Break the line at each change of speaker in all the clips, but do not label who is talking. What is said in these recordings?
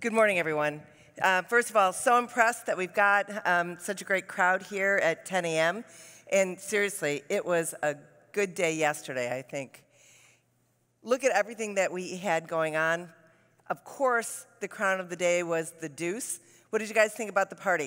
Good morning, everyone. First of all, so impressed that we've got such a great crowd here at 10 a.m. And seriously, it was a good day yesterday, I think. Look at everything that we had going on. Of course, the crown of the day was the Deuce. What did you guys think about the party?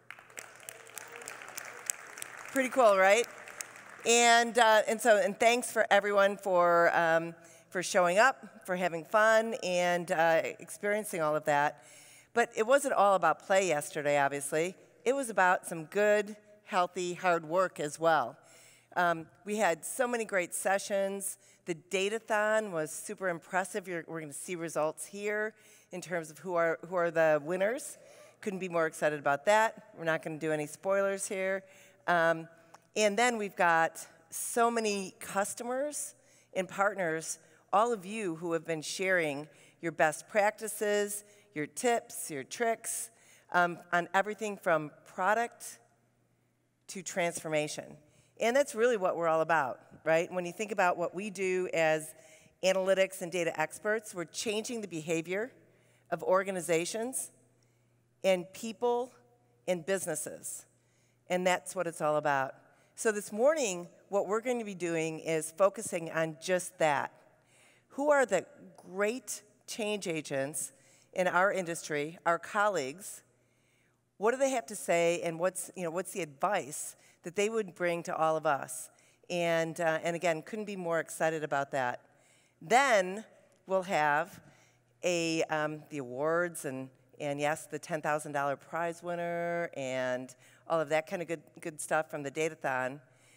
Pretty cool, right? And thanks for everyone for showing up, for having fun, and experiencing all of that. But it wasn't all about play yesterday, obviously. It was about some good, healthy, hard work as well. We had so many great sessions. The Datathon was super impressive. We're going to see results here in terms of who are the winners. Couldn't be more excited about that. We're not going to do any spoilers here. And then we've got so many customers and partners, all of you who have been sharing your best practices, your tips, your tricks, on everything from product to transformation. And that's really what we're all about, right? When you think about what we do as analytics and data experts, we're changing the behavior of organizations and people and businesses. And that's what it's all about. So this morning, what we're going to be doing is focusing on just that. Who are the great change agents in our industry, our colleagues? What do they have to say, and what's the advice that they would bring to all of us? And again, couldn't be more excited about that. Then we'll have the awards and yes, the $10,000 prize winner and all of that kind of good stuff from the Datathon.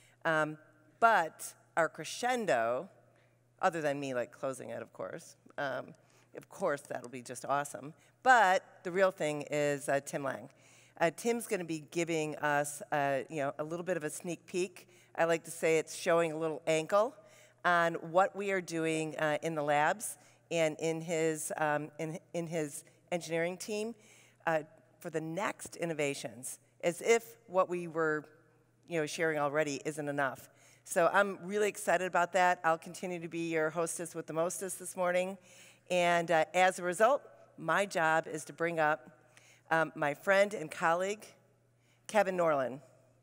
But our crescendo, other than me like closing it, of course that'll be just awesome. But the real thing is Tim Lang. Tim's going to be giving us a little bit of a sneak peek. I like to say it's showing a little ankle on what we are doing in the labs and in his engineering team for the next innovations, as if what we were sharing already isn't enough. So I'm really excited about that. I'll continue to be your hostess with the mostest this morning. And as a result, my job is to bring up my friend and colleague, Kevin Norlin.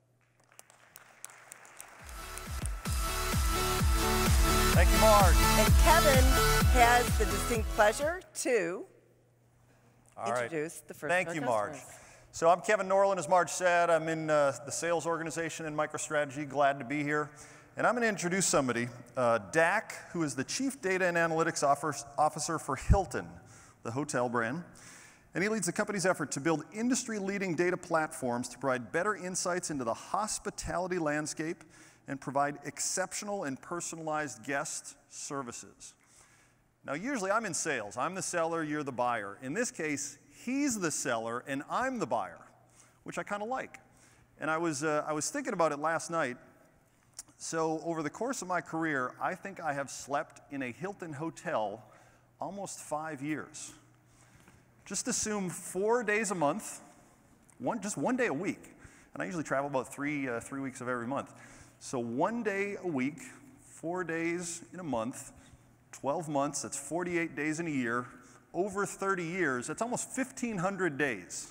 Thank you, Marge.
And Kevin has the distinct pleasure to introduce the first
Thank you, Marge. So I'm Kevin Norlin, as Marge said. I'm in the sales organization in MicroStrategy. Glad to be here. And I'm going to introduce somebody, Dak, who is the Chief Data and Analytics Officer for Hilton, the hotel brand. And he leads the company's effort to build industry-leading data platforms to provide better insights into the hospitality landscape and provide exceptional and personalized guest services. Now, usually I'm in sales. I'm the seller, you're the buyer. In this case, he's the seller and I'm the buyer, which I kind of like. And I was thinking about it last night. So over the course of my career, I think I have slept in a Hilton hotel almost 5 years. Just assume 4 days a month, just one day a week. And I usually travel about three weeks of every month. So 1 day a week, 4 days in a month, 12 months, that's 48 days in a year. Over 30 years, that's almost 1,500 days.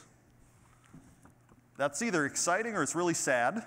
That's either exciting or it's really sad.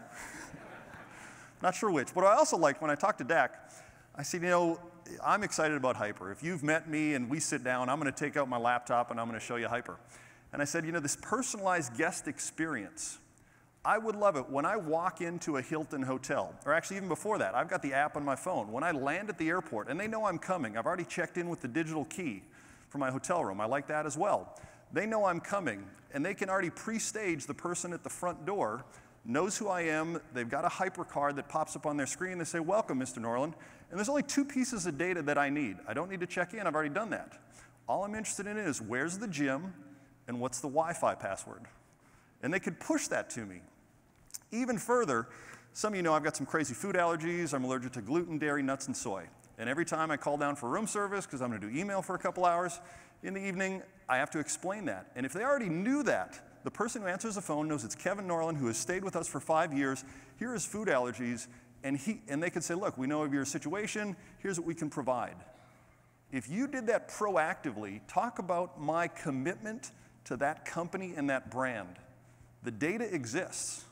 Not sure which. But I also liked when I talked to Dak, I said, I'm excited about Hyper. If you've met me and we sit down, I'm going to take out my laptop and I'm going to show you Hyper. And I said, this personalized guest experience, I would love it when I walk into a Hilton hotel, or actually even before that, I've got the app on my phone. When I land at the airport and they know I'm coming, I've already checked in with the digital key for my hotel room. I like that as well. They know I'm coming and they can already pre-stage the person at the front door, knows who I am, they've got a Hyper card that pops up on their screen, they say, welcome, Mr. Norlin. And there's only 2 pieces of data that I need. I don't need to check in, I've already done that. All I'm interested in is where's the gym and what's the Wi-Fi password. And they could push that to me. Even further, some of you know I've got some crazy food allergies, I'm allergic to gluten, dairy, nuts, and soy. And every time I call down for room service, because I'm going to do email for a couple hours in the evening, I have to explain that. And if they already knew that, the person who answers the phone knows it's Kevin Norlin, who has stayed with us for 5 years. Here are his food allergies. And they could say, look, we know of your situation. Here's what we can provide. If you did that proactively, talk about my commitment to that company and that brand. The data exists.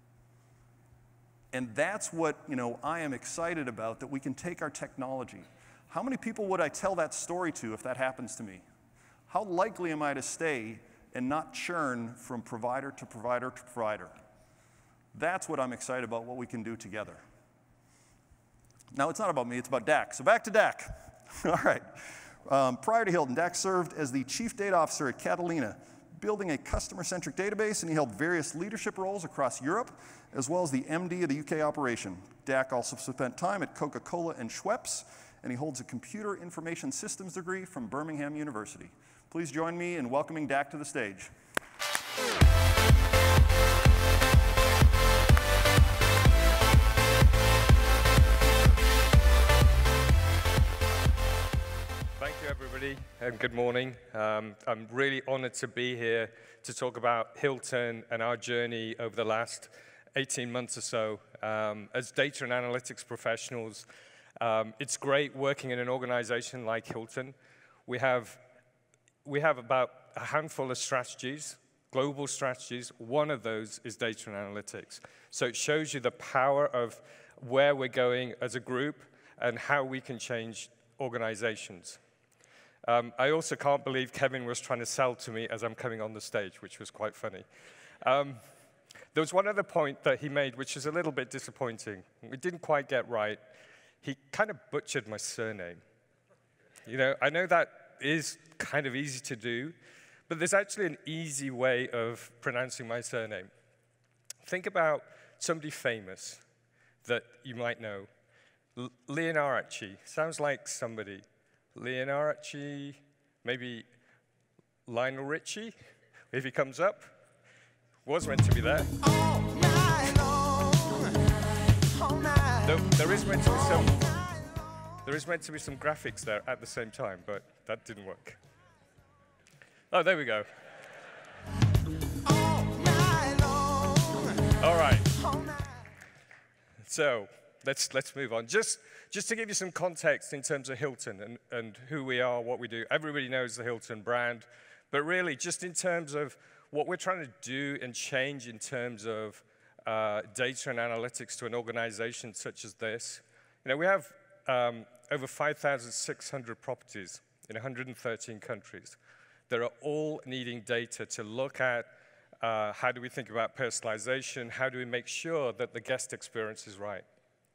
And that's what I am excited about, that we can take our technology. How many people would I tell that story to if that happens to me? How likely am I to stay and not churn from provider to provider to provider? That's what I'm excited about, what we can do together. Now, it's not about me, it's about Dak. So back to Dak. All right. Prior to Hilton, Dak served as the Chief Data Officer at Catalina, building a customer-centric database, and he held various leadership roles across Europe, as well as the MD of the UK operation. Dak also spent time at Coca-Cola and Schweppes, and he holds a computer information systems degree from Birmingham University. Please join me in welcoming Dak to the stage.
Thank you, everybody, and good morning. I'm really honored to be here to talk about Hilton and our journey over the last 18 months or so. As data and analytics professionals, it's great working in an organization like Hilton. We have about a handful of strategies, global strategies. One of those is data and analytics. So it shows you the power of where we're going as a group and how we can change organizations. I also can't believe Kevin was trying to sell to me as I'm coming on the stage, which was quite funny. There was one other point that he made, which is a little bit disappointing. We didn't quite get right. He kind of butchered my surname. I know that is kind of easy to do, but there's actually an easy way of pronouncing my surname. Think about somebody famous that you might know. Leonardo sounds like somebody. Leonardo, maybe Lionel Richie, if he comes up. Was meant to be there. All night long, all night. There is meant to be some graphics there at the same time, but that didn't work. Oh, there we go. All night long. All right. So let's move on. Just to give you some context in terms of Hilton and who we are, what we do. Everybody knows the Hilton brand, but really just in terms of what we're trying to do and change in terms of data and analytics to an organization such as this. We have over 5,600 properties in 113 countries that are all needing data to look at how do we think about personalization, how do we make sure that the guest experience is right.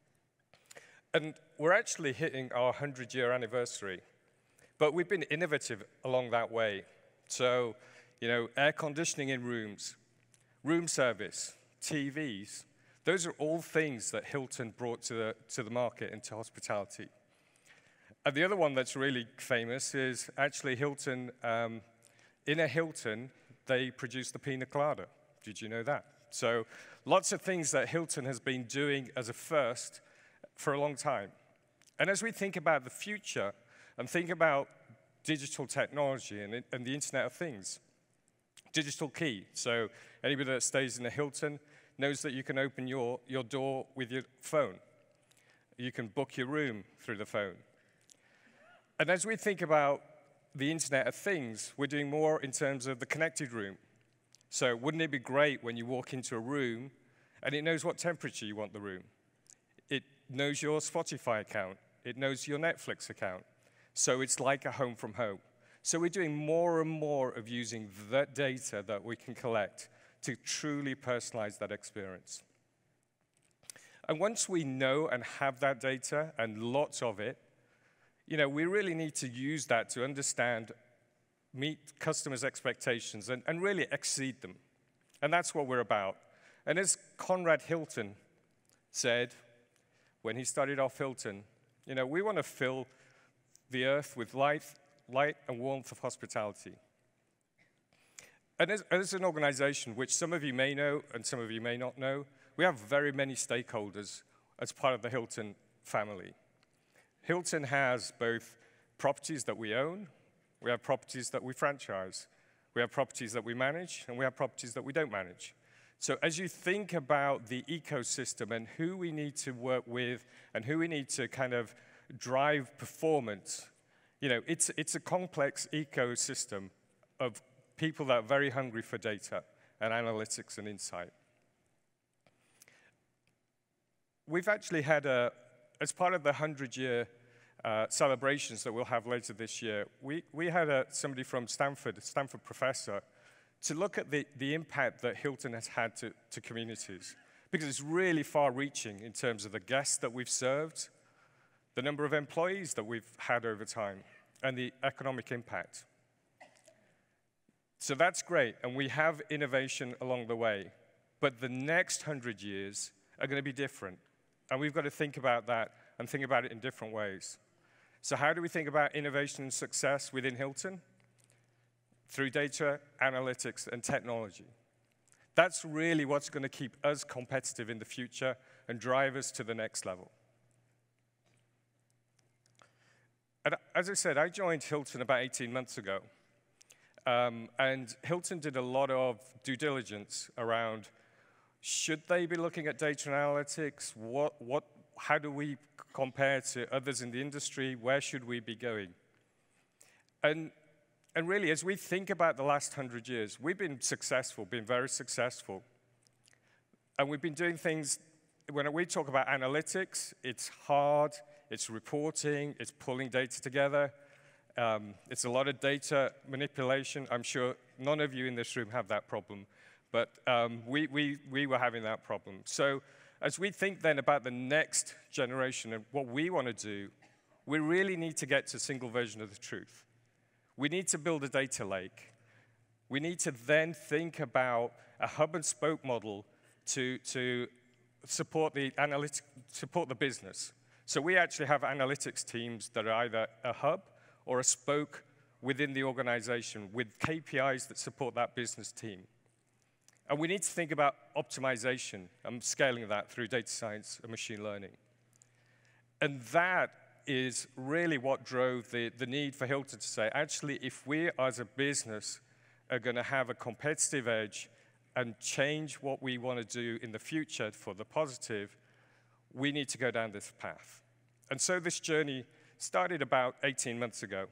And we're actually hitting our 100-year anniversary, but we've been innovative along that way. So, air conditioning in rooms, room service, TVs, those are all things that Hilton brought to the market and to hospitality. And the other one that's really famous is actually Hilton. In a Hilton, they produce the pina colada. Did you know that? So lots of things that Hilton has been doing as a first for a long time. And as we think about the future and think about digital technology and the Internet of Things, digital key. So anybody that stays in a Hilton knows that you can open your door with your phone. You can book your room through the phone. And as we think about the Internet of Things, we're doing more in terms of the connected room. So wouldn't it be great when you walk into a room and it knows what temperature you want the room? It knows your Spotify account. It knows your Netflix account. So it's like a home from home. So we're doing more and more of using that data that we can collect to truly personalize that experience. And once we know and have that data, and lots of it, we really need to use that to understand, meet customers' expectations, and really exceed them. And that's what we're about. And as Conrad Hilton said, when he started off Hilton, we want to fill the earth with light and warmth of hospitality. And as an organization, which some of you may know and some of you may not know, we have very many stakeholders as part of the Hilton family. Hilton has both properties that we own, we have properties that we franchise, we have properties that we manage, and we have properties that we don't manage. So as you think about the ecosystem and who we need to work with and who we need to kind of drive performance, You know, it's a complex ecosystem of people that are very hungry for data and analytics and insight. We've actually had as part of the 100-year celebrations that we'll have later this year, we had somebody from Stanford, a Stanford professor, to look at the impact that Hilton has had to communities. Because it's really far-reaching in terms of the guests that we've served, the number of employees that we've had over time, and the economic impact. So that's great, and we have innovation along the way. But the next 100 years are going to be different. And we've got to think about that and think about it in different ways. So how do we think about innovation and success within Hilton? Through data, analytics, and technology. That's really what's going to keep us competitive in the future and drive us to the next level. And as I said, I joined Hilton about 18 months ago. And Hilton did a lot of due diligence around, should they be looking at data analytics? How do we compare to others in the industry? Where should we be going? And really, as we think about the last 100 years, we've been successful, been very successful. And we've been doing things, when we talk about analytics, it's hard, it's reporting, it's pulling data together. It's a lot of data manipulation. I'm sure none of you in this room have that problem, but we were having that problem. So as we think then about the next generation and what we want to do, we really need to get to a single version of the truth. We need to build a data lake. We need to then think about a hub and spoke model to support the analytics, support the business. So we actually have analytics teams that are either a hub or a spoke within the organization with KPIs that support that business team. And we need to think about optimization and scaling that through data science and machine learning. And that is really what drove the need for Hilton to say, actually, if we as a business are going to have a competitive edge and change what we want to do in the future for the positive, we need to go down this path. And so this journey started about 18 months ago.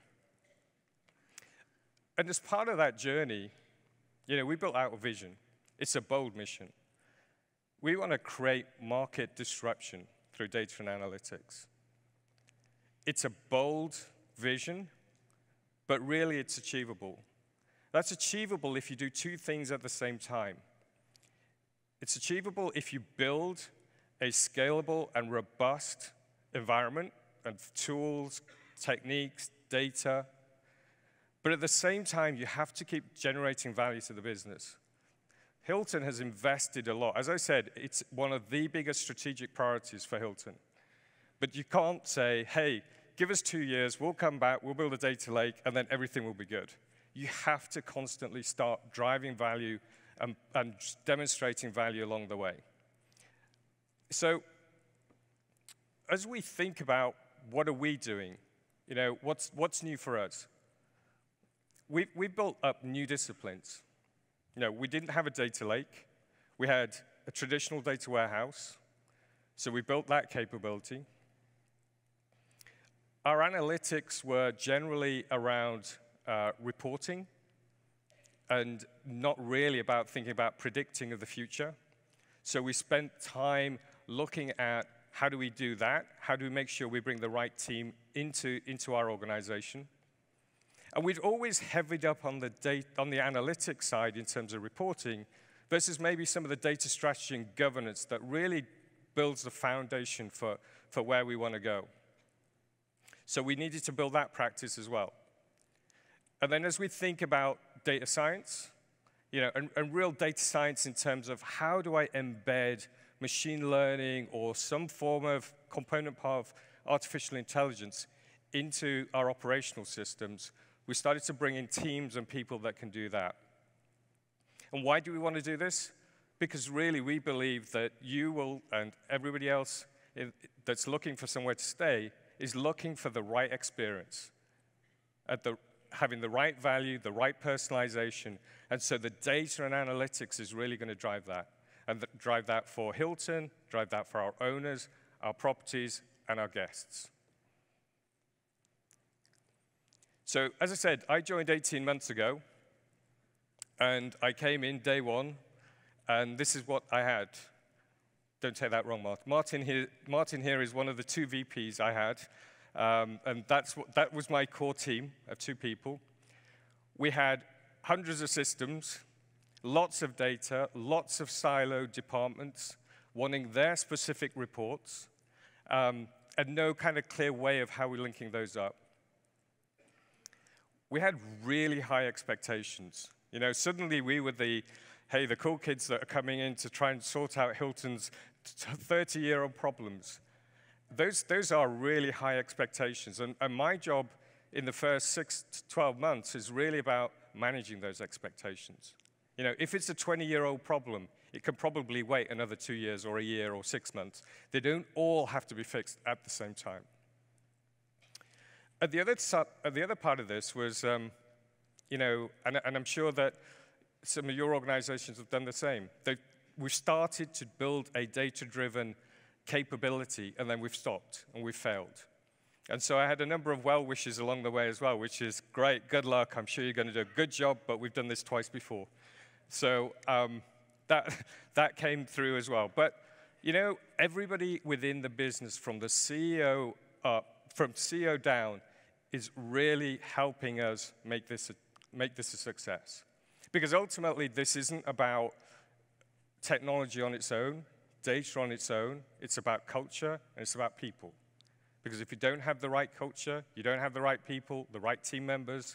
And as part of that journey, you know, we built out a vision. It's a bold mission. We want to create market disruption through data and analytics. It's a bold vision, but really it's achievable. That's achievable if you do two things at the same time. It's achievable if you build a scalable and robust environment and tools, techniques, data. But at the same time, you have to keep generating value to the business. Hilton has invested a lot. As I said, it's one of the biggest strategic priorities for Hilton. But you can't say, hey, give us 2 years, we'll come back, we'll build a data lake, and then everything will be good. You have to constantly start driving value and demonstrating value along the way. So as we think about what are we doing, you know, what's new for us? We built up new disciplines. You know, we didn't have a data lake. We had a traditional data warehouse. So we built that capability. Our analytics were generally around reporting and not really about thinking about predicting of the future. So we spent time looking at how do we do that? How do we make sure we bring the right team into our organization? And we'd always heavied up on the analytics side in terms of reporting versus maybe some of the data strategy and governance that really builds the foundation for where we want to go. So we needed to build that practice as well. And then as we think about data science, you know, and real data science in terms of how do I embed machine learning or some form of component part of artificial intelligence into our operational systems, we started to bring in teams and people that can do that. And why do we want to do this? Because really we believe that you will, and everybody else that's looking for somewhere to stay, is looking for the right experience, having the right value, the right personalization. And so the data and analytics is really going to drive that. And drive that for Hilton, drive that for our owners, our properties, and our guests. So as I said, I joined 18 months ago, and I came in day one, and this is what I had. Don't take that wrong, Martin. Martin here is one of the 2 VPs I had, and that was my core team of 2 people. We had hundreds of systems, lots of data, lots of siloed departments wanting their specific reports, and no kind of clear way of how we're linking those up. We had really high expectations. You know, suddenly we were the cool kids that are coming in to try and sort out Hilton's 30-year-old problems. Those are really high expectations. And my job in the first 6 to 12 months is really about managing those expectations. You know, if it's a 20-year-old problem, it can probably wait another 2 years or a year or 6 months. They don't all have to be fixed at the same time. At the other part of this was, you know, and I'm sure that some of your organizations have done the same. We've started to build a data-driven capability, and then we've stopped, and we've failed. And so I had a number of well wishes along the way as well, which is great, good luck, I'm sure you're going to do a good job, but we've done this twice before. So that came through as well. But, you know, everybody within the business, from the CEO up, from CEO down, is really helping us make this a success. Because ultimately, this isn't about technology on its own, data on its own. It's about culture, and it's about people. Because if you don't have the right culture, you don't have the right people, the right team members,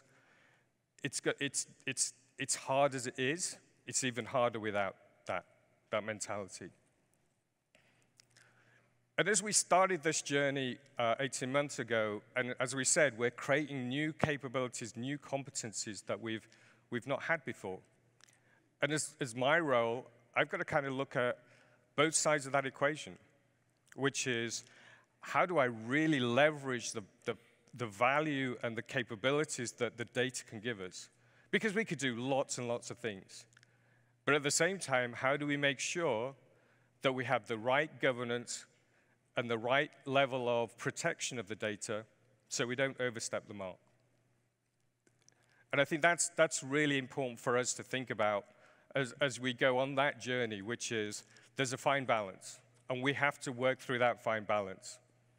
it's hard as it is. It's even harder without that mentality. And as we started this journey 18 months ago, and as we said, we're creating new capabilities, new competencies that we've not had before. And as my role, I've got to kind of look at both sides of that equation, which is, how do I really leverage the value and the capabilities that the data can give us? Because we could do lots and lots of things. But at the same time, how do we make sure that we have the right governance and the right level of protection of the data so we don't overstep the mark? And I think that's really important for us to think about as we go on that journey, which is there's a fine balance, and we have to work through that fine balance.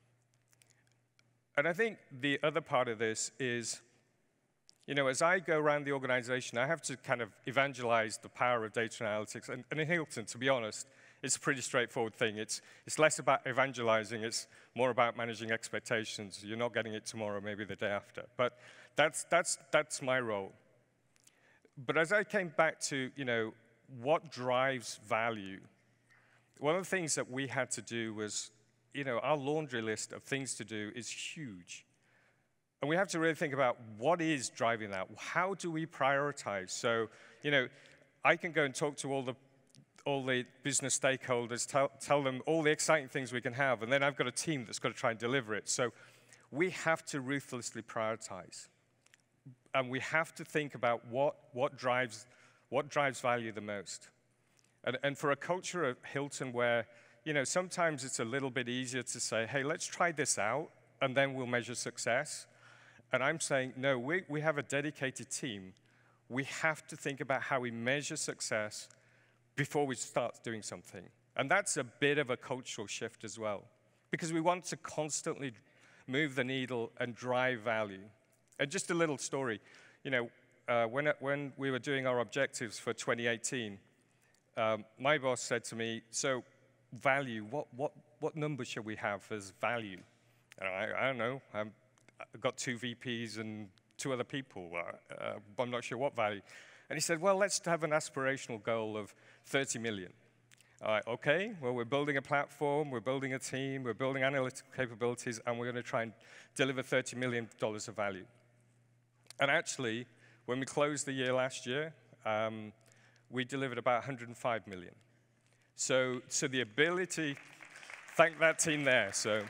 And I think the other part of this is, you know, as I go around the organization, I have to kind of evangelize the power of data analytics. And in Hilton, to be honest, it's a pretty straightforward thing. It's less about evangelizing. It's more about managing expectations. You're not getting it tomorrow, maybe the day after. But that's my role. But as I came back to, you know, what drives value, one of the things that we had to do was, you know, our laundry list of things to do is huge. And we have to really think about what is driving that. How do we prioritize? So, you know, I can go and talk to all the business stakeholders, tell them all the exciting things we can have, and then I've got a team that's got to try and deliver it. So we have to ruthlessly prioritize. And we have to think about what drives value the most. And for a culture at Hilton where, you know, sometimes it's a little bit easier to say, hey, let's try this out, and then we'll measure success. And I'm saying, no, we have a dedicated team. We have to think about how we measure success before we start doing something. And that's a bit of a cultural shift as well, because we want to constantly move the needle and drive value. And just a little story, you know, when we were doing our objectives for 2018, my boss said to me, so value, what number should we have as value? And I don't know, I've got 2 VPs and 2 other people, I'm not sure what value. And he said, well, let's have an aspirational goal of 30 million. All right, okay, well, we're building a platform, we're building a team, we're building analytical capabilities, and we're going to try and deliver $30 million of value. And actually, when we closed the year last year, we delivered about 105 million. So the ability, thank that team there.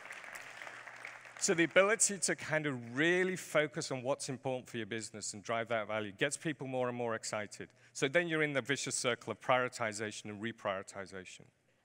So the ability to kind of really focus on what's important for your business and drive that value gets people more and more excited. So then you're in the vicious circle of prioritization and reprioritization.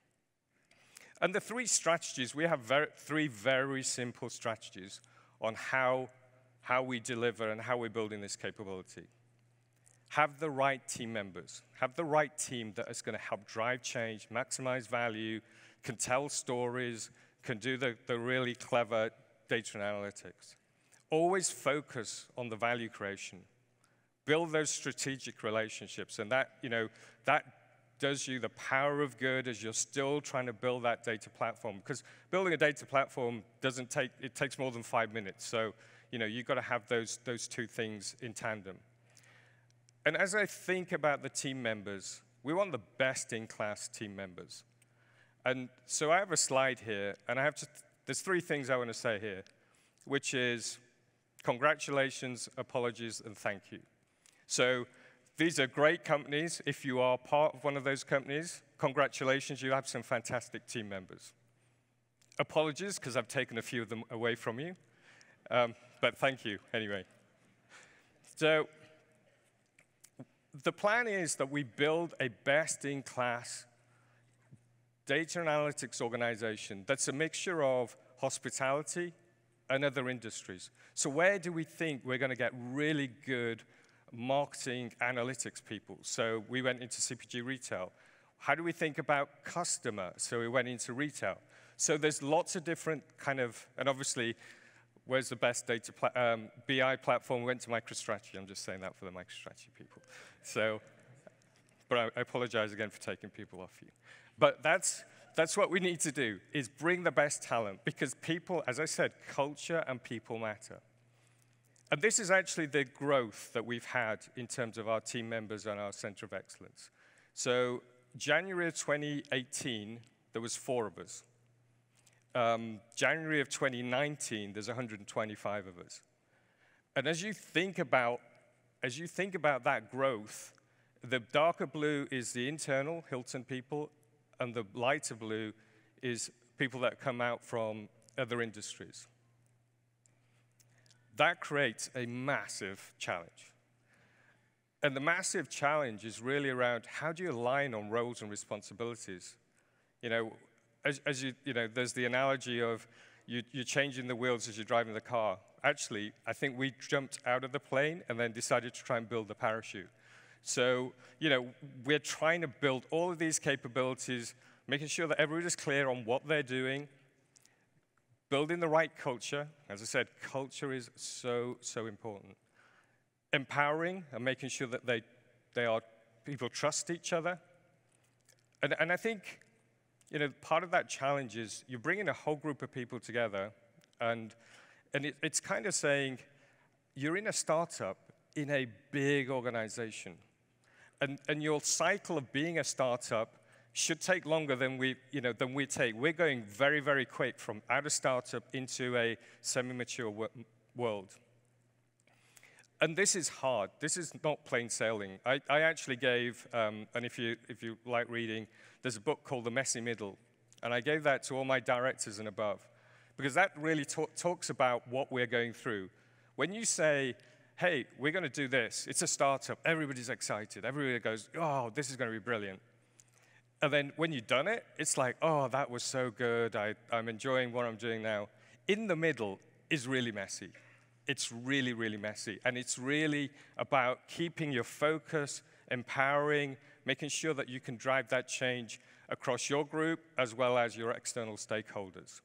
And the 3 strategies, we have 3 very simple strategies on how how we deliver and how we're building this capability. Have the right team members. Have the right team that is going to help drive change, maximize value, can tell stories, can do the really clever data and analytics. Always focus on the value creation. Build those strategic relationships, and that, that does you the power of good as you're still trying to build that data platform. Because building a data platform it takes more than 5 minutes. So, you've got to have those two things in tandem. And as I think about the team members, we want the best-in-class team members. And so I have a slide here, and there's 3 things I want to say here, which is congratulations, apologies, and thank you. So these are great companies. If you are part of one of those companies, congratulations, you have some fantastic team members. Apologies, because I've taken a few of them away from you, but thank you anyway. So the plan is that we build a best-in-class data and analytics organization that's a mixture of hospitality and other industries. So where do we think we're going to get really good marketing analytics people? So we went into CPG retail. How do we think about customer? So we went into retail. So there's lots of different and obviously, where's the best data BI platform? We went to MicroStrategy. I'm just saying that for the MicroStrategy people. So, but I apologize again for taking people off you. But that's what we need to do, is bring the best talent, because people, as I said, culture and people matter. And this is actually the growth that we've had in terms of our team members and our Center of Excellence. So January of 2018, there was 4 of us. January of 2019, there's 125 of us. And as you think about that growth, the darker blue is the internal Hilton people, and the lighter blue is people that come out from other industries. That creates a massive challenge. And the massive challenge is really around how do you align on roles and responsibilities? There's the analogy of you're changing the wheels as you're driving the car. Actually, I think we jumped out of the plane and then decided to try and build the parachute. So, we're trying to build all of these capabilities, making sure that everybody's clear on what they're doing, building the right culture. As I said, culture is so, so important. Empowering and making sure that people trust each other. And I think, part of that challenge is you're bringing a whole group of people together, and it's kind of saying you're in a startup in a big organization. And your cycle of being a startup should take longer than we take. We're going very, very quick from out of startup into a semi-mature world. And this is hard. This is not plain sailing. I actually gave, and if you like reading, there's a book called The Messy Middle. And I gave that to all my directors and above, because that really talks about what we're going through. When you say, hey, we're going to do this, it's a startup, everybody's excited, everybody goes, oh, this is going to be brilliant. And then when you've done it, it's like, oh, that was so good, I'm enjoying what I'm doing now. In the middle is really messy. It's really, really messy. And it's really about keeping your focus, empowering, making sure that you can drive that change across your group as well as your external stakeholders.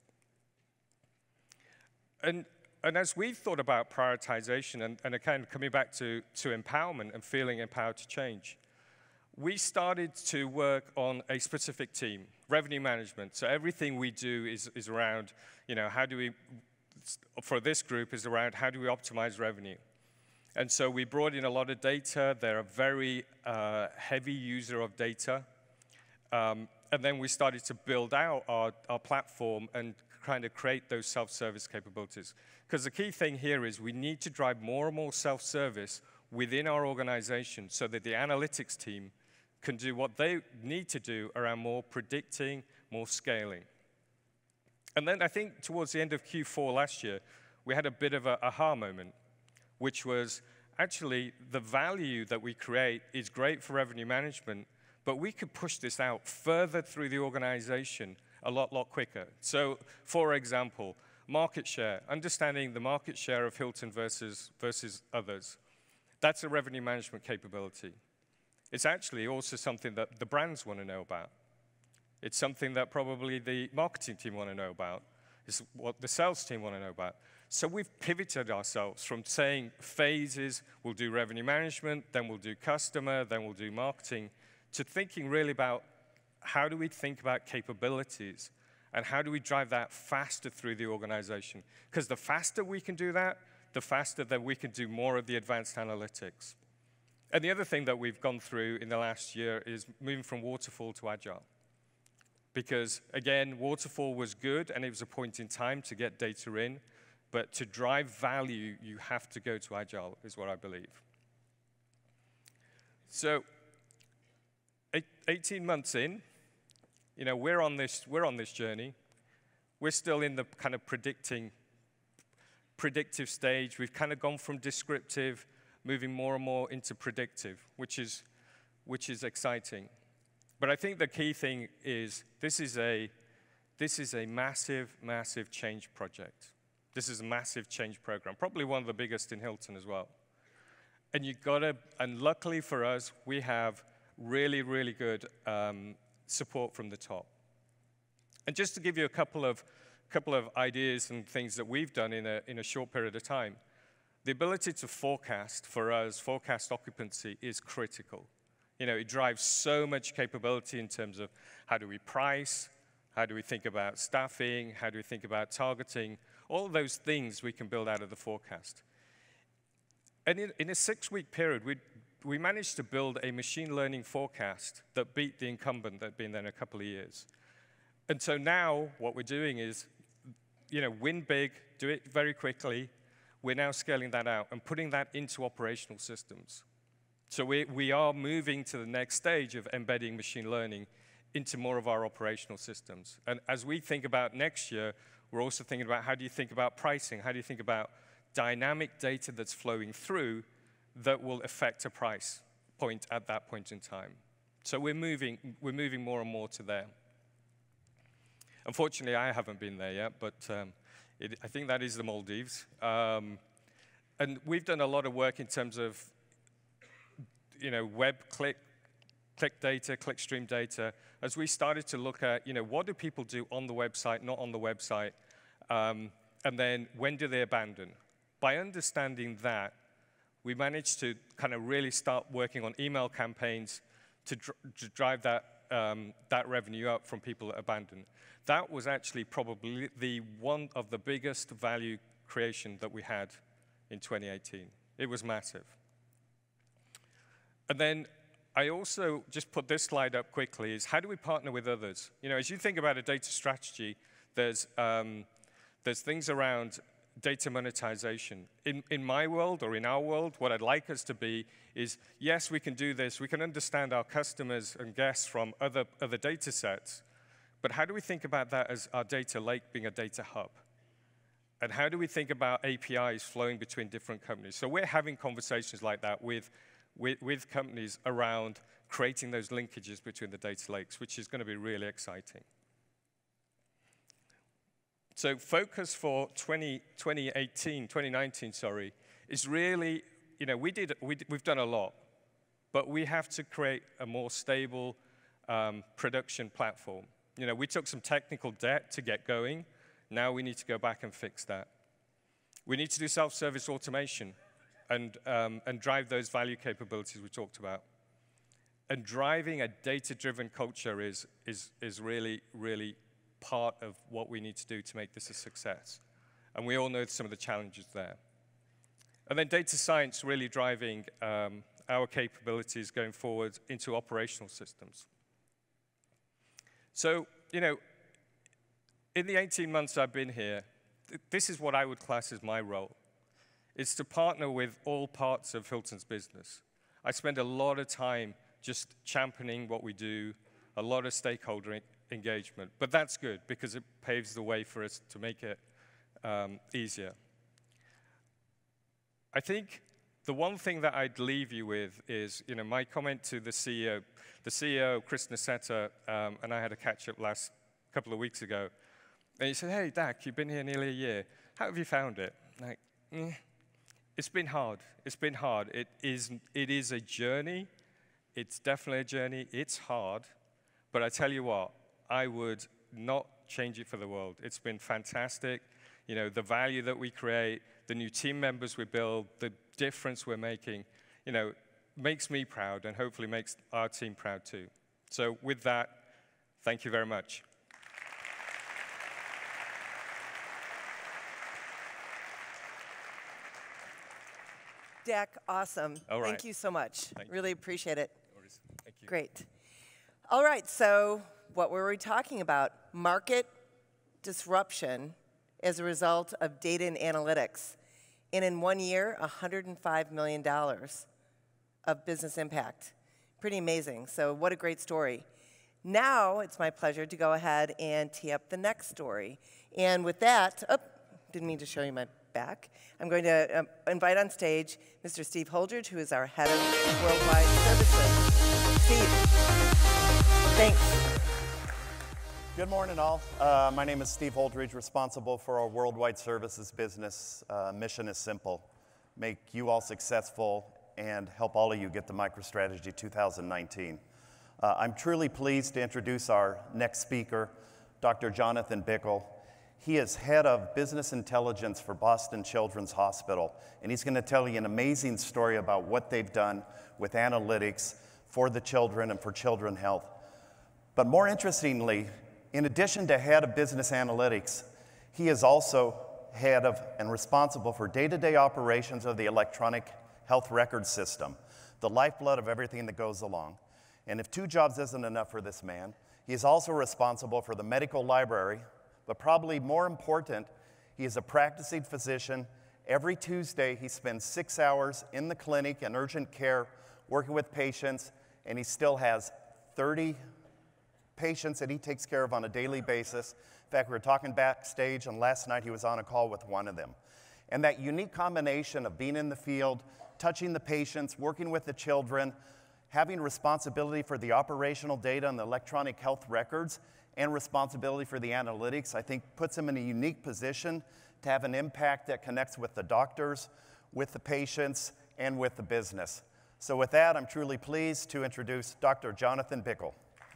And as we've thought about prioritization and again, coming back to empowerment and feeling empowered to change, we started to work on a specific team, revenue management. So everything we do is around, how do we, for this group, is around how do we optimize revenue. And so we brought in a lot of data. They're a very heavy user of data. And then we started to build out our platform and kind of create those self-service capabilities. Because the key thing here is we need to drive more and more self-service within our organization so that the analytics team can do what they need to do around more predicting, more scaling. And then I think towards the end of Q4 last year, we had a bit of an aha moment, which was actually the value that we create is great for revenue management, but we could push this out further through the organization a lot quicker. So, for example, Market share, understanding the market share of Hilton versus others. That's a revenue management capability. It's actually also something that the brands want to know about. It's something that probably the marketing team want to know about. It's what the sales team want to know about. So we've pivoted ourselves from saying phases, we'll do revenue management, then we'll do customer, then we'll do marketing, to thinking really about how do we think about capabilities and how do we drive that faster through the organization. Because the faster we can do that, the faster that we can do more of the advanced analytics. And the other thing that we've gone through in the last year is moving from waterfall to agile. Because, again, waterfall was good, and it was a point in time to get data in. But to drive value, you have to go to agile, is what I believe. So 18 months in, we're on this journey. We're still in the kind of predictive stage. We've kind of gone from descriptive, moving more and more into predictive, which is exciting. But I think the key thing is this is a massive, massive change project. This is a massive change program, probably one of the biggest in Hilton as well. And luckily for us, we have really, really good support from the top. And just to give you a couple of ideas and things that we've done in a short period of time, the ability to forecast for us, forecast occupancy, is critical. It drives so much capability in terms of how do we price, how do we think about staffing, how do we think about targeting. All of those things we can build out of the forecast. And in a 6-week period, we managed to build a machine learning forecast that beat the incumbent that had been there in a couple of years. And so now what we're doing is, win big, do it very quickly. We're now scaling that out and putting that into operational systems. So we are moving to the next stage of embedding machine learning into more of our operational systems. And as we think about next year, we're also thinking about how do you think about pricing? How do you think about dynamic data that's flowing through that will affect a price point at that point in time? So we're moving more and more to there. Unfortunately, I haven't been there yet, but I think that is the Maldives. And we've done a lot of work in terms of web click data, clickstream data, as we started to look at, what do people do on the website, not on the website, and then when do they abandon? By understanding that, we managed to kind of really start working on email campaigns to drive that revenue up from people that abandon. That was actually probably one of the biggest value creation that we had in 2018. It was massive. And then I also just put this slide up quickly, is how do we partner with others? As you think about a data strategy, there's things around data monetization. In my world, or in our world, what I'd like us to be is, yes, we can do this. We can understand our customers and guests from other data sets. But how do we think about that as our data lake being a data hub? And how do we think about APIs flowing between different companies? So we're having conversations like that with companies around creating those linkages between the data lakes, which is going to be really exciting. So focus for 2019, is really, we've done a lot, but we have to create a more stable production platform. We took some technical debt to get going. Now we need to go back and fix that. We need to do self-service automation and drive those value capabilities we talked about. And driving a data-driven culture is really, really part of what we need to do to make this a success. And we all know some of the challenges there. And then data science really driving our capabilities going forward into operational systems. So, in the 18 months I've been here, this is what I would class as my role. It's to partner with all parts of Hilton's business. I spend a lot of time just championing what we do, a lot of stakeholder engagement. But that's good, because it paves the way for us to make it easier. I think the one thing that I'd leave you with is, my comment to the CEO. The CEO, Chris Nassetta, and I had a catch-up last couple of weeks ago. And he said, hey, Dak, you've been here nearly a year. How have you found it? Like, it's been hard. It's been hard. It is a journey. It's definitely a journey. It's hard. But I tell you what, I would not change it for the world. It's been fantastic. You know, the value that we create, the new team members we build, the difference we're making, you know, makes me proud and hopefully makes our team proud too. So with that, thank you very much.
Dak, awesome.
All right.
Thank you so much.
Thank you.
Really appreciate it.
No worries. Thank you.
Great. All right, so what were we talking about? Market disruption as a result of data and analytics. And in 1 year, $105 million of business impact. Pretty amazing. So what a great story. Now it's my pleasure to go ahead and tee up the next story. And with that, didn't mean to show you my back. I'm going to invite on stage Mr. Steve Holdridge, who is our head of worldwide services. Steve, thanks.
Good morning, all. My name is Steve Holdridge, responsible for our worldwide services business. Mission is simple: make you all successful and help all of you get to MicroStrategy 2019. I'm truly pleased to introduce our next speaker, Dr. Jonathan Bickel. He is head of business intelligence for Boston Children's Hospital, and he's going to tell you an amazing story about what they've done with analytics for the children and for children health. But more interestingly, in addition to head of business analytics, he is also head of and responsible for day-to-day operations of the electronic health record system, the lifeblood of everything that goes along. And if 2 jobs isn't enough for this man, he is also responsible for the medical library, but probably more important, he is a practicing physician. Every Tuesday, he spends 6 hours in the clinic in urgent care working with patients, and he still has 30 patients that he takes care of on a daily basis. In fact, we were talking backstage, and last night he was on a call with one of them. And that unique combination of being in the field, touching the patients, working with the children, having responsibility for the operational data and the electronic health records, and responsibility for the analytics, I think puts him in a unique position to have an impact that connects with the doctors, with the patients, and with the business. So with that, I'm truly pleased to introduce Dr. Jonathan Bickel.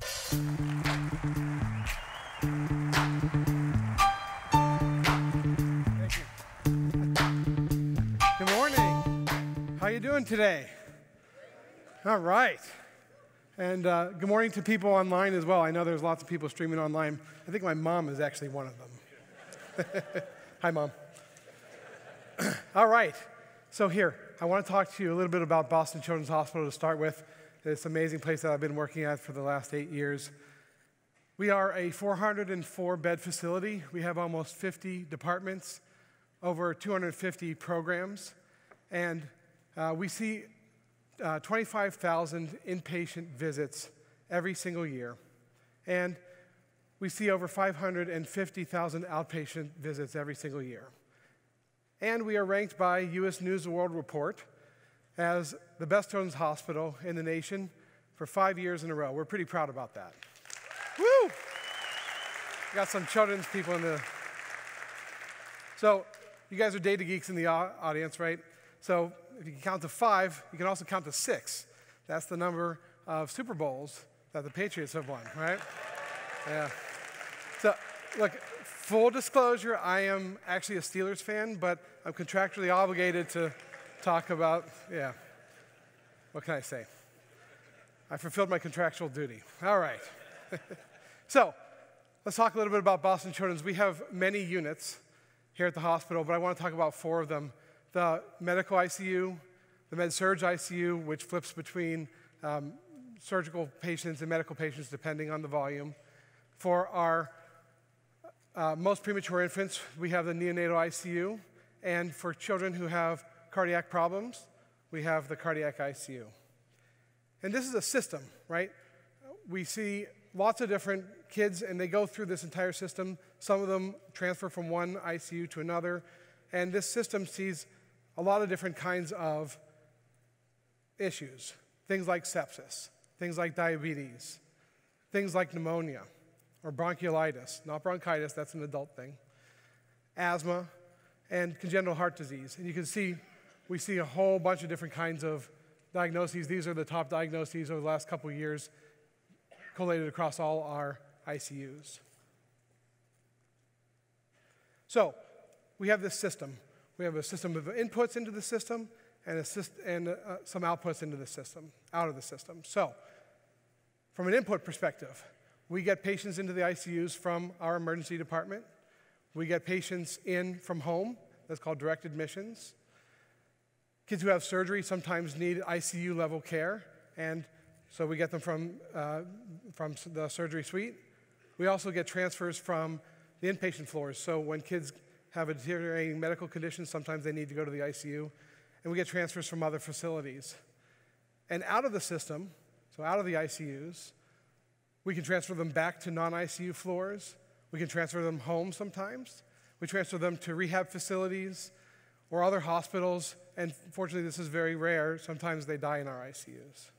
Thank you. Good morning. How you doing today? All right. And good morning to people online as well. I know there's lots of people streaming online. I think my mom is actually one of them. Hi, Mom. All right. So here, I want to talk to you a little bit about Boston Children's Hospital to start with. This amazing place that I've been working at for the last 8 years. We are a 404-bed facility. We have almost 50 departments, over 250 programs, and we see 25,000 inpatient visits every single year. And we see over 550,000 outpatient visits every single year. And we are ranked by U.S. News & World Report as the best children's hospital in the nation for 5 years in a row. We're pretty proud about that. Woo! Got some children's people in the... So, you guys are data geeks in the audience, right? So, if you can count to 5, you can also count to 6. That's the number of Super Bowls that the Patriots have won, right? Yeah. So, look, full disclosure, I am actually a Steelers fan, but I'm contractually obligated to talk about, yeah. What can I say? I fulfilled my contractual duty. All right. So, let's talk a little bit about Boston Children's. We have many units here at the hospital, but I want to talk about 4 of them. The medical ICU, the med-surg ICU, which flips between surgical patients and medical patients depending on the volume. For our most premature infants, we have the neonatal ICU. And for children who have cardiac problems, we have the cardiac ICU. And this is a system, right? We see lots of different kids, and they go through this entire system. Some of them transfer from one ICU to another. And this system sees a lot of different kinds of issues. Things like sepsis, things like diabetes, things like pneumonia, or bronchiolitis, not bronchitis, that's an adult thing, asthma, and congenital heart disease. And you can see, we see a whole bunch of different kinds of diagnoses. These are the top diagnoses over the last couple of years, collated across all our ICUs. So we have this system. We have a system of inputs into the system and, some outputs into the system, out of the system. So from an input perspective, we get patients into the ICUs from our emergency department. We get patients in from home. That's called direct admissions. Kids who have surgery sometimes need ICU level care, and so we get them from the surgery suite. We also get transfers from the inpatient floors. So when kids have a deteriorating medical condition, sometimes they need to go to the ICU, and we get transfers from other facilities. And out of the system, so out of the ICUs, we can transfer them back to non-ICU floors. We can transfer them home sometimes. We transfer them to rehab facilities or other hospitals, and fortunately this is very rare. Sometimes they die in our ICUs.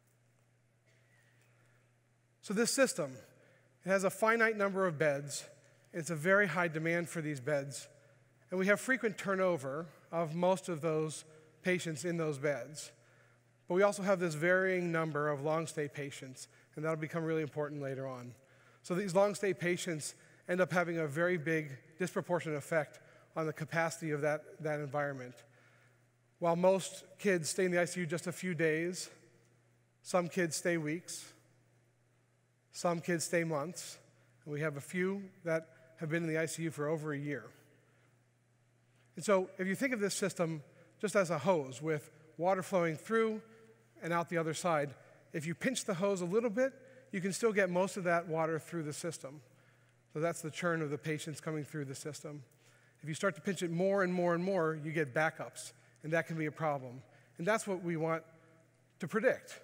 So this system, it has a finite number of beds. It's a very high demand for these beds, and we have frequent turnover of most of those patients in those beds. But we also have this varying number of long-stay patients, and that'll become really important later on. So these long-stay patients end up having a very big disproportionate effect on the capacity of that environment. While most kids stay in the ICU just a few days, some kids stay weeks, some kids stay months, and we have a few that have been in the ICU for over a year. And so if you think of this system just as a hose with water flowing through and out the other side, if you pinch the hose a little bit, you can still get most of that water through the system. So that's the churn of the patients coming through the system. If you start to pinch it more and more and more, you get backups, and that can be a problem. And that's what we want to predict.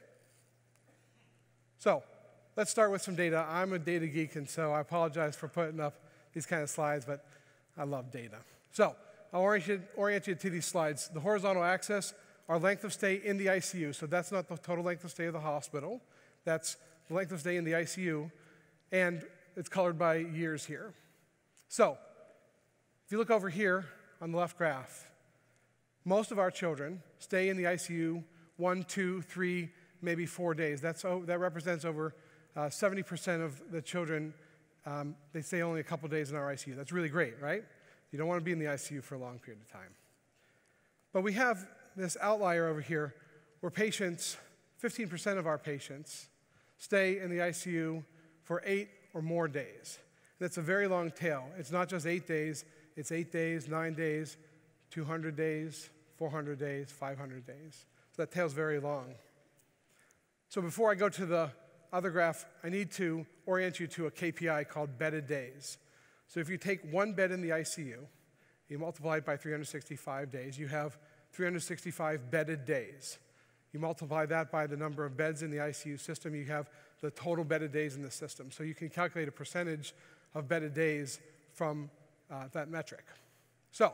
So let's start with some data. I'm a data geek, and so I apologize for putting up these kind of slides, but I love data. So I'll orient you to these slides. The horizontal axis, our length of stay in the ICU. So that's not the total length of stay of the hospital. That's the length of stay in the ICU, and it's colored by years here. So if you look over here on the left graph, most of our children stay in the ICU 1, 2, 3, maybe 4 days. That represents over 70% of the children. They stay only a couple days in our ICU. That's really great, right? You don't want to be in the ICU for a long period of time. But we have this outlier over here where patients, 15% of our patients, stay in the ICU for 8 or more days. That's a very long tail. It's not just 8 days, it's 8 days, 9 days, 200 days, 400 days, 500 days. So that tail's very long. So before I go to the other graph, I need to orient you to a KPI called bedded days. So if you take one bed in the ICU, you multiply it by 365 days, you have 365 bedded days. You multiply that by the number of beds in the ICU system, you have the total bedded days in the system. So you can calculate a percentage of bedded days from that metric. So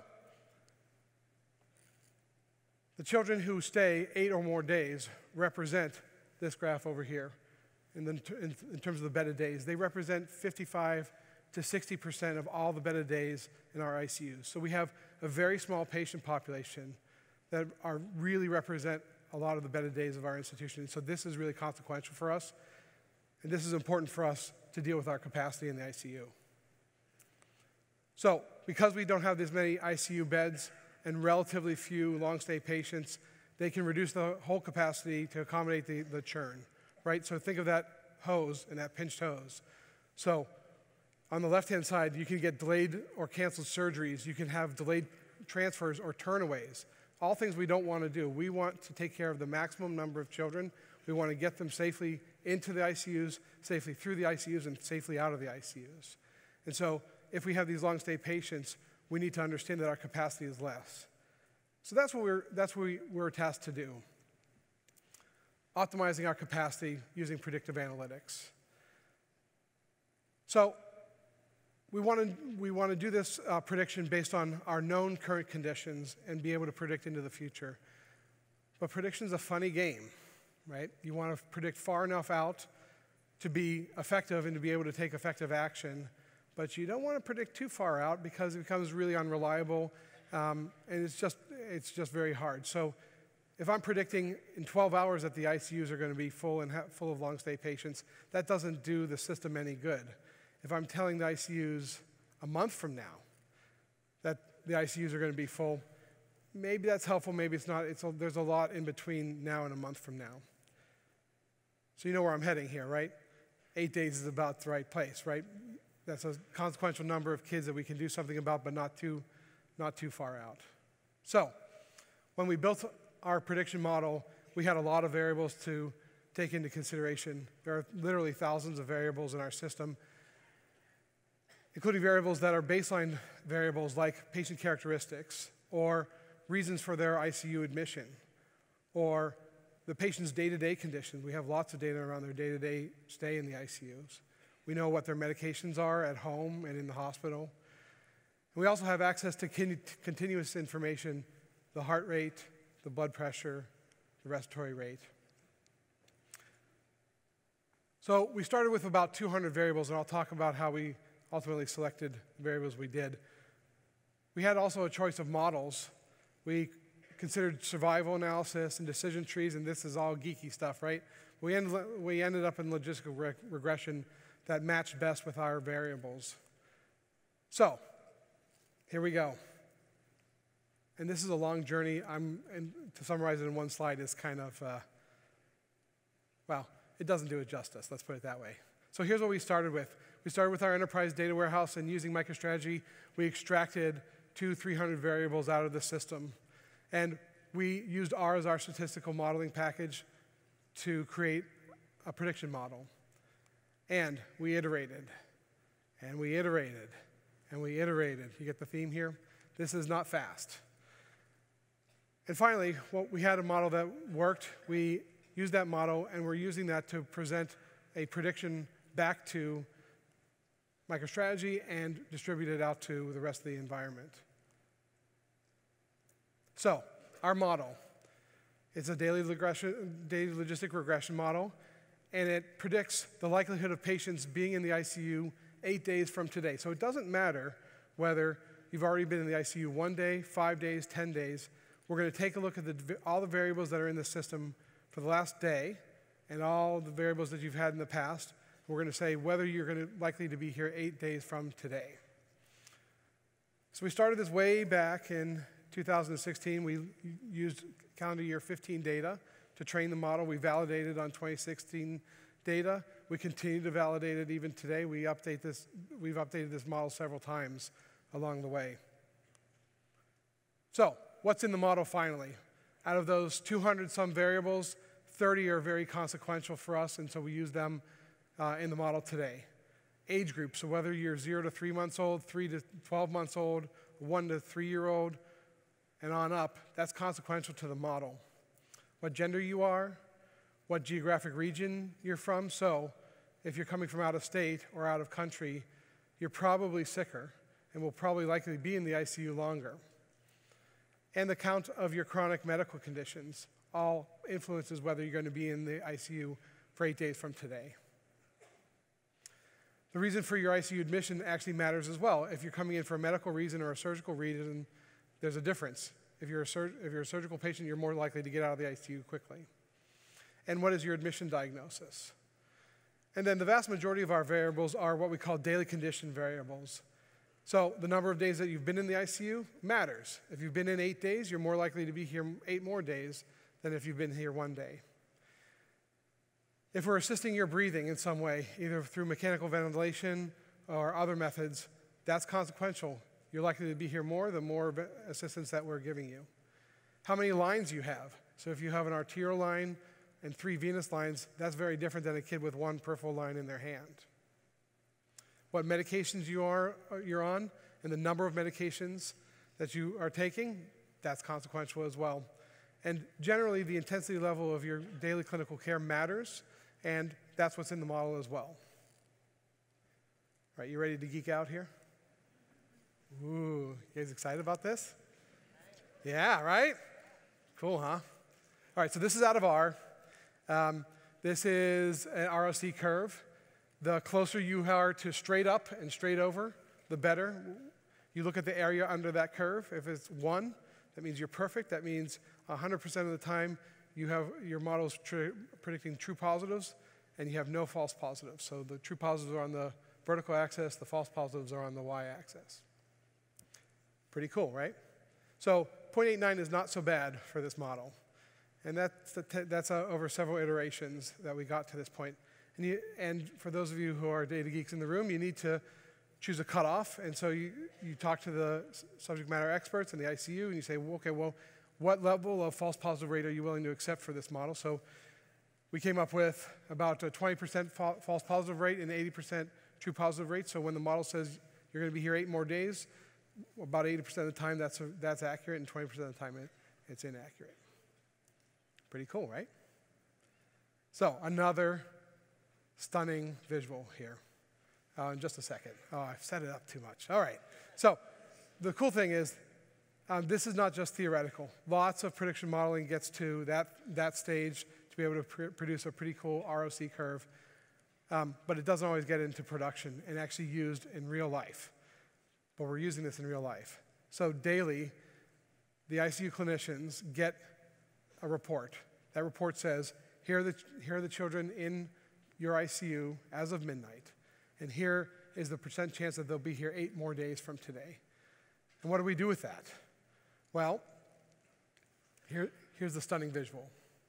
the children who stay 8 or more days represent this graph over here. And then in terms of the bedded days, they represent 55 to 60% of all the bedded days in our ICUs. So we have a very small patient population that really represent a lot of the bedded days of our institution. So this is really consequential for us, and this is important for us to deal with our capacity in the ICU. So because we don't have this many ICU beds and relatively few long-stay patients, they can reduce the whole capacity to accommodate the churn, right? So think of that hose and that pinched hose. So on the left-hand side, you can get delayed or canceled surgeries. You can have delayed transfers or turnaways. All things we don't want to do. We want to take care of the maximum number of children. We want to get them safely into the ICUs, safely through the ICUs, and safely out of the ICUs. And so if we have these long-stay patients, we need to understand that our capacity is less. So that's what we're tasked to do, optimizing our capacity using predictive analytics. So we want to do this prediction based on our known current conditions and be able to predict into the future. But prediction's a funny game, right? You want to predict far enough out to be effective and to be able to take effective action. But you don't want to predict too far out because it becomes really unreliable, and it's just very hard. So if I'm predicting in 12 hours that the ICUs are going to be full and full of long-stay patients, that doesn't do the system any good. If I'm telling the ICUs a month from now that the ICUs are going to be full, maybe that's helpful, maybe it's not. There's a lot in between now and a month from now. So you know where I'm heading here, right? 8 days is about the right place, right? That's a consequential number of kids that we can do something about, but not too far out. So when we built our prediction model, we had a lot of variables to take into consideration. There are literally thousands of variables in our system, including variables that are baseline variables like patient characteristics or reasons for their ICU admission or the patient's day-to-day conditions. We have lots of data around their day-to-day stay in the ICUs. We know what their medications are at home and in the hospital. And we also have access to continuous information, the heart rate, the blood pressure, the respiratory rate. So we started with about 200 variables, and I'll talk about how we ultimately selected the variables we did. We had also a choice of models. We considered survival analysis and decision trees, and this is all geeky stuff, right? We ended up in logistical regression that matched best with our variables. So here we go. And this is a long journey. And to summarize it in one slide is kind of, well, it doesn't do it justice, let's put it that way. So here's what we started with. We started with our enterprise data warehouse, and using MicroStrategy, we extracted 200-300 variables out of the system. And we used R as our statistical modeling package to create a prediction model. And we iterated, and we iterated, and we iterated. You get the theme here? This is not fast. And finally, we had a model that worked. We used that model, and we're using that to present a prediction back to MicroStrategy and distribute it out to the rest of the environment. So our model, it's a daily logistic regression model, and it predicts the likelihood of patients being in the ICU 8 days from today. So it doesn't matter whether you've already been in the ICU 1 day, 5 days, 10 days. We're going to take a look at all the variables that are in the system for the last day and all the variables that you've had in the past. We're going to say whether you're likely to be here 8 days from today. So we started this way back in 2016. We used calendar year 15 data to train the model. We validated on 2016 data. We continue to validate it even today. We've updated this model several times along the way. So what's in the model finally? Out of those 200-some variables, 30 are very consequential for us, and so we use them in the model today. Age group, so whether you're 0 to 3 months old, 3 to 12 months old, 1 to 3-year-old, and on up, that's consequential to the model. What gender you are, what geographic region you're from. So if you're coming from out of state or out of country, you're probably sicker and will probably likely be in the ICU longer. And the count of your chronic medical conditions all influences whether you're going to be in the ICU for 8 days from today. The reason for your ICU admission actually matters as well. If you're coming in for a medical reason or a surgical reason, there's a difference. If you're a surgical patient, you're more likely to get out of the ICU quickly. And what is your admission diagnosis? And then the vast majority of our variables are what we call daily condition variables. So the number of days that you've been in the ICU matters. If you've been in 8 days, you're more likely to be here 8 more days than if you've been here 1 day. If we're assisting your breathing in some way, either through mechanical ventilation or other methods, that's consequential. You're likely to be here more, the more assistance that we're giving you. How many lines you have. So if you have an arterial line and 3 venous lines, that's very different than a kid with 1 peripheral line in their hand. What medications you're on and the number of medications that you are taking, that's consequential as well. And generally, the intensity level of your daily clinical care matters, and that's what's in the model as well. All right, you ready to geek out here? Ooh, you guys excited about this? Yeah, right? Cool, huh? All right, so this is out of R. This is an ROC curve. The closer you are to straight up and straight over, the better. You look at the area under that curve. If it's 1, that means you're perfect. That means 100% of the time you have your models predicting true positives, and you have no false positives. So the true positives are on the vertical axis, the false positives are on the y-axis. Pretty cool, right? So 0.89 is not so bad for this model. And that's over several iterations that we got to this point. And for those of you who are data geeks in the room, you need to choose a cutoff. And so you talk to the subject matter experts in the ICU, and you say, well, okay, well, what level of false positive rate are you willing to accept for this model? So we came up with about a 20% false positive rate and 80% true positive rate. So when the model says you're going to be here 8 more days, about 80% of the time that's accurate, and 20% of the time it's inaccurate. Pretty cool, right? So another stunning visual here. In just a second. Oh, I've set it up too much. All right. So the cool thing is this is not just theoretical. Lots of prediction modeling gets to that stage to be able to produce a pretty cool ROC curve. But it doesn't always get into production and actually used in real life. But we're using this in real life. So daily, the ICU clinicians get a report. That report says, here are the children in your ICU as of midnight. And here is the % chance that they'll be here 8 more days from today. And what do we do with that? Well, here's the stunning visual.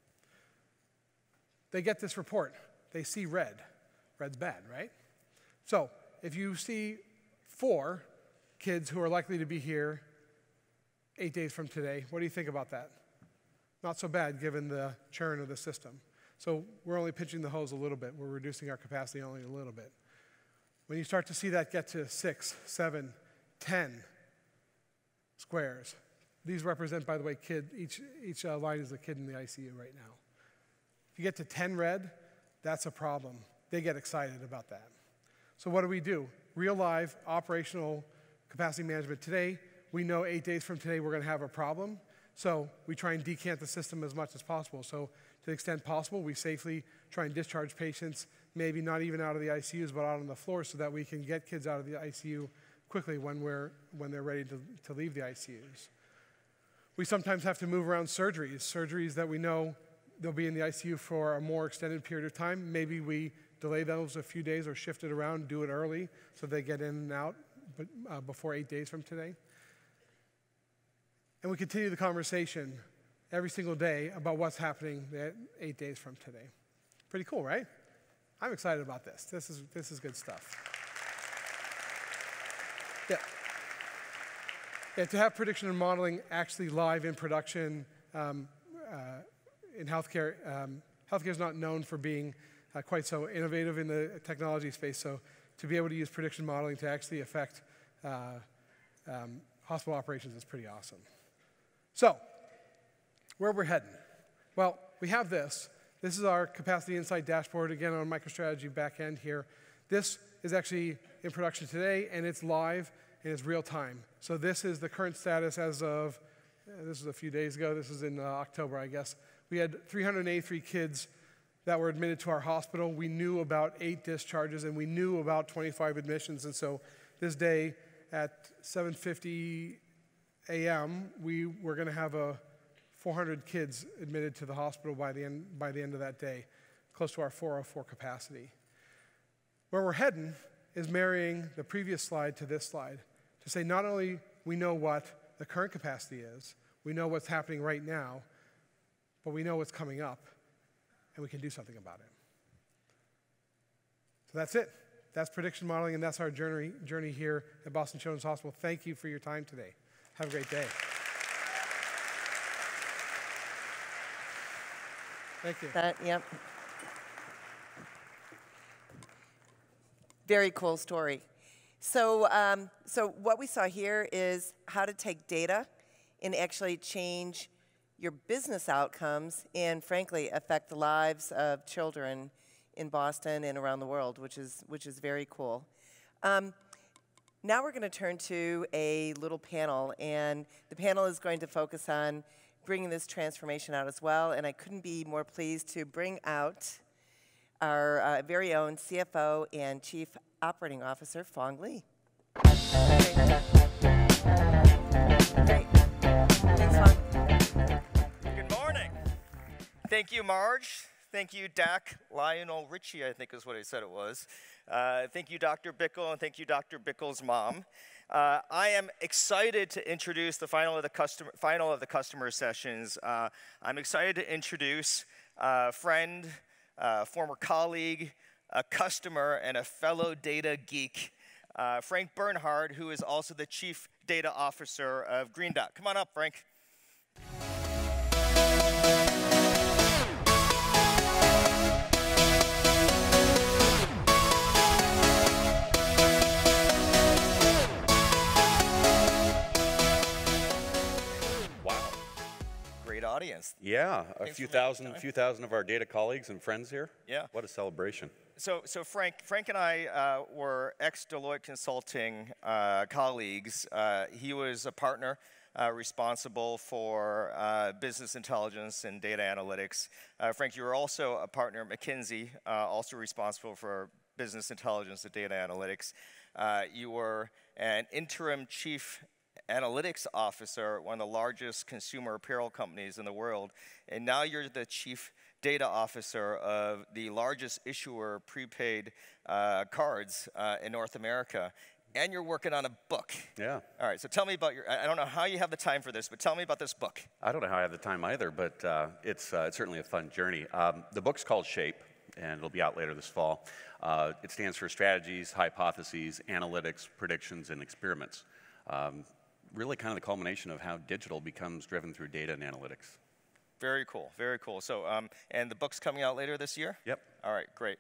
They get this report. They see red. Red's bad, right? So if you see 4 kids who are likely to be here 8 days from today, what do you think about that? Not so bad given the churn of the system. So we're only pinching the hose a little bit. We're reducing our capacity only a little bit. When you start to see that get to 6, 7, 10 squares, these represent, by the way, each line is a kid in the ICU right now. If you get to 10 red, that's a problem. They get excited about that. So what do? Real live operational capacity management. Today, we know 8 days from today we're going to have a problem. So we try and decant the system as much as possible. So to the extent possible, we safely try and discharge patients, maybe not even out of the ICUs, but out on the floor so that we can get kids out of the ICU quickly when they're ready to leave the ICUs. We sometimes have to move around surgeries that we know they'll be in the ICU for a more extended period of time. Maybe we delay those a few days or shift it around, do it early so they get in and out before 8 days from today. And we continue the conversation every single day about what's happening 8 days from today. Pretty cool, right? I'm excited about this. This is good stuff. Yeah, to have prediction and modeling actually live in production in healthcare, healthcare is not known for being quite so innovative in the technology space. So to be able to use prediction modeling to actually affect hospital operations is pretty awesome. So where we're heading? Well, we have this. This is our capacity insight dashboard, again, on MicroStrategy backend here. This is actually in production today, and it's live, and it's real time. So this is the current status as of, this is a few days ago. This is in October, I guess. We had 383 kids that were admitted to our hospital. We knew about 8 discharges, and we knew about 25 admissions. And so this day at 7:50 a.m., we were going to have 400 kids admitted to the hospital by the end of that day, close to our 404 capacity. Where we're heading is marrying the previous slide to this slide to say not only we know what the current capacity is, we know what's happening right now, but we know what's coming up, and we can do something about it. So that's it. That's prediction modeling, and that's our journey here at Boston Children's Hospital. Thank you for your time today. Have a great day. Thank you.
Yep. Very cool story. So, so what we saw here is how to take data and actually change your business outcomes and, frankly, affect the lives of children in Boston and around the world, which is very cool. Now we're going to turn to a little panel, and the panel is going to focus on bringing this transformation out as well, and I couldn't be more pleased to bring out our very own CFO and Chief Operating Officer, Fong Li. Great. Thanks, Fong.
Good morning. Thank you, Marge. Thank you, Dak Lionel Richie, I think is what I said it was. Thank you, Dr. Bickle, and thank you, Dr. Bickle's mom. I am excited to introduce the final of the customer sessions. I'm excited to introduce a friend, former colleague, a customer, and a fellow data geek, Frank Bernhard, who is also the Chief Data Officer of Green Dot. Come on up, Frank. Audience.
Yeah, a few thousand of our data colleagues and friends here.
Yeah.
What a celebration.
So Frank and I were ex-Deloitte Consulting colleagues. He was a partner responsible for business intelligence and data analytics. Frank, you were also a partner at McKinsey, also responsible for business intelligence and data analytics. You were an interim chief analytics officer at one of the largest consumer apparel companies in the world, and now you're the chief data officer of the largest issuer prepaid cards in North America, and you're working on a book.
Yeah.
All right, so tell me about I don't know how you have the time for this, but tell me about this book.
I don't know how I have the time either, but it's certainly a fun journey. The book's called Shape, and it'll be out later this fall. It stands for Strategies, Hypotheses, Analytics, Predictions, and Experiments. Really kind of the culmination of how digital becomes driven through data and analytics.
Very cool, very cool. So, and the book's coming out later this year?
Yep.
All right, great.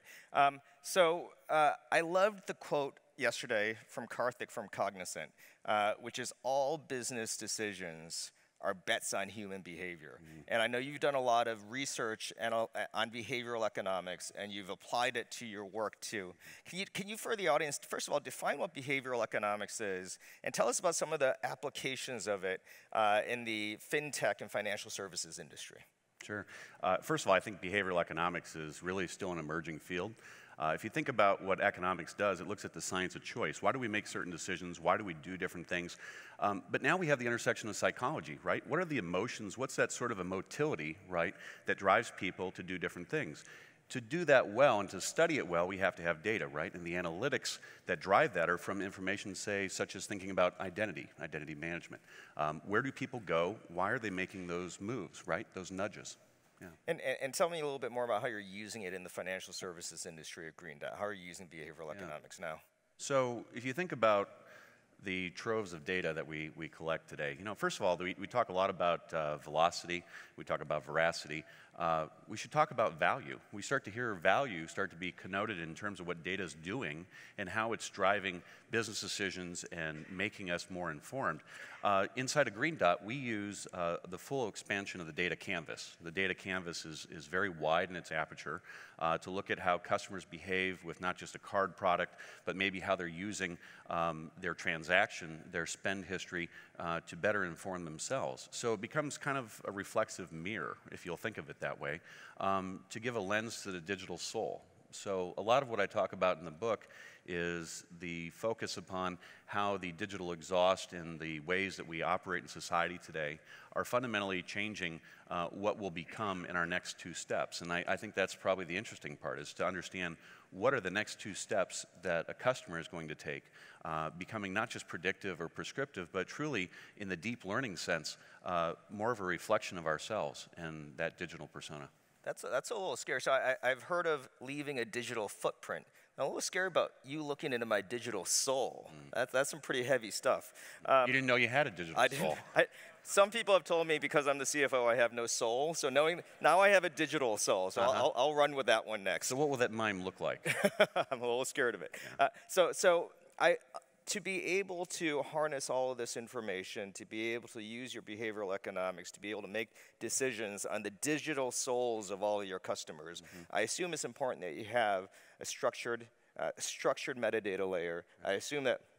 I loved the quote yesterday from Karthik from Cognizant, which is all business decisions are bets on human behavior. And I know you've done a lot of research on behavioral economics, and you've applied it to your work too. Can you, for the audience, first of all, define what behavioral economics is, and tell us about some of the applications of it in the fintech and financial services industry?
Sure. First of all, I think behavioral economics is really still an emerging field. If you think about what economics does, it looks at the science of choice. Why do we make certain decisions? Why do we do different things? But now we have the intersection of psychology, right? What are the emotions? What's that sort of emotility, right, that drives people to do different things? To do that well and to study it well, we have to have data, right? And the analytics that drive that are from information, say, such as thinking about identity management. Where do people go? Why are they making those moves, right? Those nudges. Yeah.
And tell me a little bit more about how you're using it in the financial services industry at Green Dot. How are you using behavioral economics now?
So if you think about the troves of data that we collect today, first of all, we talk a lot about velocity, we talk about veracity. We should talk about value. We start to hear value start to be connoted in terms of what data is doing and how it's driving business decisions and making us more informed. Inside of Green Dot, we use the full expansion of the data canvas. The data canvas is very wide in its aperture to look at how customers behave with not just a card product, but maybe how they're using their transaction, their spend history to better inform themselves. So it becomes kind of a reflexive mirror, if you'll think of it that way, to give a lens to the digital soul. So a lot of what I talk about in the book is the focus upon how the digital exhaust and the ways that we operate in society today are fundamentally changing what will become in our next two steps. And I think that's probably the interesting part, is to understand what are the next two steps that a customer is going to take, becoming not just predictive or prescriptive, but truly, in the deep learning sense, more of a reflection of ourselves and that digital persona.
That's a little scary. So I've heard of leaving a digital footprint. I'm a little scared about you looking into my digital soul. That's some pretty heavy stuff.
You didn't know you had a digital soul.
Some people have told me because I'm the CFO, I have no soul. So now I have a digital soul. So I'll run with that one next.
So what will that mime look like?
I'm a little scared of it.
Yeah.
To be able to harness all of this information, to be able to use your behavioral economics, to be able to make decisions on the digital souls of all of your customers, I assume it's important that you have a structured metadata layer. I assume that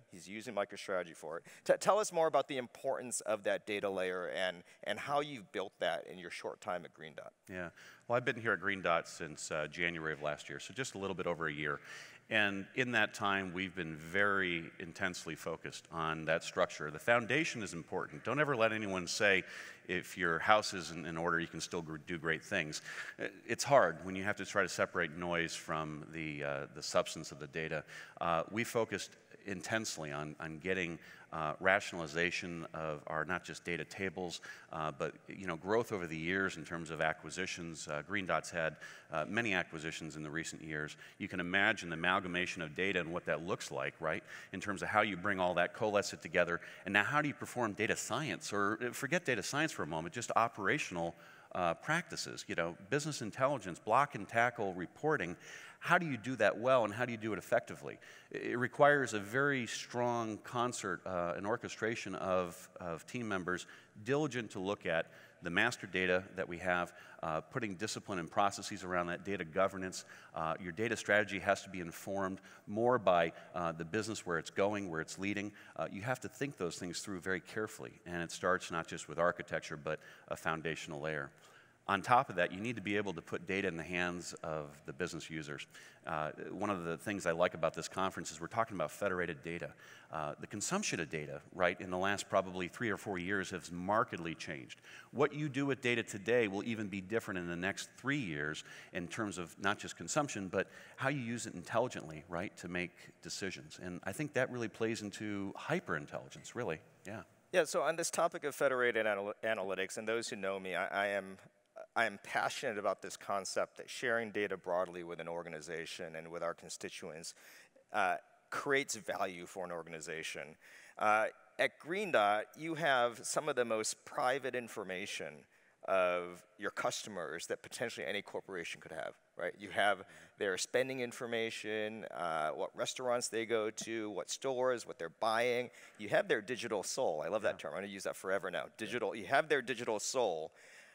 He's using MicroStrategy for it. Tell us more about the importance of that data layer and how you've built that in your short time at Green Dot.
Yeah, well, I've been here at Green Dot since January of last year, so just a little bit over a year. And in that time, we've been very intensely focused on that structure. The foundation is important. Don't ever let anyone say, if your house isn't in order, you can still do great things. It's hard when you have to try to separate noise from the substance of the data. We focused intensely on getting rationalization of our not just data tables, but growth over the years in terms of acquisitions. Green Dot's had many acquisitions in the recent years. You can imagine the amalgamation of data and what that looks like, right? In terms of how you bring all that, coalesce it together, and now how do you perform data science, or forget data science for a moment, just operational practices, business intelligence, block and tackle reporting. How do you do that well, and how do you do it effectively? It requires a very strong concert, an orchestration of team members diligent to look at the master data that we have, putting discipline and processes around that data governance. Your data strategy has to be informed more by the business, where it's going, where it's leading. You have to think those things through very carefully, and it starts not just with architecture, but a foundational layer. On top of that, you need to be able to put data in the hands of the business users. One of the things I like about this conference is we're talking about federated data. The consumption of data, right, in the last probably 3 or 4 years has markedly changed. What you do with data today will even be different in the next 3 years in terms of not just consumption, but how you use it intelligently, right, to make decisions. And I think that really plays into HyperIntelligence, really, yeah.
Yeah, so on this topic of federated analytics, and those who know me, I am passionate about this concept that sharing data broadly with an organization and with our constituents creates value for an organization. At Green Dot, you have some of the most private information of your customers that potentially any corporation could have, right? You have their spending information, what restaurants they go to, what stores, what they're buying. You have their digital soul. I love that term. I'm going to use that forever now. Digital. You have their digital soul.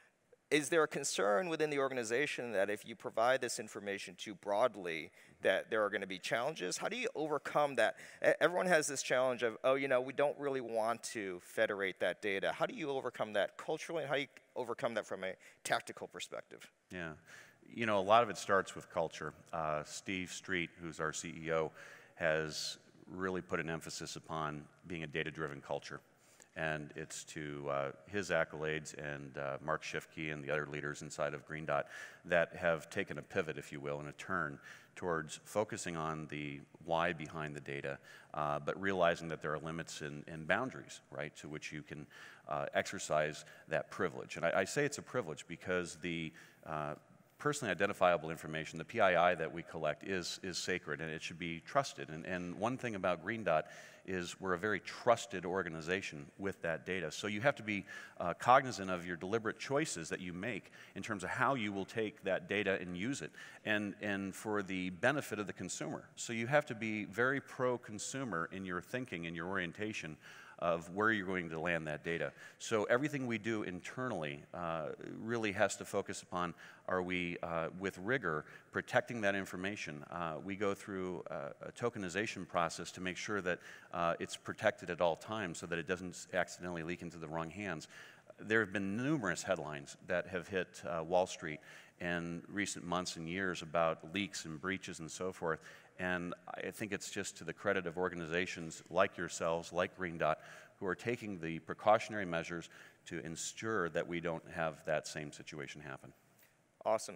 Is there a concern within the organization that if you provide this information too broadly, that there are going to be challenges? How do you overcome that? Everyone has this challenge of, oh, we don't really want to federate that data. How do you overcome that culturally, and how do you overcome that from a tactical perspective?
Yeah, a lot of it starts with culture. Steve Street, who's our CEO, has really put an emphasis upon being a data-driven culture. And it's to his accolades and Mark Schiffke and the other leaders inside of Green Dot that have taken a pivot, if you will, and a turn towards focusing on the why behind the data, but realizing that there are limits and boundaries, right, to which you can exercise that privilege. And I say it's a privilege because the personally identifiable information, the PII that we collect, is sacred, and it should be trusted. And one thing about Green Dot is we're a very trusted organization with that data. So you have to be cognizant of your deliberate choices that you make in terms of how you will take that data and use it, and for the benefit of the consumer. So you have to be very pro-consumer in your thinking and your orientation of where you're going to land that data. So everything we do internally really has to focus upon, are we, with rigor, protecting that information? We go through a tokenization process to make sure that it's protected at all times so that it doesn't accidentally leak into the wrong hands. There have been numerous headlines that have hit Wall Street in recent months and years about leaks and breaches and so forth. And I think it's just to the credit of organizations like yourselves, like Green Dot, who are taking the precautionary measures to ensure that we don't have that same situation happen.
Awesome.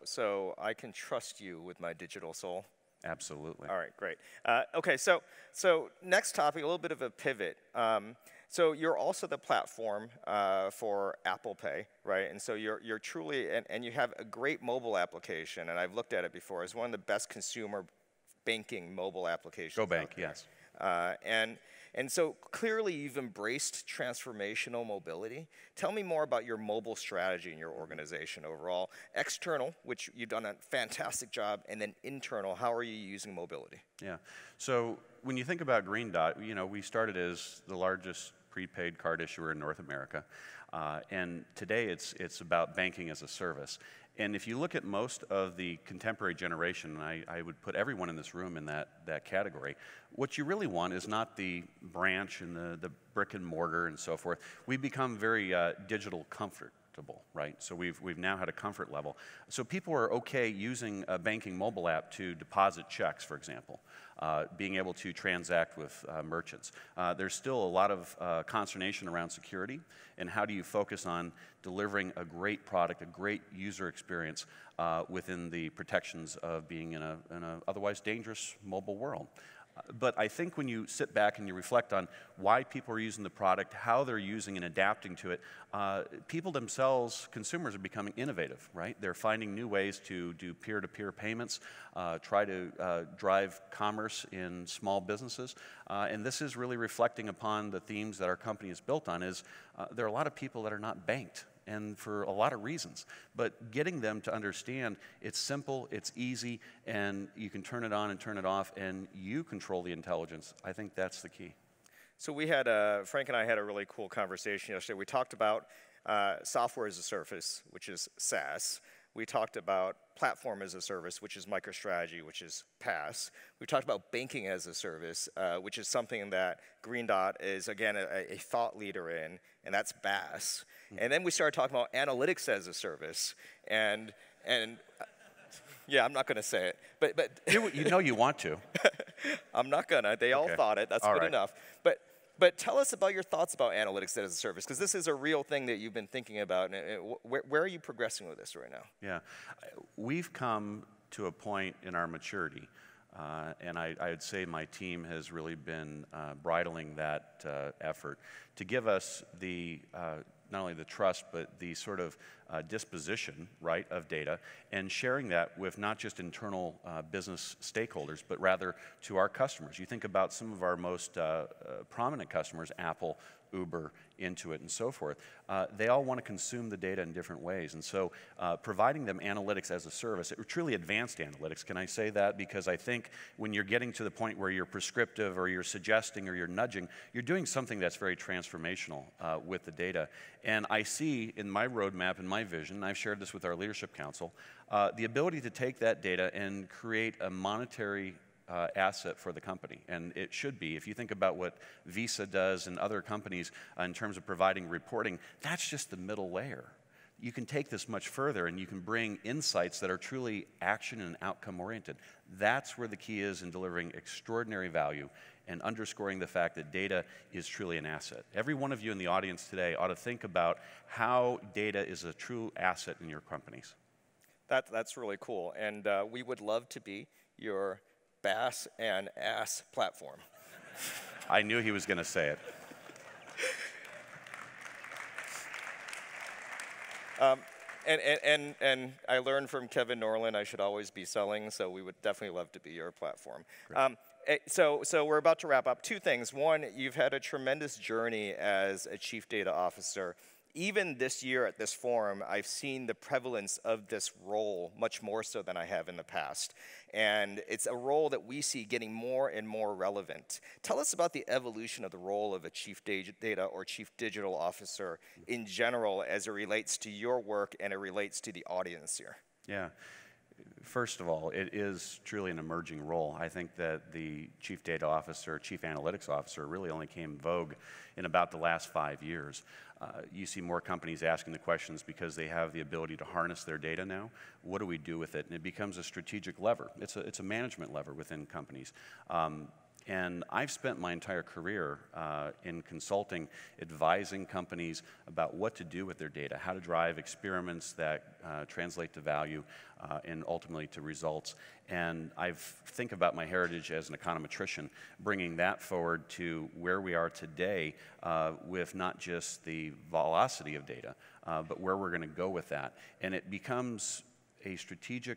So I can trust you with my digital soul?
Absolutely.
All right, great. Okay, so next topic, a little bit of a pivot. So you're also the platform for Apple Pay, right? And so you're truly, and you have a great mobile application, and I've looked at it before. It's one of the best consumer banking mobile applications.
Go Bank, yes.
And so clearly you've embraced transformational mobility. Tell me more about your mobile strategy in your organization overall. External, which you've done a fantastic job, and then internal, how are you using mobility?
Yeah, so when you think about Green Dot, we started as the largest prepaid card issuer in North America. And today it's about banking as a service. And if you look at most of the contemporary generation, and I would put everyone in this room in that category, what you really want is not the branch and the brick and mortar and so forth. We become very digital comfortable, right? So we've now had a comfort level. So people are okay using a banking mobile app to deposit checks, for example, being able to transact with merchants. There's still a lot of consternation around security, and how do you focus on delivering a great product, a great user experience within the protections of being in a otherwise dangerous mobile world. But I think when you sit back and you reflect on why people are using the product, how they're using and adapting to it, people themselves, consumers, are becoming innovative, right? They're finding new ways to do peer-to-peer payments, try to drive commerce in small businesses. And this is really reflecting upon the themes that our company is built on, is there are a lot of people that are not banked, and for a lot of reasons. But getting them to understand it's simple, it's easy, and you can turn it on and turn it off, and you control the intelligence. I think that's the key.
So we had, Frank and I had a really cool conversation yesterday. We talked about software as a service, which is SaaS. We talked about platform as a service, which is MicroStrategy, which is PaaS. We talked about banking as a service, which is something that Green Dot is, again, a thought leader in, and that's BaaS. And then we started talking about analytics as a service, and yeah, I'm not going to say it, but
you know you want to.
I'm not gonna. They all thought it. That's good enough. But tell us about your thoughts about analytics as a service, because this is a real thing that you've been thinking about. And where are you progressing with this right now?
Yeah, we've come to a point in our maturity, and I would say my team has really been bridling that effort to give us the not only the trust, but the sort of disposition, right, of data, and sharing that with not just internal business stakeholders, but rather to our customers. You think about some of our most prominent customers, Apple, Uber, Intuit, and so forth. They all want to consume the data in different ways. And so providing them analytics as a service, truly advanced analytics, can I say that? Because I think when you're getting to the point where you're prescriptive or you're suggesting or you're nudging, you're doing something that's very transformational with the data. And I see in my roadmap and my vision, and I've shared this with our leadership council, the ability to take that data and create a monetary asset for the company, and it should be. If you think about what Visa does and other companies in terms of providing reporting, that's just the middle layer. You can take this much further, and you can bring insights that are truly action and outcome oriented. That's where the key is in delivering extraordinary value and underscoring the fact that data is truly an asset. Every one of you in the audience today ought to think about how data is a true asset in your companies.
That's really cool, and we would love to be your BaaS and ass platform.
I knew he was going to say it.
And I learned from Kevin Norland I should always be selling, so we would definitely love to be your platform. So we're about to wrap up. Two things. One, you've had a tremendous journey as a chief data officer. Even this year at this forum, I've seen the prevalence of this role much more so than I have in the past. And it's a role that we see getting more and more relevant. Tell us about the evolution of the role of a chief data or chief digital officer in general as it relates to your work and it relates to the audience here.
Yeah. First of all, it is truly an emerging role. I think that the chief data officer, chief analytics officer really only came in vogue in about the last 5 years. You see more companies asking the questions because they have the ability to harness their data now. What do we do with it? And it becomes a strategic lever. It's a management lever within companies. And I've spent my entire career in consulting, advising companies about what to do with their data, how to drive experiments that translate to value and ultimately to results. And I think about my heritage as an econometrician, bringing that forward to where we are today with not just the velocity of data, but where we're going to go with that. And it becomes a strategic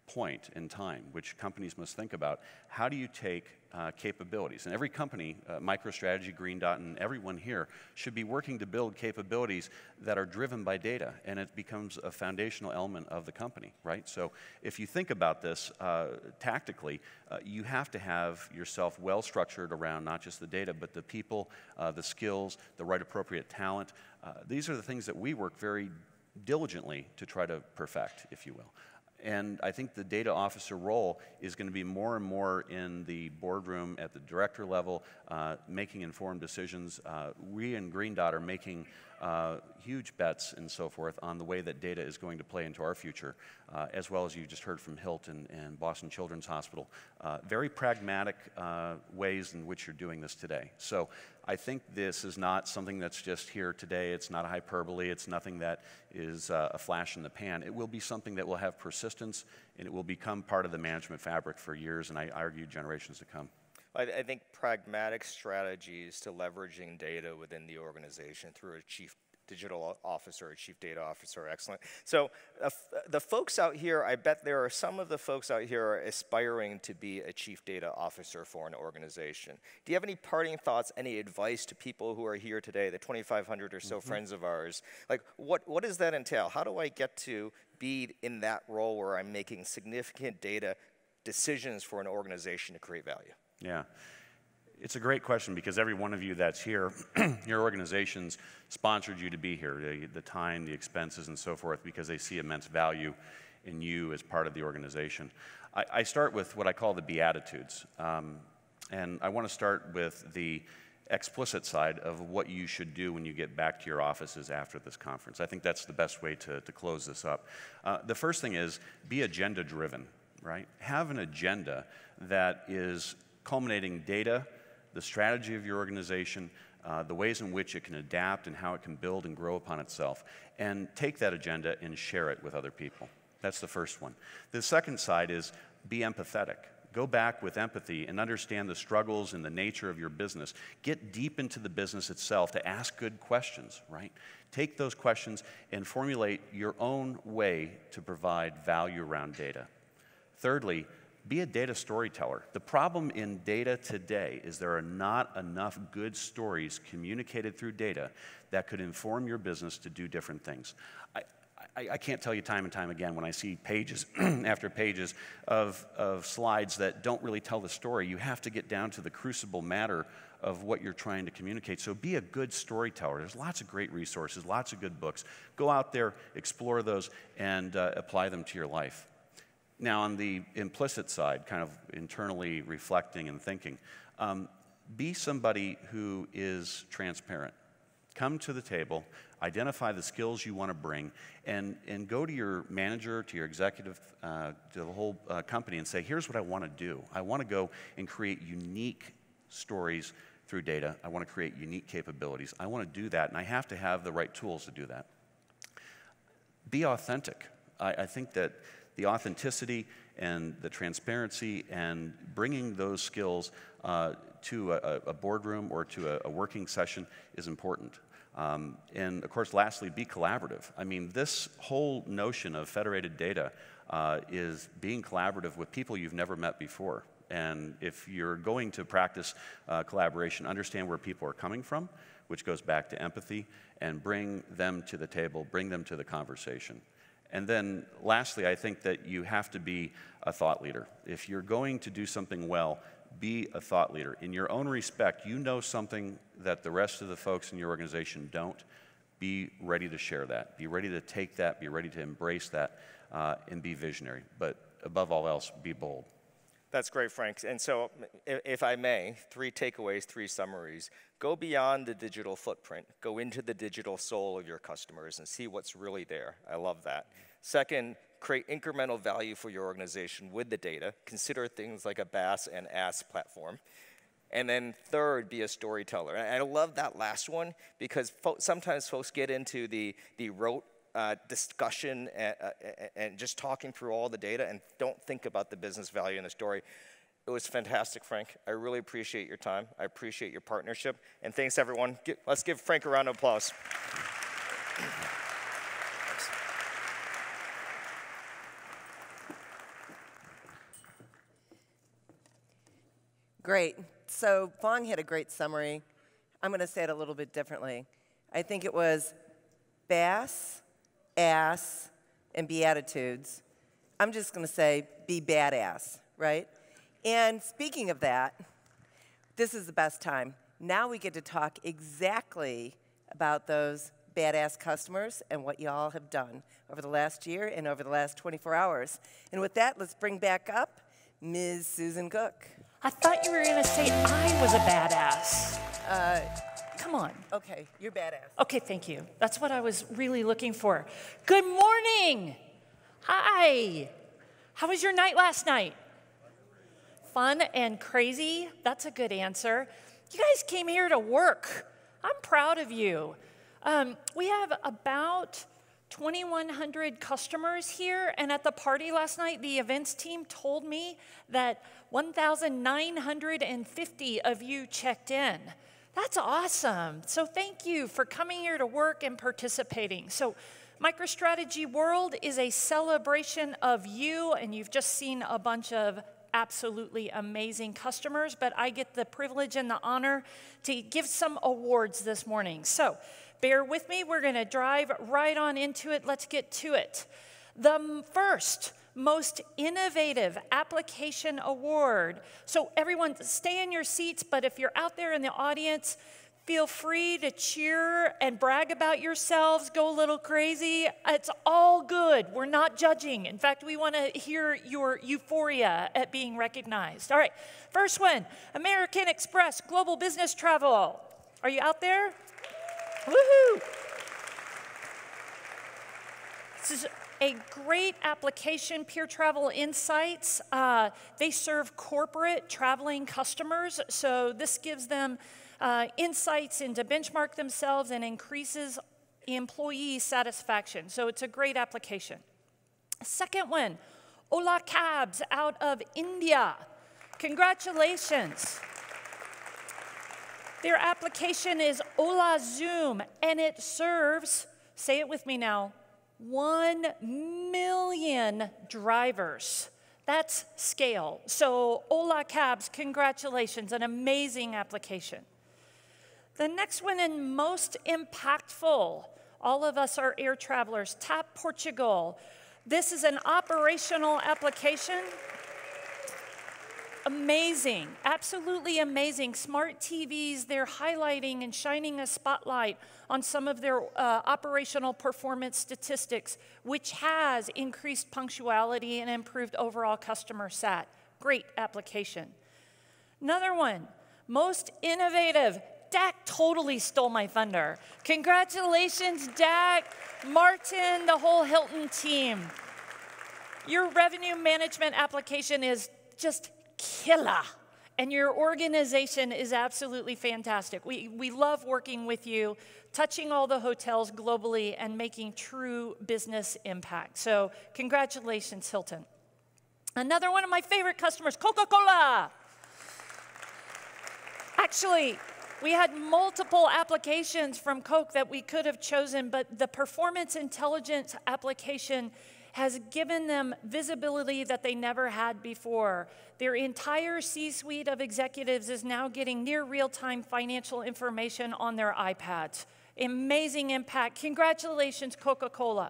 point in time, which companies must think about. How do you take capabilities? And every company, MicroStrategy, Green Dot, and everyone here should be working to build capabilities that are driven by data, and it becomes a foundational element of the company, right? So if you think about this tactically, you have to have yourself well structured around not just the data, but the people, the skills, the right appropriate talent. These are the things that we work very diligently to try to perfect, if you will. And I think the data officer role is going to be more and more in the boardroom at the director level, making informed decisions. We in Green Dot are making huge bets and so forth on the way that data is going to play into our future, as well as you just heard from Hilton and Boston Children's Hospital. Very pragmatic ways in which you're doing this today. So I think this is not something that's just here today. It's not a hyperbole. It's nothing that is a flash in the pan. It will be something that will have persistence, and it will become part of the management fabric for years, and I argue generations to come.
I think pragmatic strategies to leveraging data within the organization through a chief digital officer, a chief data officer are excellent. So the folks out here, I bet there are some of the folks out here are aspiring to be a chief data officer for an organization. Do you have any parting thoughts, any advice to people who are here today, the 2,500 or so friends of ours? Like, what does that entail? How do I get to be in that role where I'm making significant data decisions for an organization to create value?
Yeah. It's a great question because every one of you that's here, your organizations sponsored you to be here, the time, the expenses, and so forth, because they see immense value in you as part of the organization. I start with what I call the Beatitudes. And I want to start with the explicit side of what you should do when you get back to your offices after this conference. I think that's the best way to close this up. The first thing is be agenda-driven, right? Have an agenda that is culminating data, the strategy of your organization, the ways in which it can adapt and how it can build and grow upon itself, and take that agenda and share it with other people. That's the first one. The second side is be empathetic. Go back with empathy and understand the struggles and the nature of your business. Get deep into the business itself to ask good questions, right? Take those questions and formulate your own way to provide value around data. Thirdly, be a data storyteller. The problem in data today is there are not enough good stories communicated through data that could inform your business to do different things. I can't tell you time and time again when I see pages after pages of slides that don't really tell the story. You have to get down to the crucible matter of what you're trying to communicate. So be a good storyteller. There's lots of great resources, lots of good books. Go out there, explore those, and apply them to your life. Now, on the implicit side, kind of internally reflecting and thinking, be somebody who is transparent. Come to the table, identify the skills you want to bring, and go to your manager, to your executive, to the whole company and say, here's what I want to do. I want to go and create unique stories through data. I want to create unique capabilities. I want to do that, and I have to have the right tools to do that. Be authentic. I think that the authenticity and the transparency and bringing those skills to a boardroom or to a working session is important. And of course, lastly, be collaborative. I mean, this whole notion of federated data is being collaborative with people you've never met before. And if you're going to practice collaboration, understand where people are coming from, which goes back to empathy, and bring them to the table, bring them to the conversation. And then lastly, I think that you have to be a thought leader. If you're going to do something well, be a thought leader. In your own respect, you know something that the rest of the folks in your organization don't. Be ready to share that. Be ready to take that. Be ready to embrace that and be visionary. But above all else, be bold.
That's great, Frank. And so, if I may, 3 takeaways, 3 summaries. Go beyond the digital footprint. Go into the digital soul of your customers and see what's really there. I love that. Second, create incremental value for your organization with the data. Consider things like a BaaS and AS platform. And then third, be a storyteller. And I love that last one because sometimes folks get into the rote discussion and just talking through all the data and don't think about the business value in the story. It was fantastic, Frank. I really appreciate your time. I appreciate your partnership. And thanks, everyone. Let's give Frank a round of applause.
Great. So Fong had a great summary. I'm going to say it a little bit differently. I think it was bass, ass, and beatitudes. I'm just going to say be badass, right? And speaking of that, this is the best time. Now we get to talk exactly about those badass customers and what y'all have done over the last year and over the last 24 hours. And with that, let's bring back up Ms. Susan Cook.
I thought you were going to say I was a badass. Come on.
Okay, you're badass.
Okay, thank you. That's what I was really looking for. Good morning. Hi. How was your night last night? Fun and crazy? That's a good answer. You guys came here to work. I'm proud of you. We have about 2,100 customers here, and at the party last night, the events team told me that 1,950 of you checked in. That's awesome. So thank you for coming here to work and participating. So MicroStrategy World is a celebration of you, and you've just seen a bunch of absolutely amazing customers, but I get the privilege and the honor to give some awards this morning. So bear with me. We're going to drive right on into it. Let's get to it. The first most innovative application award. So everyone stay in your seats, but if you're out there in the audience, feel free to cheer and brag about yourselves, go a little crazy. It's all good. We're not judging. In fact, we want to hear your euphoria at being recognized. All right, first one, American Express Global Business Travel. Are you out there? Woohoo! This is a great application, Peer Travel Insights. They serve corporate traveling customers, so this gives them insights into benchmark themselves and increases employee satisfaction. So it's a great application. Second one, Ola Cabs out of India. Congratulations. Their application is Ola Zoom, and it serves, say it with me now, 1 million drivers. That's scale. So Ola Cabs, congratulations, an amazing application. The next one and most impactful, all of us are air travelers, TAP Portugal. This is an operational application. Amazing, absolutely amazing. Smart TVs, they're highlighting and shining a spotlight on some of their operational performance statistics, which has increased punctuality and improved overall customer sat. Great application. Another one, most innovative. Dak totally stole my thunder. Congratulations, Dak, Martin, the whole Hilton team. Your revenue management application is just killer, and your organization is absolutely fantastic. We love working with you, touching all the hotels globally and making true business impact. So congratulations, Hilton. Another one of my favorite customers, Coca-Cola. Actually, we had multiple applications from Coke that we could have chosen, but the performance intelligence application has given them visibility that they never had before. Their entire C-suite of executives is now getting near real-time financial information on their iPads. Amazing impact. Congratulations, Coca-Cola.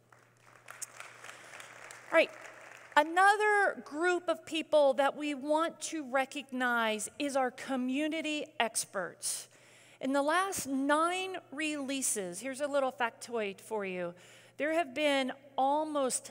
All right. Another group of people that we want to recognize is our community experts. In the last 9 releases, here's a little factoid for you. There have been almost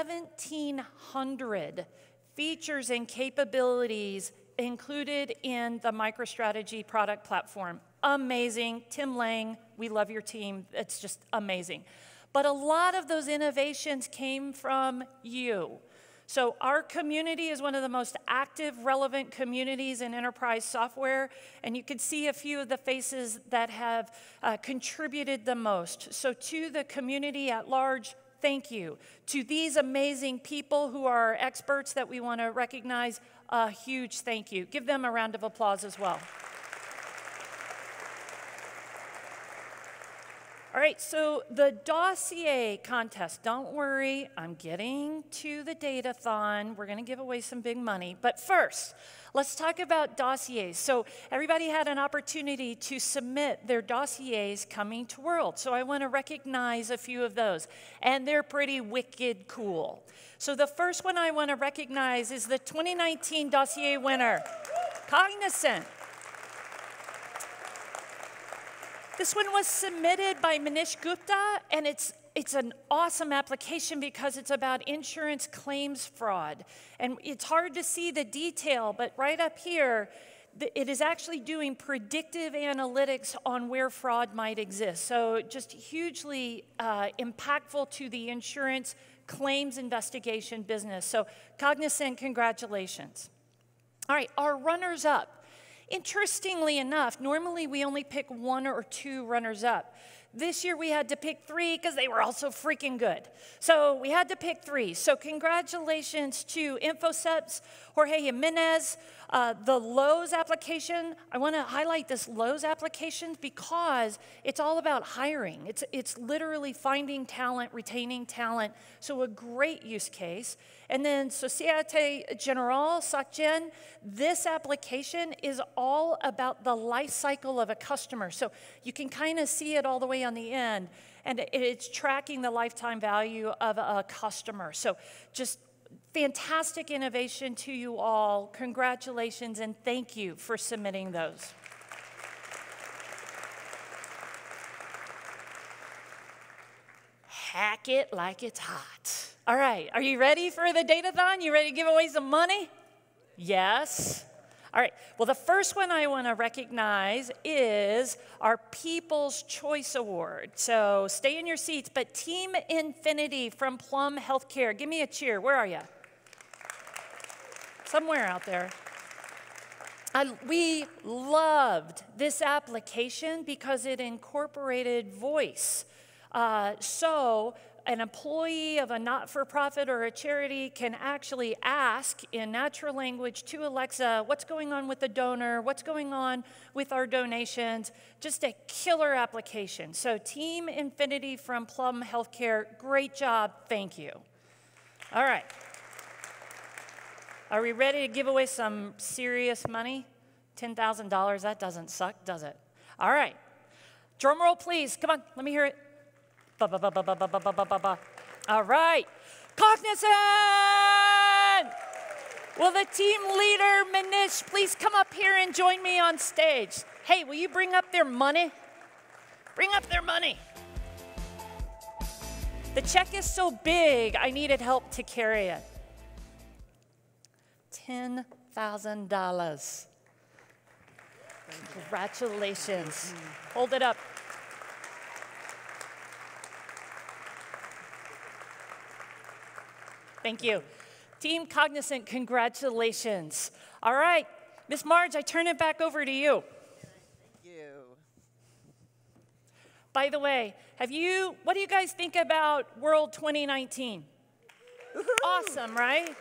1,700 features and capabilities included in the MicroStrategy product platform. Amazing. Tim Lang, we love your team. It's just amazing. But a lot of those innovations came from you. So our community is one of the most active, relevant communities in enterprise software, and you can see a few of the faces that have contributed the most. So to the community at large, thank you. To these amazing people who are experts that we want to recognize, a huge thank you. Give them a round of applause as well. All All right, so the dossier contest, don't worry, I'm getting to the datathon. We're going to give away some big money. But first, let's talk about dossiers. So everybody had an opportunity to submit their dossiers coming to World. So I want to recognize a few of those. And they're pretty wicked cool. So the first one I want to recognize is the 2019 dossier winner, Cognizant. This one was submitted by Manish Gupta, and it's an awesome application because it's about insurance claims fraud. And it's hard to see the detail, but right up here, it is actually doing predictive analytics on where fraud might exist. So just hugely impactful to the insurance claims investigation business. So Cognizant, congratulations. All right, our runners-up. Interestingly enough, normally we only pick 1 or 2 runners-up. This year we had to pick 3 because they were all so freaking good. So we had to pick 3. So congratulations to InfoSep's Jorge Jimenez. The Lowe's application, I want to highlight this Lowe's application because it's all about hiring. It's literally finding talent, retaining talent, so a great use case. And then Societe Generale, SocGen, this application is all about the life cycle of a customer. So you can kind of see it all the way on the end, and it's tracking the lifetime value of a customer. So just fantastic innovation to you all. Congratulations, and thank you for submitting those. Hack it like it's hot. All right, are you ready for the datathon? You ready to give away some money? Yes. All right, well, the first one I want to recognize is our People's Choice Award. So stay in your seats, but Team Infinity from Plum Healthcare, give me a cheer. Where are you? Somewhere out there. We loved this application because it incorporated voice. So an employee of a not-for-profit or a charity can actually ask in natural language to Alexa, what's going on with the donor? What's going on with our donations? Just a killer application. So Team Infinity from Plum Healthcare, great job. Thank you. All right. Are we ready to give away some serious money? $10,000, that doesn't suck, does it? All right. Drum roll, please. Come on, let me hear it. Ba, ba, ba, ba, ba, ba, ba, ba, ba, ba. All right. Cognizant! Will the team leader, Manish, please come up here and join me on stage? Hey, will you bring up their money? Bring up their money. The check is so big, I needed help to carry it. $10,000. Congratulations. Hold it up. Thank you. Team Cognizant, congratulations. All right, Miss Marge, I turn it back over to you.
Thank you.
By the way, what do you guys think about World 2019? Awesome, right?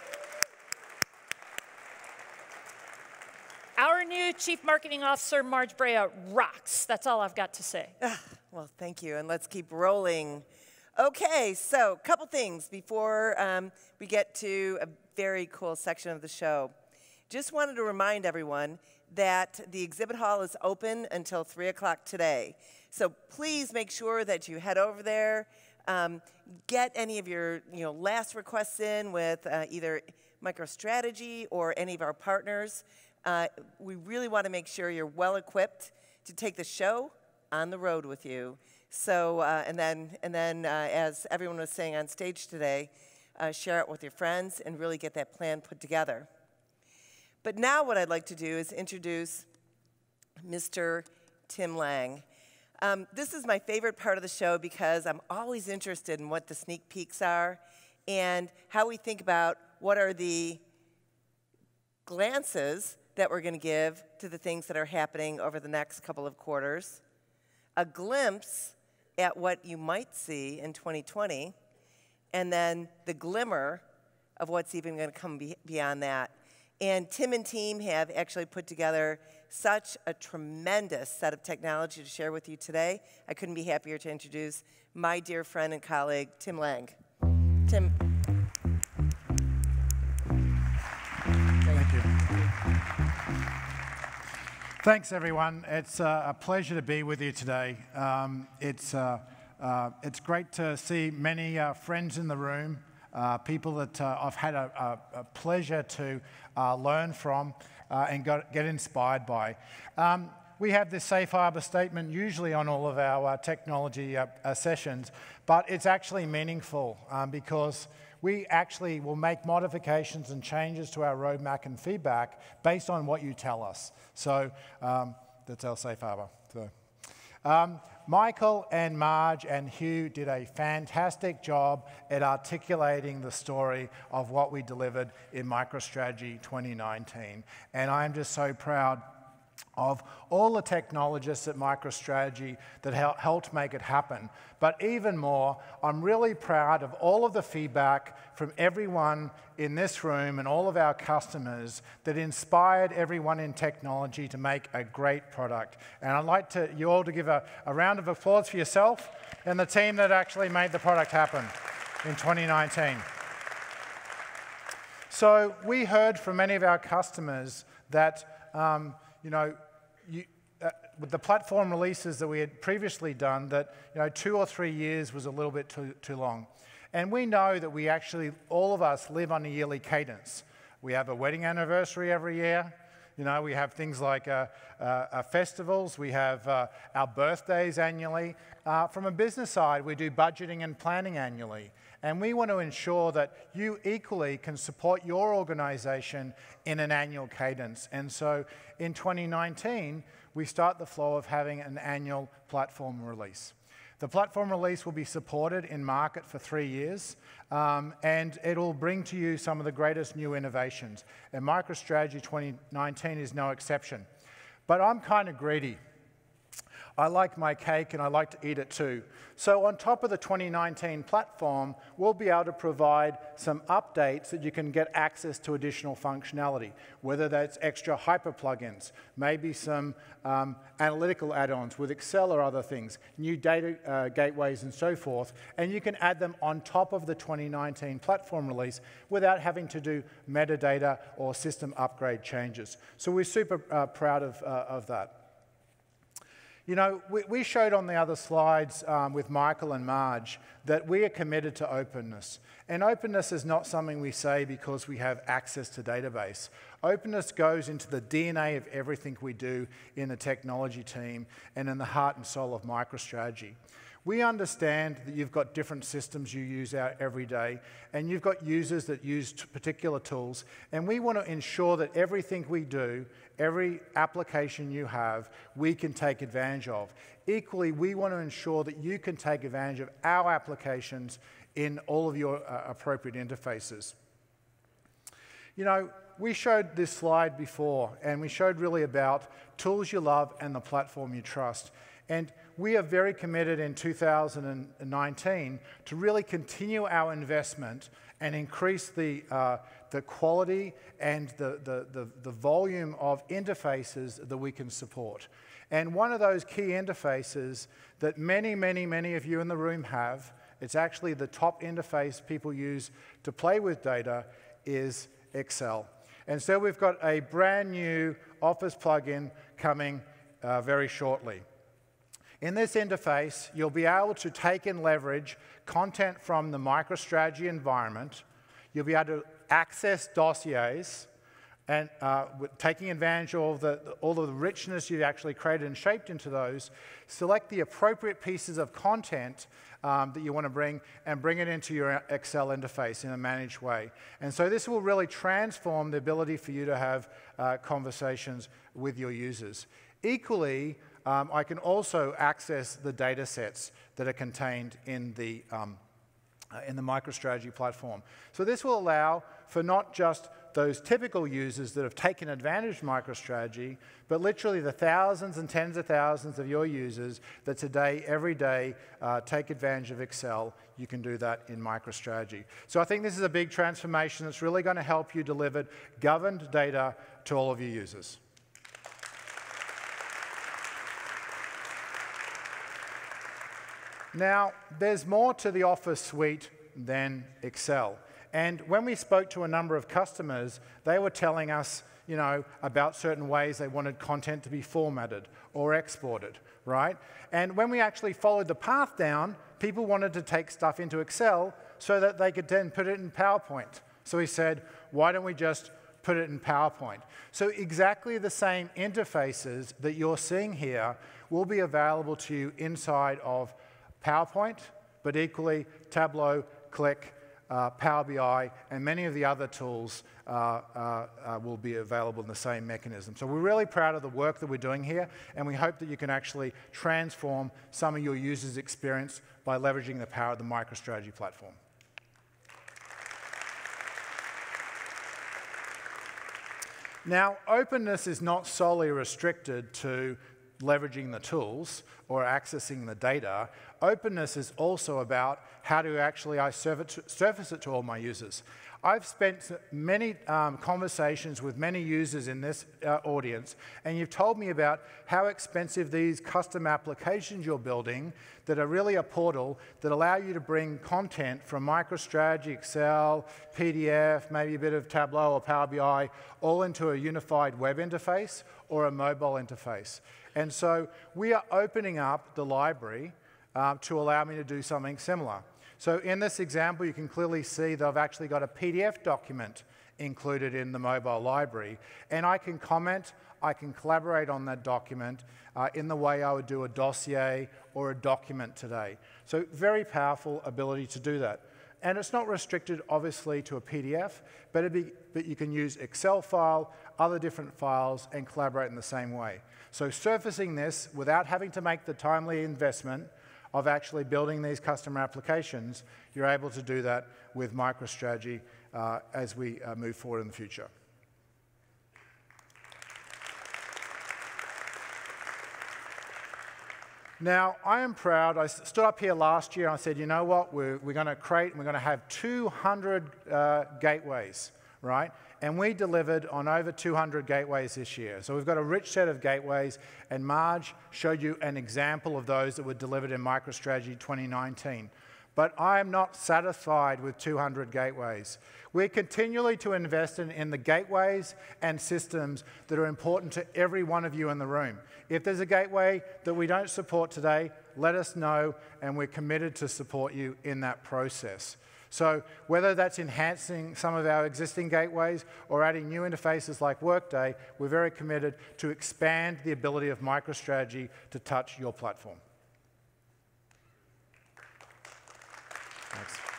Our new Chief Marketing Officer, Marge Brea, rocks. That's all I've got to say.
Well, thank you, and let's keep rolling. Okay, so a couple things before we get to a very cool section of the show. Just wanted to remind everyone that the exhibit hall is open until 3 o'clock today. So please make sure that you head over there, get any of your last requests in with either MicroStrategy or any of our partners. We really want to make sure you're well equipped to take the show on the road with you. So, and then as everyone was saying on stage today, share it with your friends and really get that plan put together. But now what I'd like to do is introduce Mr. Tim Lang. This is my favorite part of the show because I'm always interested in what the sneak peeks are and how we think about what are the glances that we're going to give to the things that are happening over the next couple of quarters, a glimpse at what you might see in 2020, and then the glimmer of what's even going to come beyond that. And Tim and team have actually put together such a tremendous set of technology to share with you today. I couldn't be happier to introduce my dear friend and colleague, Tim Lang. Tim.
Thank you. Thanks, everyone. It's a pleasure to be with you today. It's great to see many friends in the room, people that I've had a pleasure to learn from and get inspired by. We have this safe harbor statement usually on all of our technology sessions, but it's actually meaningful because we actually will make modifications and changes to our roadmap and feedback based on what you tell us. So that's our safe harbor. So, Michael and Marge and Hugh did a fantastic job at articulating the story of what we delivered in MicroStrategy 2019. And I'm just so proud of all the technologists at MicroStrategy that helped make it happen. But even more, I'm really proud of all of the feedback from everyone in this room and all of our customers that inspired everyone in technology to make a great product. And I'd like you all to give a round of applause for yourself and the team that actually made the product happen in 2019. So we heard from many of our customers that with the platform releases that we had previously done, that 2 or 3 years was a little bit too long. And we know that we actually, all of us, live on a yearly cadence. We have a wedding anniversary every year. We have things like festivals. We have our birthdays annually. From a business side, we do budgeting and planning annually. And we want to ensure that you equally can support your organization in an annual cadence. And so in 2019, we start the flow of having an annual platform release. The platform release will be supported in market for 3 years, and it'll bring to you some of the greatest new innovations. And MicroStrategy 2019 is no exception. But I'm kind of greedy. I like my cake and I like to eat it too. So on top of the 2019 platform, we'll be able to provide some updates that you can get access to additional functionality, whether that's extra hyper plugins, maybe some analytical add-ons with Excel or other things, new data gateways and so forth, and you can add them on top of the 2019 platform release without having to do metadata or system upgrade changes. So we're super proud of that. We showed on the other slides with Michael and Marge that we are committed to openness. And openness is not something we say because we have access to database. Openness goes into the DNA of everything we do in the technology team and in the heart and soul of MicroStrategy. We understand that you've got different systems you use out every day, and you've got users that use particular tools, and we want to ensure that everything we do, every application you have, we can take advantage of. Equally, we want to ensure that you can take advantage of our applications in all of your appropriate interfaces. We showed this slide before, and we showed really about tools you love and the platform you trust. And we are very committed in 2019 to really continue our investment and increase the quality and the volume of interfaces that we can support. And one of those key interfaces that many, many, many of you in the room have, it's actually the top interface people use to play with data, is Excel. And so we've got a brand new Office plugin coming very shortly. In this interface, you'll be able to take and leverage content from the MicroStrategy environment. You'll be able to access dossiers and taking advantage of all of the richness you've actually created and shaped into those. Select the appropriate pieces of content that you want to bring and bring it into your Excel interface in a managed way. And so this will really transform the ability for you to have conversations with your users. Equally, I can also access the data sets that are contained in the MicroStrategy platform. So this will allow for not just those typical users that have taken advantage of MicroStrategy, but literally the thousands and tens of thousands of your users that today, every day, take advantage of Excel. You can do that in MicroStrategy. So I think this is a big transformation that's really going to help you deliver governed data to all of your users. Now, there's more to the Office suite than Excel. And when we spoke to a number of customers, they were telling us, you know, about certain ways they wanted content to be formatted or exported, right? And when we actually followed the path down, people wanted to take stuff into Excel so that they could then put it in PowerPoint. So we said, why don't we just put it in PowerPoint? So exactly the same interfaces that you're seeing here will be available to you inside of PowerPoint, but equally Tableau, Click, Power BI, and many of the other tools will be available in the same mechanism. So we're really proud of the work that we're doing here, and we hope that you can actually transform some of your users' experience by leveraging the power of the MicroStrategy platform. Now, openness is not solely restricted to leveraging the tools or accessing the data. Openness is also about how do actually I surface it to all my users. I've spent many conversations with many users in this audience, and you've told me about how expensive these custom applications you're building that are really a portal that allow you to bring content from MicroStrategy, Excel, PDF, maybe a bit of Tableau or Power BI, all into a unified web interface or a mobile interface. And so we are opening up the library to allow me to do something similar. So in this example, you can clearly see that I've actually got a PDF document included in the mobile library. And I can comment, I can collaborate on that document in the way I would do a dossier or a document today. So very powerful ability to do that. And it's not restricted, obviously, to a PDF, but you can use Excel file, other different files, and collaborate in the same way. So surfacing this without having to make the timely investment of actually building these customer applications, you're able to do that with MicroStrategy as we move forward in the future. Now, I am proud. I stood up here last year and I said, you know what, we're going to create, we're going to have 200 gateways, right? And we delivered on over 200 gateways this year. So we've got a rich set of gateways, and Marge showed you an example of those that were delivered in MicroStrategy 2019. But I am not satisfied with 200 gateways. We're continually to invest in the gateways and systems that are important to every one of you in the room. If there's a gateway that we don't support today, let us know, and we're committed to support you in that process. So whether that's enhancing some of our existing gateways or adding new interfaces like Workday, we're very committed to expand the ability of MicroStrategy to touch your platform. Thanks.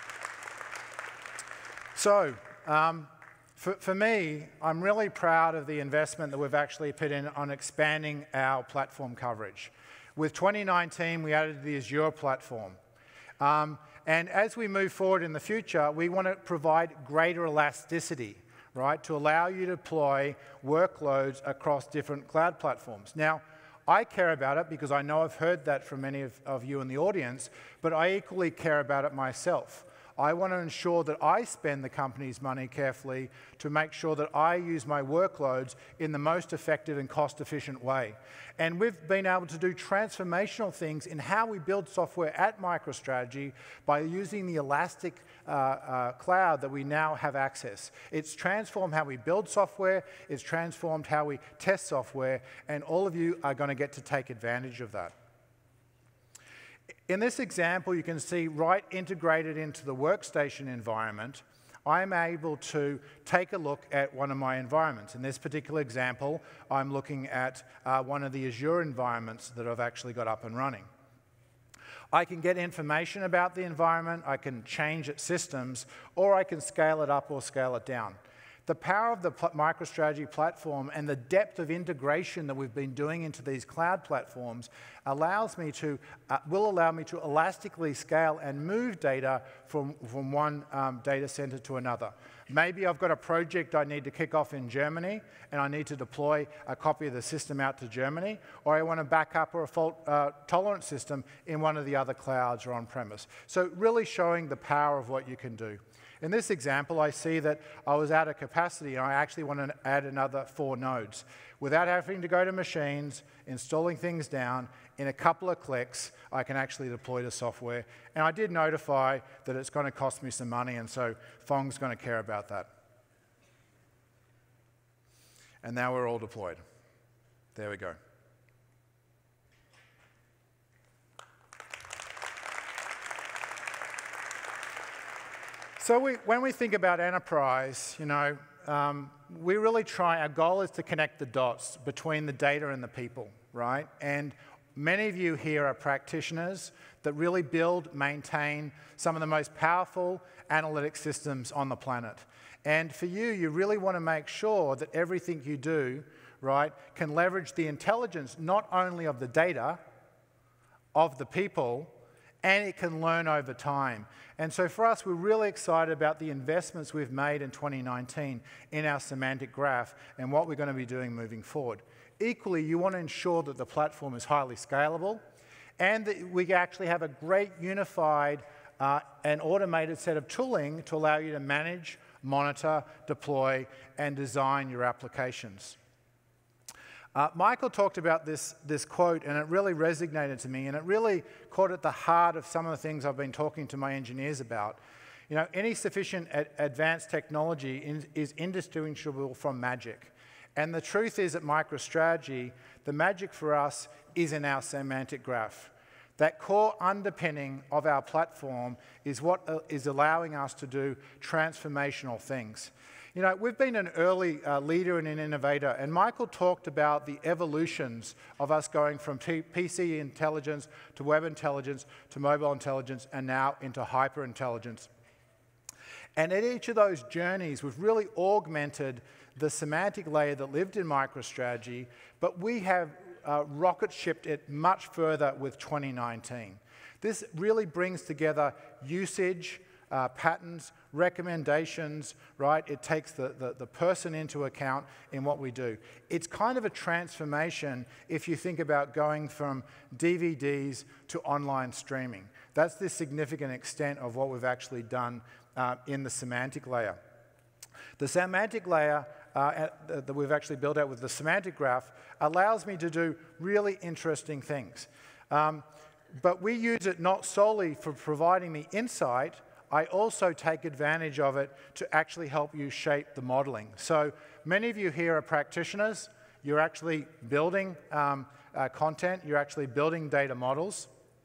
So for me, I'm really proud of the investment that we've actually put in on expanding our platform coverage. With 2019, we added the Azure platform. And as we move forward in the future, we want to provide greater elasticity, right, to allow you to deploy workloads across different cloud platforms. Now, I care about it because I know I've heard that from many of you in the audience, but I equally care about it myself. I want to ensure that I spend the company's money carefully to make sure that I use my workloads in the most effective and cost-efficient way. And we've been able to do transformational things in how we build software at MicroStrategy by using the elastic cloud that we now have access. It's transformed how we build software, it's transformed how we test software, and all of you are going to get to take advantage of that. In this example, you can see right integrated into the workstation environment, I'm able to take a look at one of my environments. In this particular example, I'm looking at one of the Azure environments that I've actually got up and running. I can get information about the environment, I can change its systems, or I can scale it up or scale it down. The power of the MicroStrategy platform and the depth of integration that we've been doing into these cloud platforms allows me to, will allow me to elastically scale and move data from one data center to another. Maybe I've got a project I need to kick off in Germany and I need to deploy a copy of the system out to Germany, or I want a backup or a fault-tolerant system in one of the other clouds or on-premise. So really showing the power of what you can do. In this example, I see that I was out of capacity and I actually want to add another 4 nodes. Without having to go to machines, installing things down, in a couple of clicks, I can actually deploy the software. And I did notify that it's going to cost me some money, and so Fong's going to care about that. And now we're all deployed. There we go. So when we think about enterprise, you know, we really try, our goal is to connect the dots between the data and the people, right? And many of you here are practitioners that really build, maintain some of the most powerful analytic systems on the planet. And for you, you really want to make sure that everything you do, right, can leverage the intelligence not only of the data, of the people, and it can learn over time. And so for us, we're really excited about the investments we've made in 2019 in our semantic graph and what we're going to be doing moving forward. Equally, you want to ensure that the platform is highly scalable and that we actually have a great unified and automated set of tooling to allow you to manage, monitor, deploy, and design your applications. Michael talked about this quote, and it really resonated to me, and it really caught at the heart of some of the things I've been talking to my engineers about. You know, any sufficient advanced technology is indistinguishable from magic. And the truth is, at MicroStrategy, the magic for us is in our semantic graph. That core underpinning of our platform is what is allowing us to do transformational things. You know, we've been an early leader and an innovator, and Michael talked about the evolutions of us going from PC intelligence to web intelligence to mobile intelligence and now into HyperIntelligence. And at each of those journeys, we've really augmented the semantic layer that lived in MicroStrategy, but we have rocket shipped it much further with 2019. This really brings together usage, patterns, recommendations, right? It takes the person into account in what we do. It's kind of a transformation if you think about going from DVDs to online streaming. That's the significant extent of what we've actually done in the semantic layer. The semantic layer that we've actually built out with the semantic graph allows me to do really interesting things. But we use it not solely for providing me insight, I also take advantage of it to actually help you shape the modeling. So many of you here are practitioners. You're actually building content. You're actually building data models.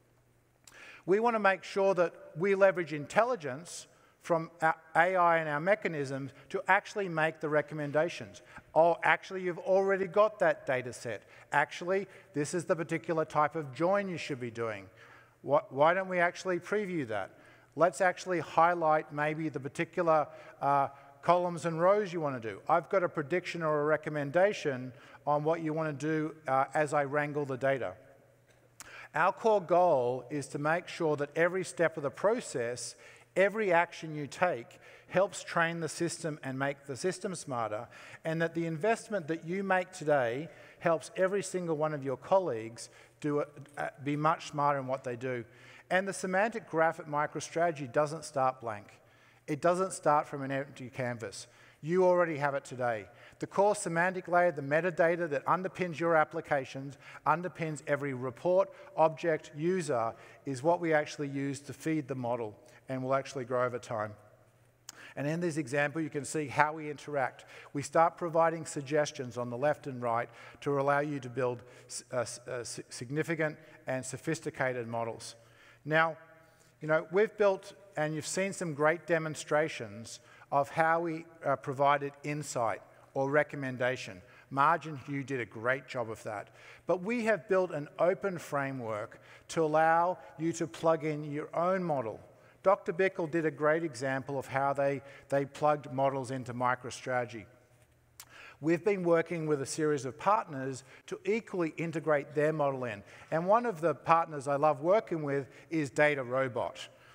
We want to make sure that we leverage intelligence from our AI and our mechanisms to actually make the recommendations. Oh, actually, you've already got that data set. Actually, this is the particular type of join you should be doing. Why don't we actually preview that? Let's actually highlight maybe the particular columns and rows you want to do. I've got a prediction or a recommendation on what you want to do as I wrangle the data. Our core goal is to make sure that every step of the process, every action you take, helps train the system and make the system smarter, and that the investment that you make today helps every single one of your colleagues be much smarter in what they do. And the semantic graph at MicroStrategy doesn't start blank. It doesn't start from an empty canvas. You already have it today. The core semantic layer, the metadata that underpins your applications, underpins every report, object, user, is what we actually use to feed the model and will actually grow over time. And in this example, you can see how we interact. We start providing suggestions on the left and right to allow you to build significant and sophisticated models. Now, you know, we've built, and you've seen some great demonstrations of how we provided insight or recommendation. Margin, you did a great job of that. But we have built an open framework to allow you to plug in your own model. Dr. Bickle did a great example of how they plugged models into MicroStrategy. We've been working with a series of partners to equally integrate their model in. And one of the partners I love working with is Data Robot.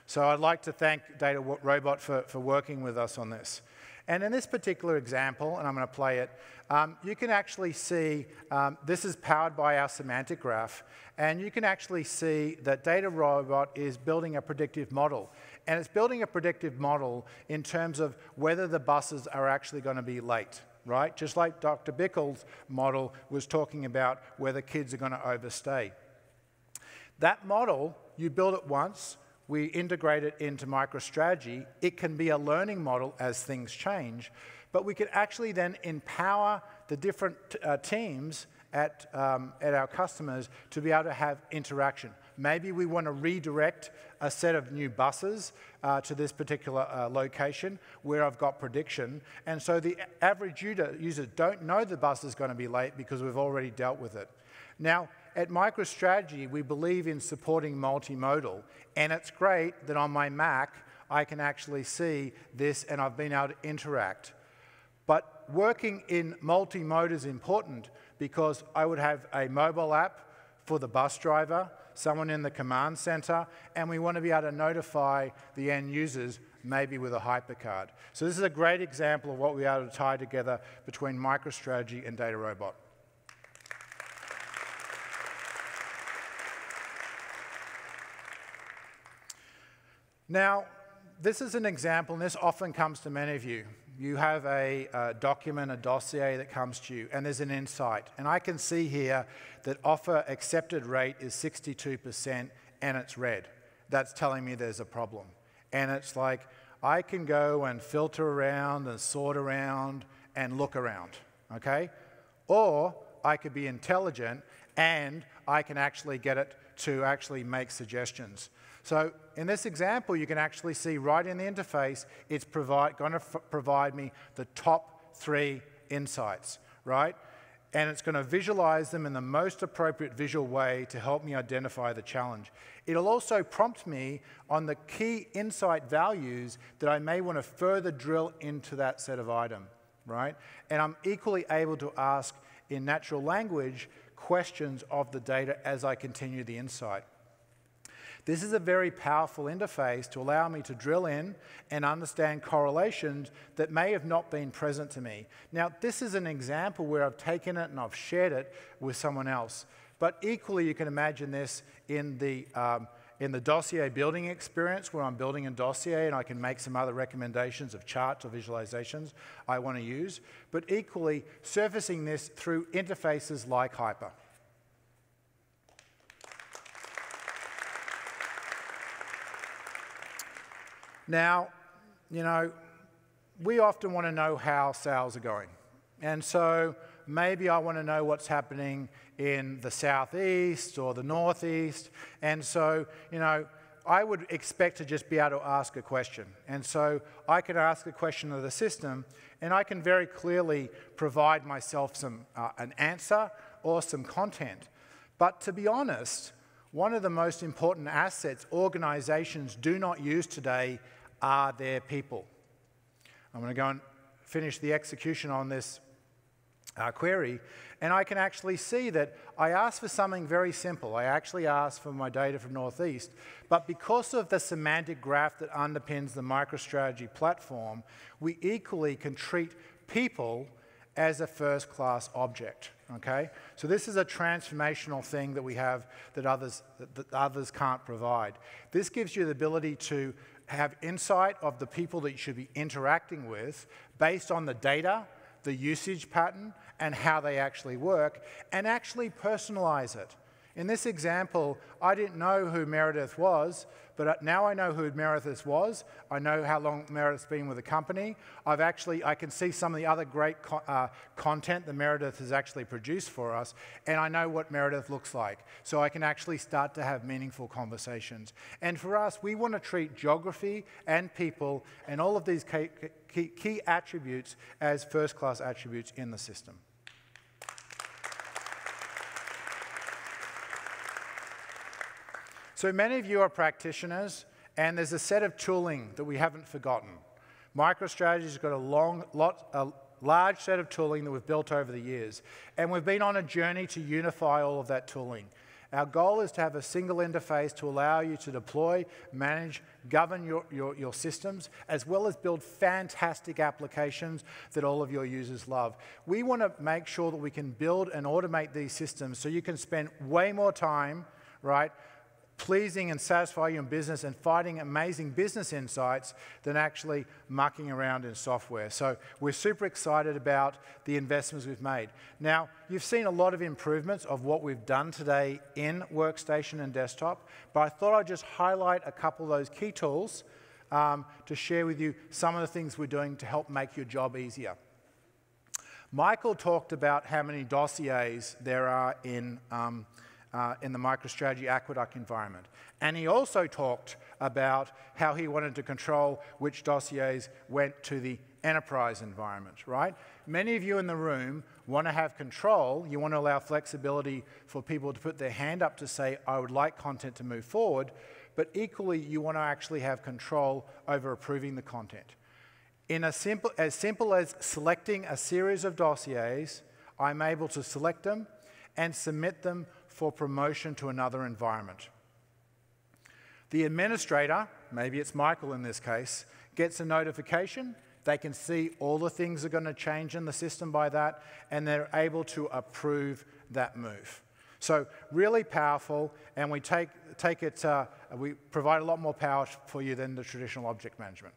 So I'd like to thank Data Robot for working with us on this. And in this particular example, and I'm going to play it, you can actually see, this is powered by our semantic graph, and you can actually see that Data Robot is building a predictive model. And it's building a predictive model in terms of whether the buses are actually going to be late, right? Just like Dr. Bickel's model was talking about whether kids are going to overstay. That model, you build it once, we integrate it into MicroStrategy. It can be a learning model as things change, but we can actually then empower the different teams at our customers to be able to have interaction. Maybe we want to redirect a set of new buses to this particular location where I've got prediction, and so the average user don't know the bus is going to be late because we've already dealt with it. Now, at MicroStrategy, we believe in supporting multimodal, and it's great that on my Mac, I can actually see this and I've been able to interact. But working in multi-mode is important because I would have a mobile app for the bus driver, someone in the command center, and we want to be able to notify the end users maybe with a hypercard. So this is a great example of what we are able to tie together between MicroStrategy and Data Robot. Now, this is an example, and this often comes to many of you. You have a document, a dossier that comes to you, and there's an insight. And I can see here that offer accepted rate is 62%, and it's red. That's telling me there's a problem. And it's like, I can go and filter around and sort around and look around, okay? Or I could be intelligent, and I can actually get it to actually make suggestions. So in this example, you can actually see right in the interface, it's going to provide me the top 3 insights, right? And it's going to visualize them in the most appropriate visual way to help me identify the challenge. It'll also prompt me on the key insight values that I may want to further drill into that set of item, right? And I'm equally able to ask in natural language questions of the data as I continue the insight. This is a very powerful interface to allow me to drill in and understand correlations that may have not been present to me. Now, this is an example where I've taken it and I've shared it with someone else. But equally, you can imagine this in the dossier building experience where I'm building a dossier and I can make some other recommendations of charts or visualizations I want to use. But equally, surfacing this through interfaces like Hyper. Now, you know, we often want to know how sales are going. And so maybe I want to know what's happening in the southeast or the northeast. And so, you know, I would expect to just be able to ask a question. And so I can ask a question of the system, and I can very clearly provide myself an answer or some content. But to be honest, one of the most important assets organizations do not use today are their people. I'm going to go and finish the execution on this query, and I can actually see that I asked for something very simple. I actually asked for my data from Northeast, but because of the semantic graph that underpins the MicroStrategy platform, we equally can treat people as a first-class object, okay? So this is a transformational thing that we have that others can't provide. This gives you the ability to have insight of the people that you should be interacting with based on the data, the usage pattern, and how they actually work, and actually personalize it. In this example, I didn't know who Meredith was, but now I know who Meredith was. I know how long Meredith's been with the company. I can see some of the other great content that Meredith has actually produced for us, and I know what Meredith looks like. So I can actually start to have meaningful conversations. And for us, we want to treat geography and people and all of these key attributes as first-class attributes in the system. So many of you are practitioners, and there's a set of tooling that we haven't forgotten. MicroStrategy's got a large set of tooling that we've built over the years, and we've been on a journey to unify all of that tooling. Our goal is to have a single interface to allow you to deploy, manage, govern your systems, as well as build fantastic applications that all of your users love. We want to make sure that we can build and automate these systems so you can spend way more time, right, pleasing and satisfying your business and finding amazing business insights than actually mucking around in software. So we're super excited about the investments we've made. Now, you've seen a lot of improvements of what we've done today in Workstation and Desktop, but I thought I'd just highlight a couple of those key tools to share with you some of the things we're doing to help make your job easier. Michael talked about how many dossiers there are in the MicroStrategy Aqueduct environment. And he also talked about how he wanted to control which dossiers went to the enterprise environment, right? Many of you in the room want to have control. You want to allow flexibility for people to put their hand up to say, I would like content to move forward, but equally you want to actually have control over approving the content. In as simple as selecting a series of dossiers, I'm able to select them and submit them for promotion to another environment. The administrator, maybe it's Michael in this case, gets a notification. They can see all the things that are going to change in the system by that, and they're able to approve that move. So really powerful, and we we provide a lot more power for you than the traditional object management.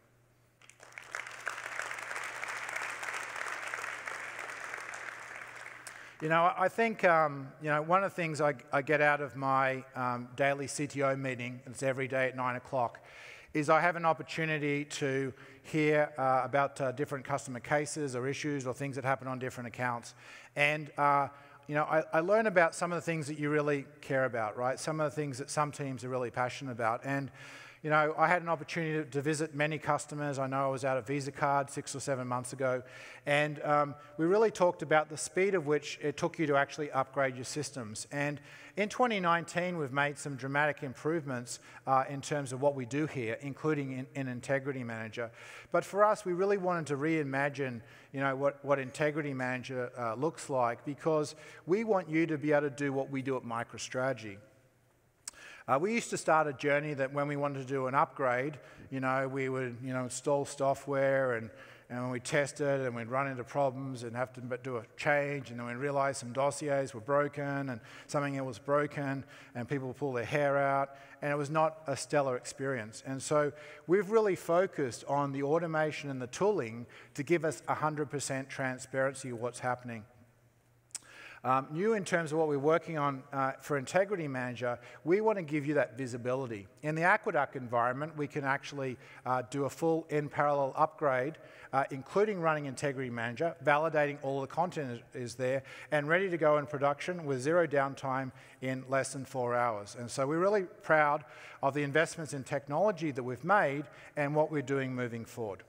You know, I think one of the things I get out of my daily CTO meeting, it's every day at 9 o'clock, is I have an opportunity to hear about different customer cases or issues or things that happen on different accounts. And I learn about some of the things that you really care about, right? Some of the things that some teams are really passionate about. And you know, I had an opportunity to visit many customers. I know I was out at Visa Card 6 or 7 months ago, and we really talked about the speed of which it took you to actually upgrade your systems. And in 2019, we've made some dramatic improvements in terms of what we do here, including in Integrity Manager. But for us, we really wanted to reimagine, you know, what Integrity Manager looks like, because we want you to be able to do what we do at MicroStrategy. We used to start a journey that when we wanted to do an upgrade, you know, we would, install software and we'd test it and we'd run into problems and have to do a change, and then we'd realize some dossiers were broken and something else was broken and people would pull their hair out, and it was not a stellar experience. And so we've really focused on the automation and the tooling to give us 100% transparency of what's happening. New in terms of what we're working on for Integrity Manager, we want to give you that visibility. In the Aqueduct environment, we can actually do a full in-parallel upgrade, including running Integrity Manager, validating all the content is there, and ready to go in production with zero downtime in less than 4 hours. And so we're really proud of the investments in technology that we've made and what we're doing moving forward.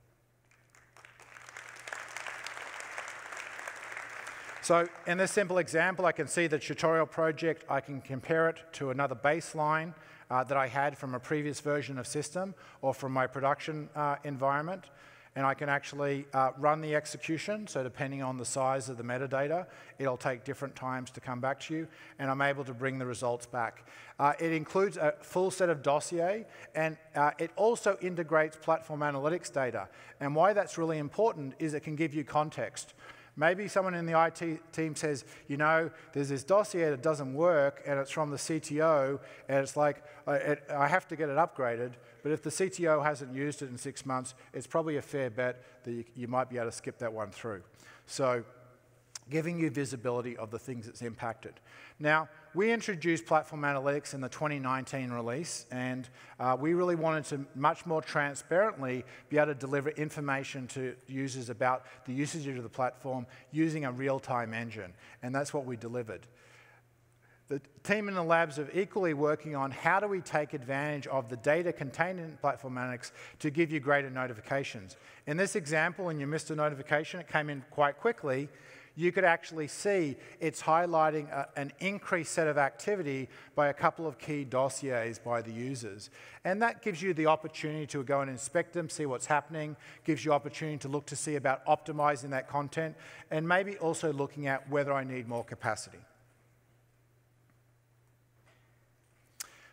So in this simple example, I can see the tutorial project. I can compare it to another baseline that I had from a previous version of system or from my production environment. And I can actually run the execution. So depending on the size of the metadata, it'll take different times to come back to you. And I'm able to bring the results back. It includes a full set of dossier. And it also integrates platform analytics data. And why that's really important is it can give you context. Maybe someone in the IT team says, you know, there's this dossier that doesn't work, and it's from the CTO, and it's like, I have to get it upgraded, but if the CTO hasn't used it in 6 months, it's probably a fair bet that you might be able to skip that one through. So giving you visibility of the things that's impacted. Now, we introduced Platform Analytics in the 2019 release, and we really wanted to much more transparently be able to deliver information to users about the usage of the platform using a real-time engine, and that's what we delivered. The team in the labs are equally working on how do we take advantage of the data contained in Platform Analytics to give you greater notifications. In this example, when you missed a notification, it came in quite quickly. You could actually see it's highlighting an increased set of activity by a couple of key dossiers by the users. And that gives you the opportunity to go and inspect them, see what's happening, gives you opportunity to look to see about optimizing that content, and maybe also looking at whether I need more capacity.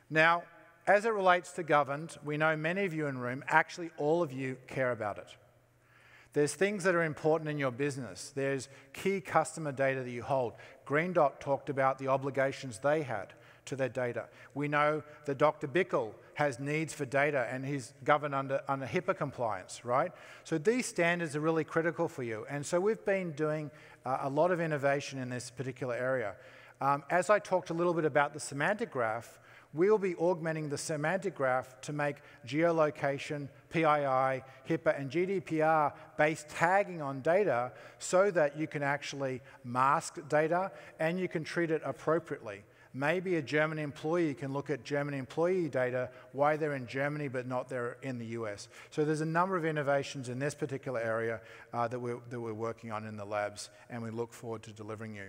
Now, as it relates to governed, we know many of you in the room, actually all of you care about it. There's things that are important in your business. There's key customer data that you hold. Green Dot talked about the obligations they had to their data. We know that Dr. Bickle has needs for data and he's governed under HIPAA compliance, right? So these standards are really critical for you. And so we've been doing a lot of innovation in this particular area. As I talked a little bit about the semantic graph, we'll be augmenting the semantic graph to make geolocation, PII, HIPAA, and GDPR-based tagging on data so that you can actually mask data and you can treat it appropriately. Maybe a German employee can look at German employee data, why they're in Germany but not they're in the US. So there's a number of innovations in this particular area that we're working on in the labs, and we look forward to delivering you.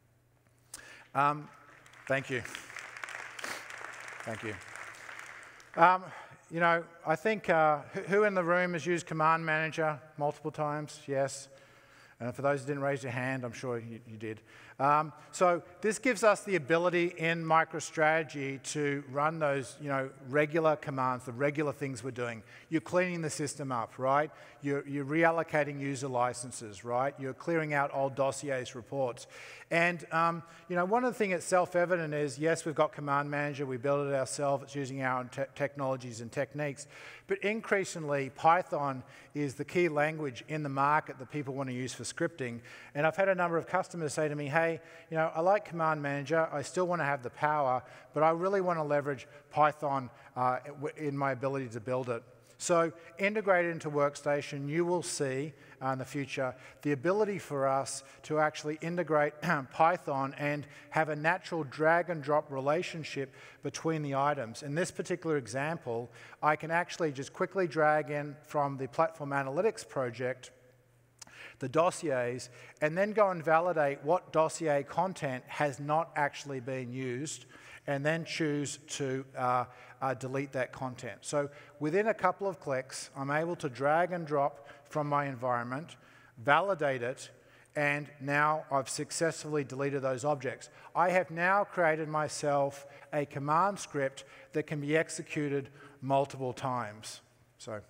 Thank you. Thank you. You know, I think who in the room has used Command Manager multiple times? Yes. And for those who didn't raise your hand, I'm sure you did. So this gives us the ability in MicroStrategy to run those, regular commands, the regular things we're doing. You're cleaning the system up, right? You're reallocating user licenses, right? You're clearing out old dossiers, reports. And, one of the things that's self-evident is, yes, we've got Command Manager, we build it ourselves, it's using our own technologies and techniques, but increasingly, Python is the key language in the market that people want to use for scripting. And I've had a number of customers say to me, hey, I like Command Manager, I still want to have the power, but I really want to leverage Python in my ability to build it. So integrated into Workstation, you will see in the future the ability for us to actually integrate Python and have a natural drag and drop relationship between the items. In this particular example, I can actually just quickly drag in from the Platform Analytics project the dossiers, and then go and validate what dossier content has not actually been used, and then choose to delete that content. So within a couple of clicks, I'm able to drag and drop from my environment, validate it, and now I've successfully deleted those objects. I have now created myself a command script that can be executed multiple times. So.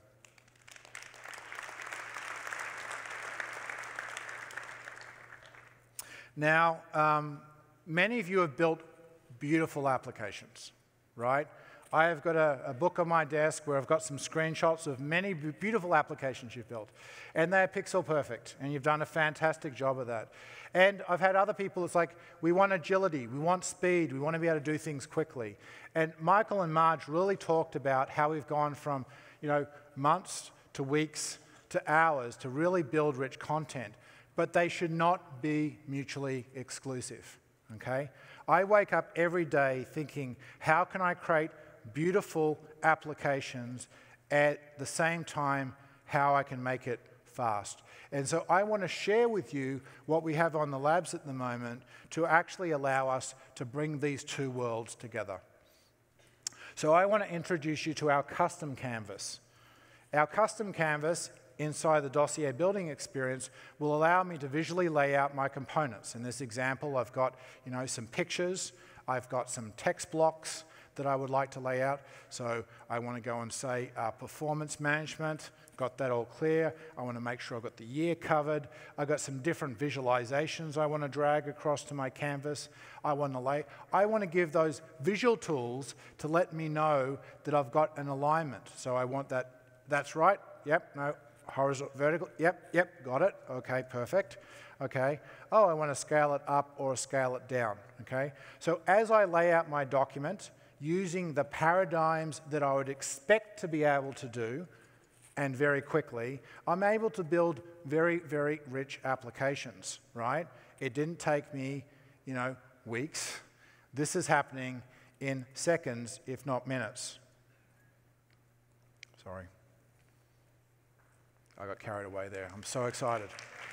Now, many of you have built beautiful applications, right? I have got a book on my desk where I've got some screenshots of many beautiful applications you've built. And they're pixel perfect, and you've done a fantastic job of that. And I've had other people, it's like, we want agility, we want speed, we want to be able to do things quickly. And Michael and Marge really talked about how we've gone from, months to weeks to hours to really build rich content. But they should not be mutually exclusive, okay? I wake up every day thinking, how can I create beautiful applications at the same time how I can make it fast? And so I want to share with you what we have on the labs at the moment to actually allow us to bring these two worlds together. So I want to introduce you to our custom canvas. Our custom canvas inside the dossier building experience will allow me to visually lay out my components. In this example, I've got some pictures, I've got some text blocks that I would like to lay out. So I want to go and say performance management, got that all clear. I want to make sure I've got the year covered. I've got some different visualizations I want to drag across to my canvas. I want to give those visual tools to let me know that I've got an alignment. So I want that's right, yep, no, horizontal, vertical, yep, got it, okay, perfect, okay. Oh, I want to scale it up or scale it down, okay. So as I lay out my document, using the paradigms that I would expect to be able to do, and very quickly, I'm able to build very, very rich applications, right? It didn't take me, weeks. This is happening in seconds, if not minutes. Sorry. I got carried away there. I'm so excited.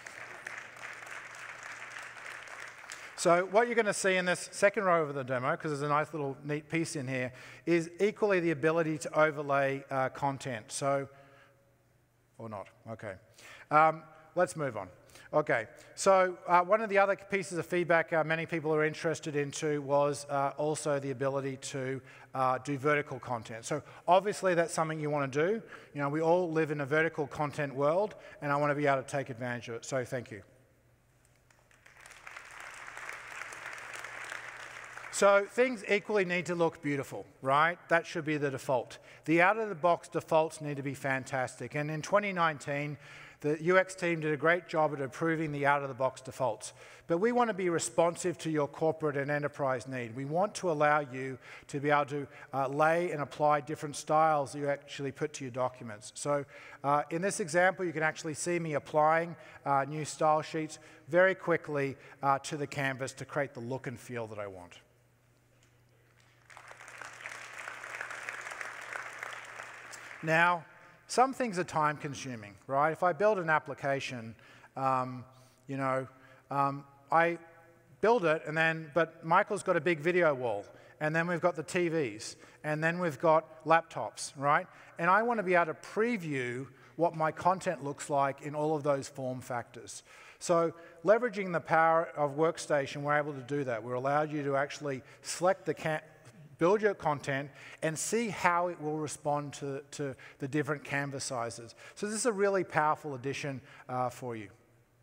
So what you're going to see in this second row of the demo, because there's a nice little neat piece in here, is equally the ability to overlay content. So, or not, okay. let's move on. Okay, so one of the other pieces of feedback many people are interested into was also the ability to do vertical content. So obviously that's something you want to do. You know, we all live in a vertical content world, and I want to be able to take advantage of it, so thank you. So things equally need to look beautiful, right? That should be the default. The out-of-the-box defaults need to be fantastic, and in 2019, the UX team did a great job at improving the out-of-the-box defaults. But we want to be responsive to your corporate and enterprise need. We want to allow you to be able to lay and apply different styles that you actually put to your documents. So in this example, you can actually see me applying new style sheets very quickly to the canvas to create the look and feel that I want. Now, some things are time consuming, right? If I build an application, you know, I build it but Michael's got a big video wall, and then we've got the TVs, and then we've got laptops, right? And I want to be able to preview what my content looks like in all of those form factors. So leveraging the power of Workstation, we're able to do that. We're allowed you to actually select build your content and see how it will respond to the different canvas sizes. So this is a really powerful addition for you.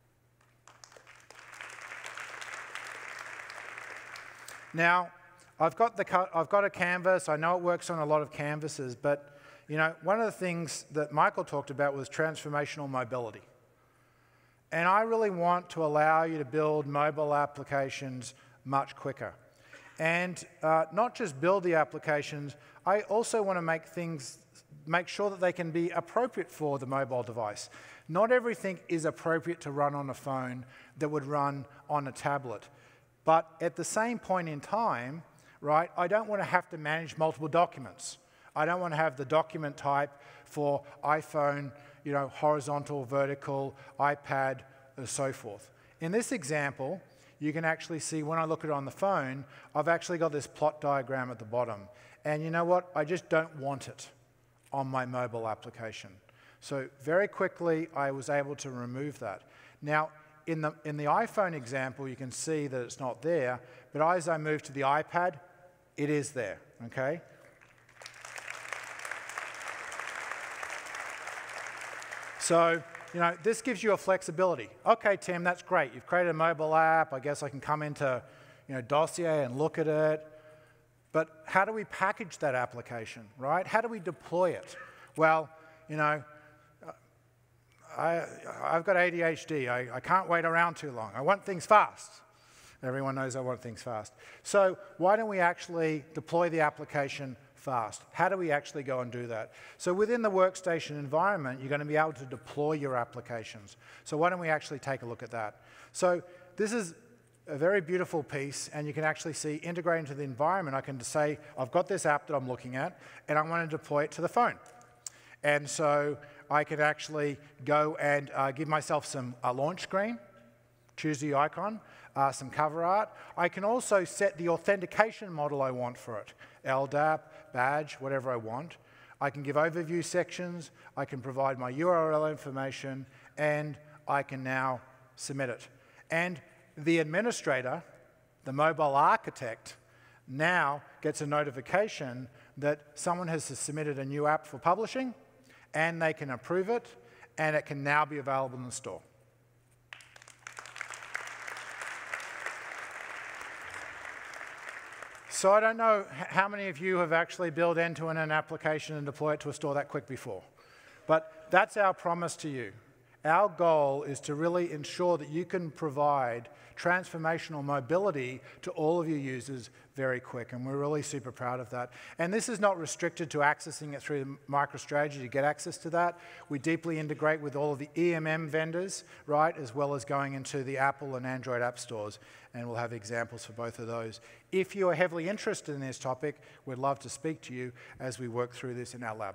Now, I've got a canvas. I know it works on a lot of canvases, but you know, one of the things that Michael talked about was transformational mobility. And I really want to allow you to build mobile applications much quicker. And not just build the applications, I also want to make sure that they can be appropriate for the mobile device. Not everything is appropriate to run on a phone that would run on a tablet. But at the same point in time, right, I don't want to have to manage multiple documents. I don't want to have the document type for iPhone, you know, horizontal, vertical, iPad, and so forth. In this example, you can actually see when I look at it on the phone, I've actually got this plot diagram at the bottom. And you know what? I just don't want it on my mobile application. So very quickly, I was able to remove that. Now, in the iPhone example, you can see that it's not there, but as I move to the iPad, it is there, okay? So, you know, this gives you a flexibility. Okay, Tim, that's great. You've created a mobile app. I guess I can come into, you know, Dossier and look at it. But how do we package that application, right? How do we deploy it? Well, you know, I've got ADHD. I can't wait around too long. I want things fast. Everyone knows I want things fast. So why don't we actually deploy the application fast? How do we actually go and do that? So within the Workstation environment, you're going to be able to deploy your applications. So why don't we actually take a look at that? So this is a very beautiful piece, and you can actually see integrated into the environment. I can say, I've got this app that I'm looking at, and I want to deploy it to the phone. And so I could actually go and give myself a launch screen, choose the icon, some cover art. I can also set the authentication model I want for it, LDAP, badge, whatever I want. I can give overview sections. I can provide my URL information, and I can now submit it. And the administrator, the mobile architect, now gets a notification that someone has submitted a new app for publishing, and they can approve it, and it can now be available in the store. So I don't know how many of you have actually built end-to-end an application and deployed it to a store that quick before. But that's our promise to you. Our goal is to really ensure that you can provide transformational mobility to all of your users very quick, and we're really super proud of that. And this is not restricted to accessing it through MicroStrategy to get access to that. We deeply integrate with all of the EMM vendors, right, as well as going into the Apple and Android app stores, and we'll have examples for both of those. If you are heavily interested in this topic, we'd love to speak to you as we work through this in our lab.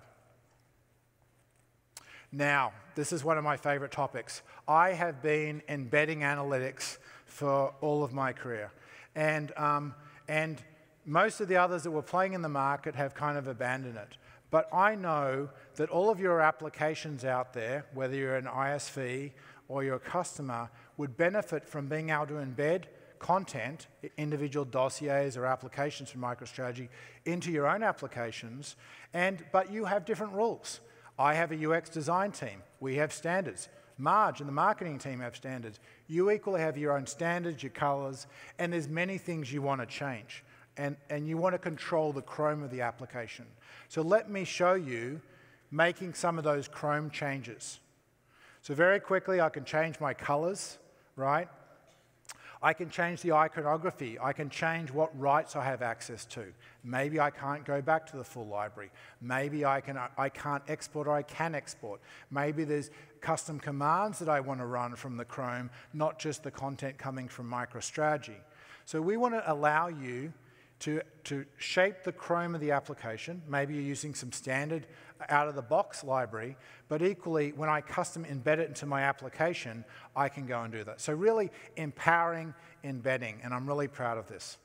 Now, this is one of my favorite topics. I have been embedding analytics for all of my career. And most of the others that were playing in the market have kind of abandoned it. But I know that all of your applications out there, whether you're an ISV or your customer would benefit from being able to embed content, individual dossiers or applications from MicroStrategy into your own applications, but you have different rules. I have a UX design team. We have standards. Marge and the marketing team have standards. You equally have your own standards, your colors, and there's many things you want to change. And you want to control the Chrome of the application. So let me show you making some of those Chrome changes. So very quickly, I can change my colors, right? I can change the iconography. I can change what rights I have access to. Maybe I can't go back to the full library. Maybe I can't export or I can export. Maybe there's custom commands that I want to run from the Chrome, not just the content coming from MicroStrategy. So we want to allow you to shape the Chrome of the application. Maybe you're using some standard out-of-the-box library, but equally, when I custom embed it into my application, I can go and do that. So really empowering embedding, and I'm really proud of this.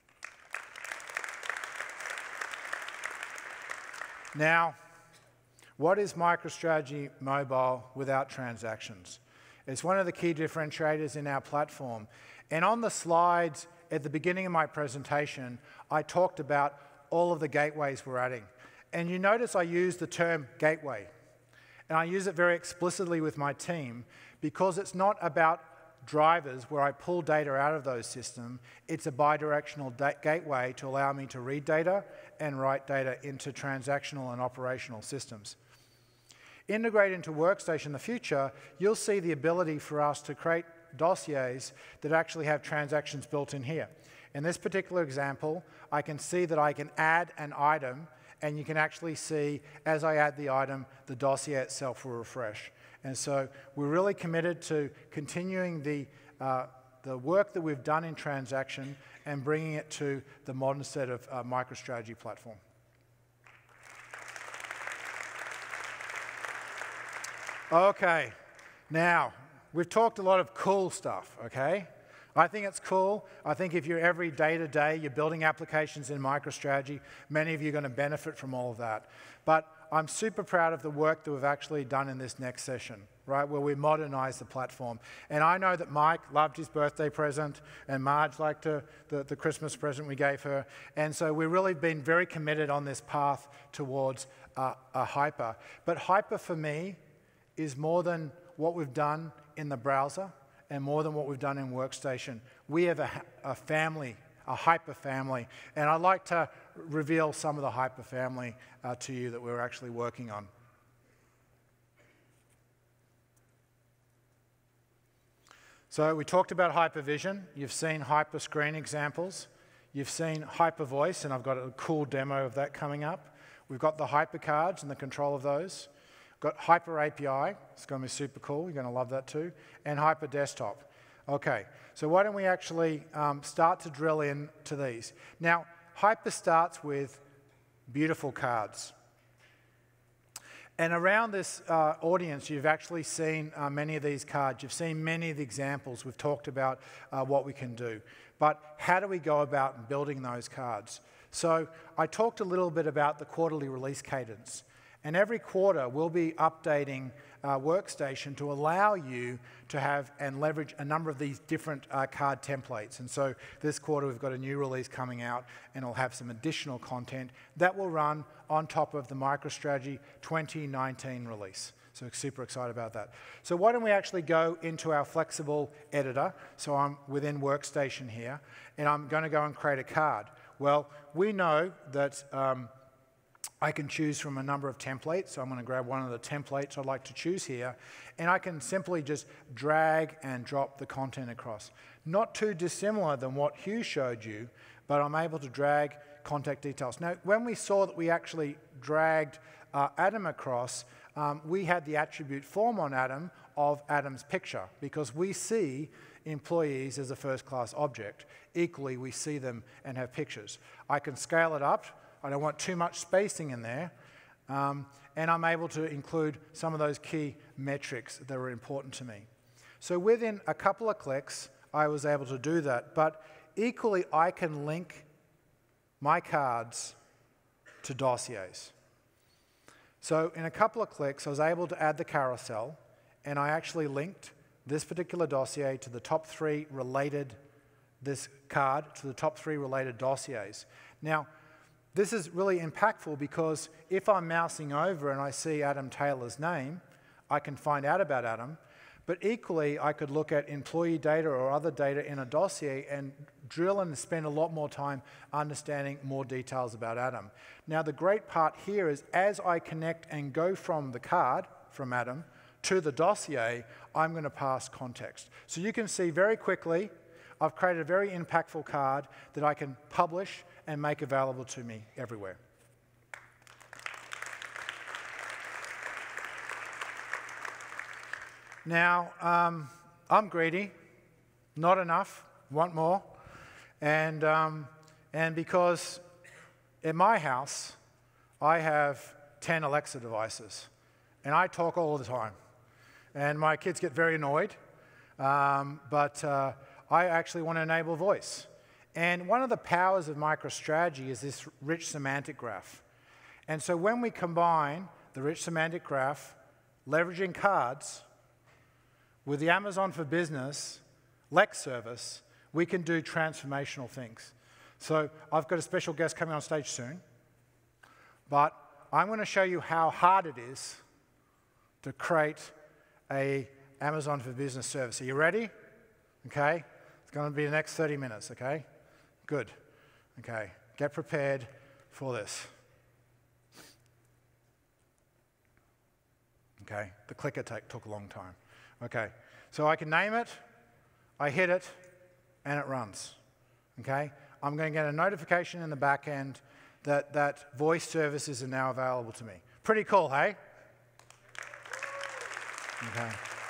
Now, what is MicroStrategy Mobile without transactions? It's one of the key differentiators in our platform. And on the slides at the beginning of my presentation, I talked about all of the gateways we're adding. And you notice I use the term gateway. And I use it very explicitly with my team because it's not about drivers where I pull data out of those systems. It's a bidirectional gateway to allow me to read data and write data into transactional and operational systems. Integrated into Workstation in the future, you'll see the ability for us to create dossiers that actually have transactions built in here. In this particular example, I can see that I can add an item, and you can actually see, as I add the item, the dossier itself will refresh. And so we're really committed to continuing the work that we've done in transaction and bringing it to the modern set of MicroStrategy platform. Okay, now, we've talked a lot of cool stuff, okay? I think it's cool. I think if you're every day-to-day, you're building applications in MicroStrategy, many of you are going to benefit from all of that. But I'm super proud of the work that we've actually done in this next session, right, where we modernize the platform. And I know that Mike loved his birthday present, and Marge liked the Christmas present we gave her. And so we've really been very committed on this path towards a Hyper. But Hyper, for me, is more than what we've done in the browser and more than what we've done in Workstation. We have a family, a Hyper family, and I'd like to reveal some of the Hyper family to you that we're actually working on. So we talked about Hypervision. You've seen Hyper Screen examples. You've seen Hyper Voice, and I've got a cool demo of that coming up. We've got the Hyper Cards and the control of those. Got Hyper API, it's going to be super cool, you're going to love that too, and Hyper Desktop. Okay, so why don't we actually start to drill into these. Now, Hyper starts with beautiful cards. And around this audience, you've actually seen many of these cards. You've seen many of the examples. We've talked about what we can do. But how do we go about building those cards? So I talked a little bit about the quarterly release cadence. And every quarter, we'll be updating Workstation to allow you to have and leverage a number of these different card templates. And so this quarter, we've got a new release coming out, and it'll have some additional content that will run on top of the MicroStrategy 2019 release. So super excited about that. So why don't we actually go into our flexible editor. So I'm within Workstation here, and I'm going to go and create a card. Well, we know that I can choose from a number of templates, so I'm going to grab one of the templates I'd like to choose here, and I can simply just drag and drop the content across. Not too dissimilar than what Hugh showed you, but I'm able to drag contact details. Now, when we saw that we actually dragged Adam across, we had the attribute form on Adam of Adam's picture, because we see employees as a first-class object. Equally, we see them and have pictures. I can scale it up. I don't want too much spacing in there. And I'm able to include some of those key metrics that are important to me. So within a couple of clicks, I was able to do that. But equally, I can link my cards to dossiers. So in a couple of clicks, I was able to add the carousel, and I actually linked this particular dossier to the top 3 related, this card to the top 3 related dossiers. Now, this is really impactful because if I'm mousing over and I see Adam Taylor's name, I can find out about Adam, but equally I could look at employee data or other data in a dossier and drill and spend a lot more time understanding more details about Adam. Now the great part here is as I connect and go from the card, from Adam, to the dossier, I'm going to pass context. So you can see very quickly, I've created a very impactful card that I can publish and make available to me everywhere. Now, I'm greedy, not enough, want more, and because in my house, I have 10 Alexa devices, and I talk all the time, and my kids get very annoyed, but I actually want to enable voice. And one of the powers of MicroStrategy is this rich semantic graph. And so when we combine the rich semantic graph, leveraging cards, with the Amazon for Business Lex service, we can do transformational things. So I've got a special guest coming on stage soon, but I'm going to show you how hard it is to create a Amazon for Business service. Are you ready? Okay. It's going to be the next 30 minutes, okay? Good. Okay. Get prepared for this. Okay. The clicker took a long time. Okay. So I can name it, I hit it, and it runs. Okay. I'm going to get a notification in the back end that voice services are now available to me. Pretty cool, hey? Okay.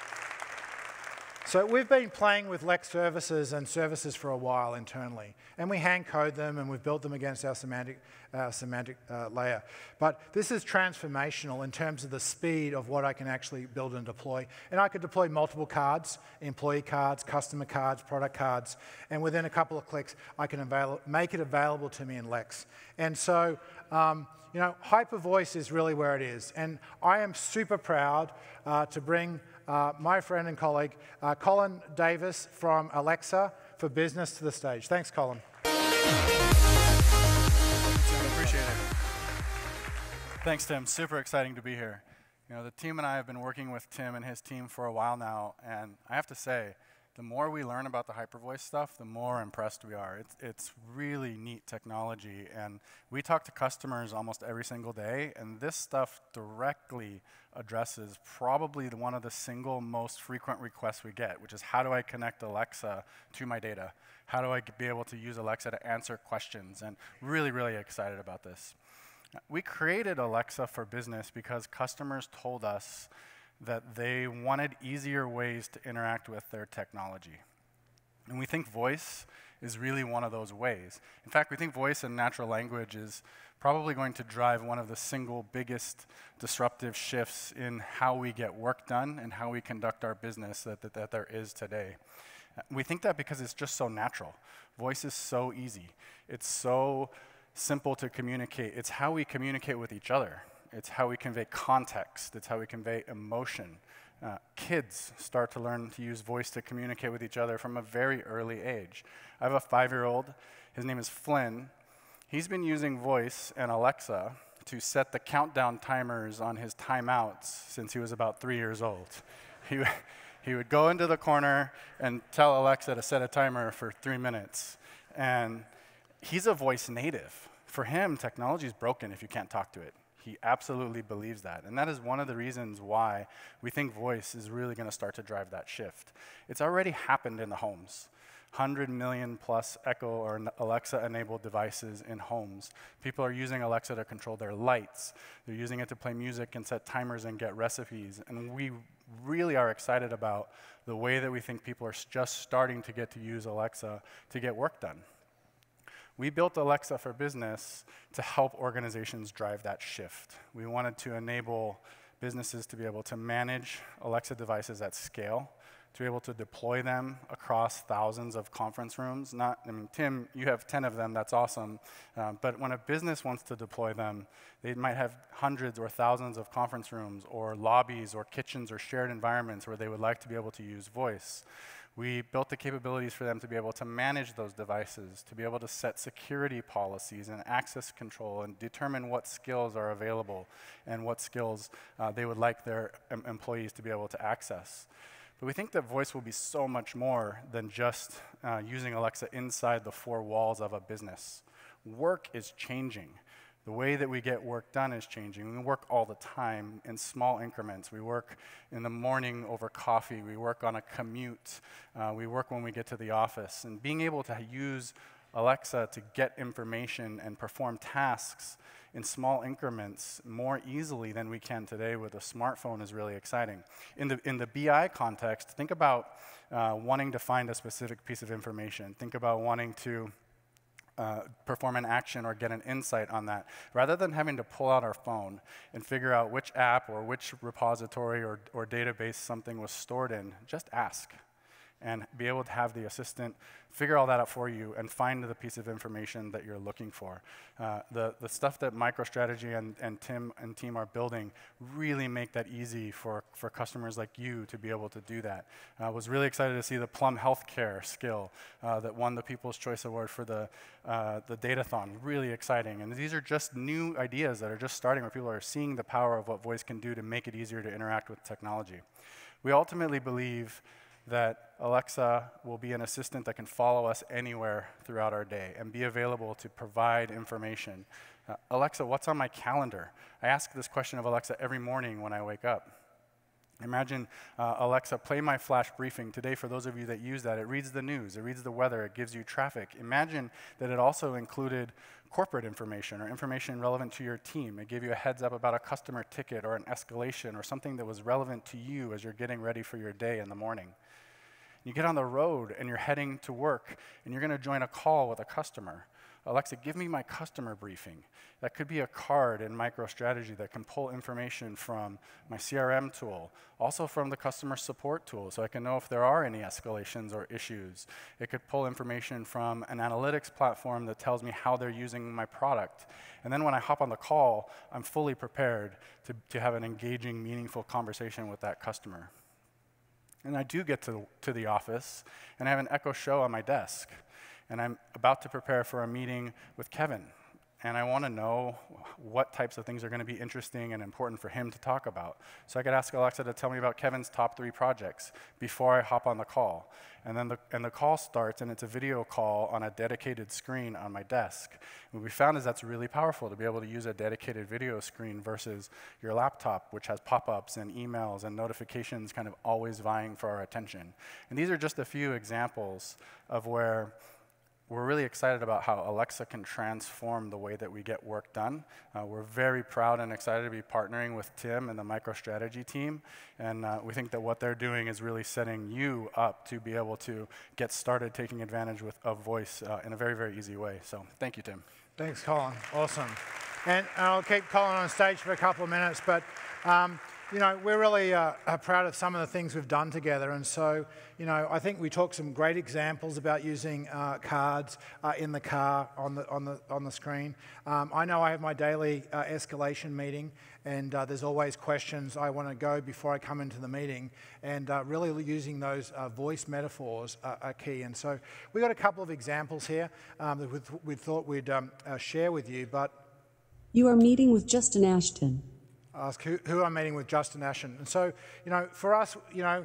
So we've been playing with Lex services and services for a while internally, and we hand code them and we've built them against our semantic layer. But this is transformational in terms of the speed of what I can actually build and deploy. And I could deploy multiple cards, employee cards, customer cards, product cards, and within a couple of clicks, I can make it available to me in Lex. And so, you know, HyperVoice is really where it is. And I am super proud to bring my friend and colleague, Colin Davis from Alexa for Business to the stage. Thanks, Colin.
Appreciate it. Thanks, Tim. Super exciting to be here. You know, the team and I have been working with Tim and his team for a while now, and I have to say, the more we learn about the HyperVoice stuff, the more impressed we are. It's really neat technology, and we talk to customers almost every single day, and this stuff directly addresses probably one of the single most frequent requests we get, which is how do I connect Alexa to my data? How do I be able to use Alexa to answer questions? And really, really excited about this. We created Alexa for Business because customers told us that they wanted easier ways to interact with their technology. And we think voice is really one of those ways. In fact, we think voice and natural language is probably going to drive one of the single biggest disruptive shifts in how we get work done and how we conduct our business that there is today. We think that because it's just so natural. Voice is so easy. It's so simple to communicate. It's how we communicate with each other. It's how we convey context. It's how we convey emotion. Kids start to learn to use voice to communicate with each other from a very early age. I have a 5-year-old. His name is Flynn. He's been using voice and Alexa to set the countdown timers on his timeouts since he was about 3 years old. He would go into the corner and tell Alexa to set a timer for 3 minutes. And he's a voice native. For him, technology is broken if you can't talk to it. He absolutely believes that. And that is one of the reasons why we think voice is really going to start to drive that shift. It's already happened in the homes. 100 million plus Echo or Alexa-enabled devices in homes. People are using Alexa to control their lights. They're using it to play music and set timers and get recipes. And we really are excited about the way that we think people are just starting to get to use Alexa to get work done. We built Alexa for Business to help organizations drive that shift. We wanted to enable businesses to be able to manage Alexa devices at scale, to be able to deploy them across thousands of conference rooms. Tim, you have 10 of them, that's awesome. But when a business wants to deploy them, they might have hundreds or thousands of conference rooms or lobbies or kitchens or shared environments where they would like to be able to use voice. We built the capabilities for them to be able to manage those devices, to be able to set security policies and access control and determine what skills are available and what skills they would like their employees to be able to access. But we think that voice will be so much more than just using Alexa inside the four walls of a business. Work is changing. The way that we get work done is changing. We work all the time in small increments. We work in the morning over coffee. We work on a commute. We work when we get to the office. And being able to use Alexa to get information and perform tasks in small increments more easily than we can today with a smartphone is really exciting. In the BI context, think about wanting to find a specific piece of information. Think about wanting to perform an action or get an insight on that. Rather than having to pull out our phone and figure out which app or which repository or database something was stored in, just ask and be able to have the assistant figure all that out for you and find the piece of information that you're looking for. The stuff that MicroStrategy and Tim and team are building really make that easy for customers like you to be able to do that. I was really excited to see the Plum Healthcare skill that won the People's Choice Award for the Datathon. Really exciting. And these are just new ideas that are just starting where people are seeing the power of what voice can do to make it easier to interact with technology. We ultimately believe that Alexa will be an assistant that can follow us anywhere throughout our day and be available to provide information. Alexa, what's on my calendar? I ask this question of Alexa every morning when I wake up. Imagine, Alexa, play my flash briefing. Today, for those of you that use that, it reads the news, it reads the weather, it gives you traffic. Imagine that it also included corporate information or information relevant to your team. It gave you a heads up about a customer ticket or an escalation or something that was relevant to you as you're getting ready for your day in the morning. You get on the road and you're heading to work and you're going to join a call with a customer. Alexa, give me my customer briefing. That could be a card in MicroStrategy that can pull information from my CRM tool, also from the customer support tool, so I can know if there are any escalations or issues. It could pull information from an analytics platform that tells me how they're using my product. And then when I hop on the call, I'm fully prepared to have an engaging, meaningful conversation with that customer. And I do get to the office, and I have an Echo Show on my desk. And I'm about to prepare for a meeting with Kevin. And I want to know what types of things are going to be interesting and important for him to talk about. So I could ask Alexa to tell me about Kevin's top 3 projects before I hop on the call. And then the call starts, and it's a video call on a dedicated screen on my desk. What we found is that's really powerful to be able to use a dedicated video screen versus your laptop, which has pop-ups and emails and notifications kind of always vying for our attention. And these are just a few examples of where we're really excited about how Alexa can transform the way that we get work done. We're very proud and excited to be partnering with Tim and the MicroStrategy team. And we think that what they're doing is really setting you up to be able to get started taking advantage of voice in a very, very easy way. So thank you, Tim.
Thanks, Colin. Awesome. And I'll keep Colin on stage for a couple of minutes, but you know, we're really proud of some of the things we've done together. And so, you know, I think we talked some great examples about using cards in the car on the screen. I know I have my daily escalation meeting, and there's always questions I want to go before I come into the meeting. And really using those voice metaphors are key. And so we got a couple of examples here that we thought we'd share with you. But
you are meeting with Justin Ashton.
Ask who I'm meeting with, Justin Ashton. And so, you know, for us, you know,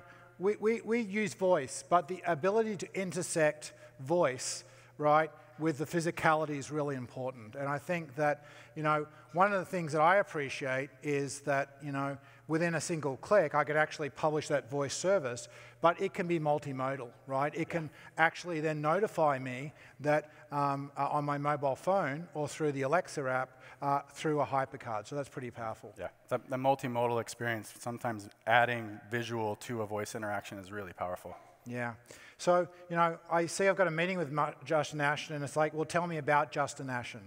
we use voice, but the ability to intersect voice, right, with the physicality is really important. And I think that, you know, one of the things that I appreciate is that, you know, within a single click, I could actually publish that voice service, but it can be multimodal, right? It can actually then notify me that on my mobile phone or through the Alexa app through a HyperCard. So that's pretty powerful.
Yeah, the multimodal experience, sometimes adding visual to a voice interaction is really powerful.
Yeah. So, you know, I see I've got a meeting with Justin Ashton, and it's like, well, tell me about Justin Ashton.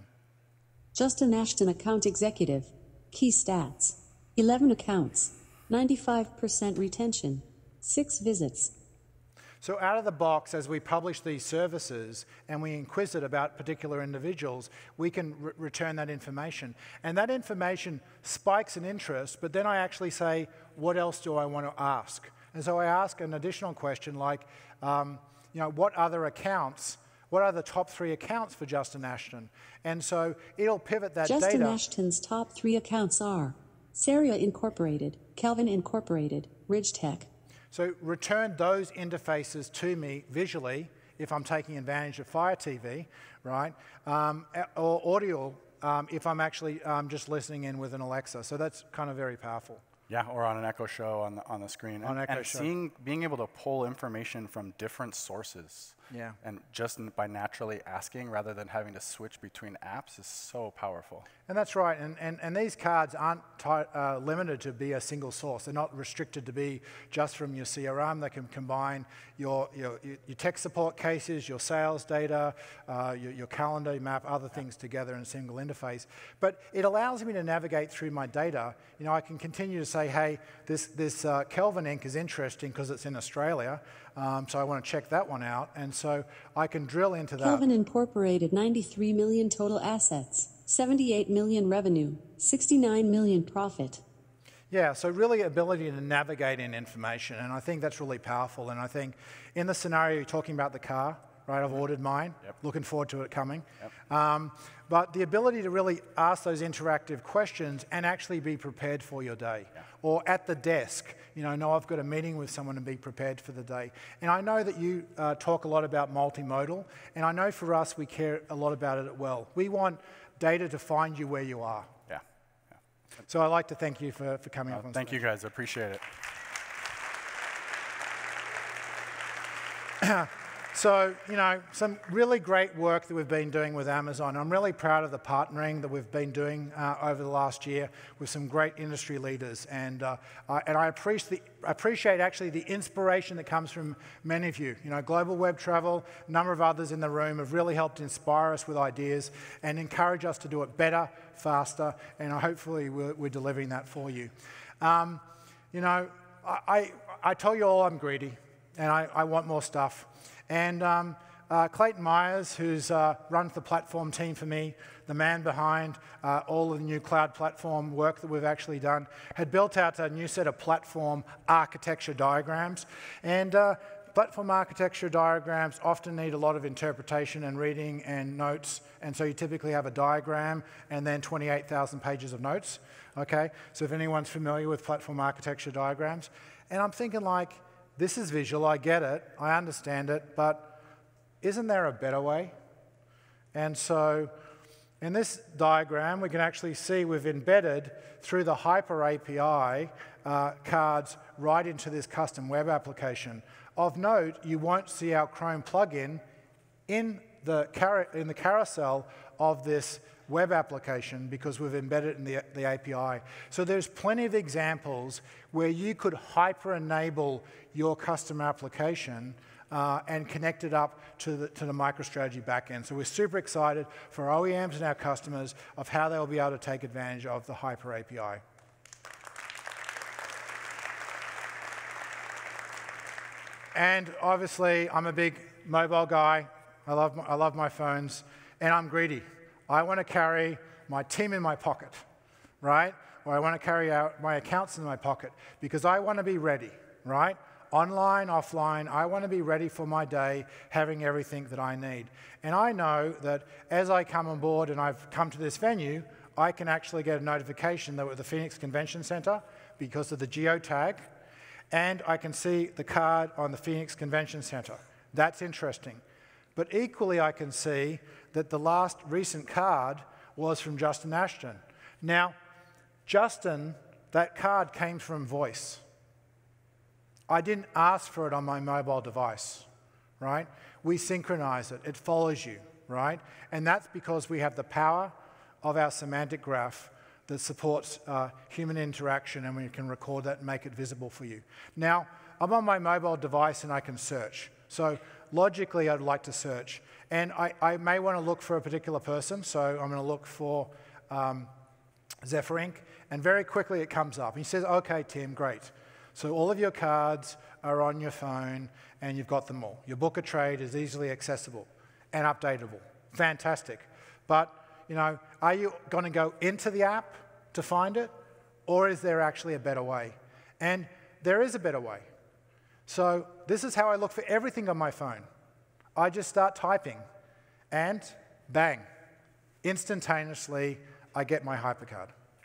Justin Ashton, account executive. Key stats. 11 accounts. 95% retention. 6 visits.
So out of the box, as we publish these services and we inquisite about particular individuals, we can return that information. And that information spikes an interest, but then I actually say, what else do I want to ask? And so I ask an additional question like, what other accounts, what are the top 3 accounts for Justin Ashton? And so it'll pivot that data.
Justin Ashton's top 3 accounts are Saria Incorporated, Kelvin Incorporated, Ridge Tech.
So return those interfaces to me visually if I'm taking advantage of Fire TV, right? Or audio if I'm actually just listening in with an Alexa. So that's kind of very powerful.
Yeah, or on an Echo Show on the screen.
On Echo Show.
Being able to pull information from different sources.
Yeah.
And just by naturally asking rather than having to switch between apps is so powerful.
And that's right. And these cards aren't limited to be a single source. They're not restricted to be just from your CRM. They can combine your tech support cases, your sales data, your calendar, your map, other things together in a single interface. But it allows me to navigate through my data. I can continue to say, hey, this Kelvin Inc. is interesting because it's in Australia. So I want to check that one out. And so I can drill into that.
Kelvin Incorporated, 93 million total assets, 78 million revenue, 69 million profit.
Yeah, so really ability to navigate in information. And I think that's really powerful. And I think in the scenario you're talking about the car, right? I've ordered mine. Yep. Looking forward to it coming. Yep. But the ability to really ask those interactive questions and actually be prepared for your day. Yeah. Or at the desk, know I've got a meeting with someone and be prepared for the day. And I know that you talk a lot about multimodal, and I know for us we care a lot about it as well. We want data to find you where you are.
Yeah.
So I'd like to thank you for coming up on
stage. Thank you guys, I appreciate it.
So, some really great work that we've been doing with Amazon. I'm really proud of the partnering that we've been doing over the last year with some great industry leaders. And I appreciate actually the inspiration that comes from many of you. Global Web Travel, a number of others in the room have really helped inspire us with ideas and encourage us to do it better, faster, and hopefully we're delivering that for you. I tell you all I'm greedy, and I want more stuff. And Clayton Myers, who's runs the platform team for me, the man behind all of the new cloud platform work that we've actually done, had built out a new set of platform architecture diagrams. And platform architecture diagrams often need a lot of interpretation and reading and notes. And so you typically have a diagram and then 28,000 pages of notes. Okay? So if anyone's familiar with platform architecture diagrams. And I'm thinking like, this is visual, I get it, I understand it, but isn't there a better way? And so in this diagram, we can actually see we've embedded through the Hyper API cards right into this custom web application. Of note, you won't see our Chrome plugin in the carousel of this web application because we've embedded it in the API. So there's plenty of examples where you could hyper-enable your custom application and connect it up to the MicroStrategy backend. So we're super excited for our OEMs and our customers of how they'll be able to take advantage of the Hyper API. And obviously, I'm a big mobile guy. I love my phones, and I'm greedy. I want to carry my team in my pocket, right? Or I want to carry out my accounts in my pocket because I want to be ready, right? Online, offline, I want to be ready for my day, having everything that I need. And I know that as I come on board and I've come to this venue, I can actually get a notification that we're at the Phoenix Convention Center because of the geotag, and I can see the card on the Phoenix Convention Center. That's interesting. But equally, I can see that the last recent card was from Justin Ashton. Now, Justin, that card came from voice. I didn't ask for it on my mobile device, right? We synchronize it. It follows you, right? And that's because we have the power of our semantic graph that supports human interaction, and we can record that and make it visible for you. Now, I'm on my mobile device and I can search. So logically, I'd like to search. And I may want to look for a particular person, so I'm going to look for Zephyr Inc. And very quickly it comes up. He says, okay, Tim, great. So all of your cards are on your phone, and you've got them all. Your book of trade is easily accessible and updatable. Fantastic. But, you know, are you going to go into the app to find it, or is there actually a better way? And there is a better way. So this is how I look for everything on my phone. I just start typing, and bang, instantaneously, I get my HyperCard.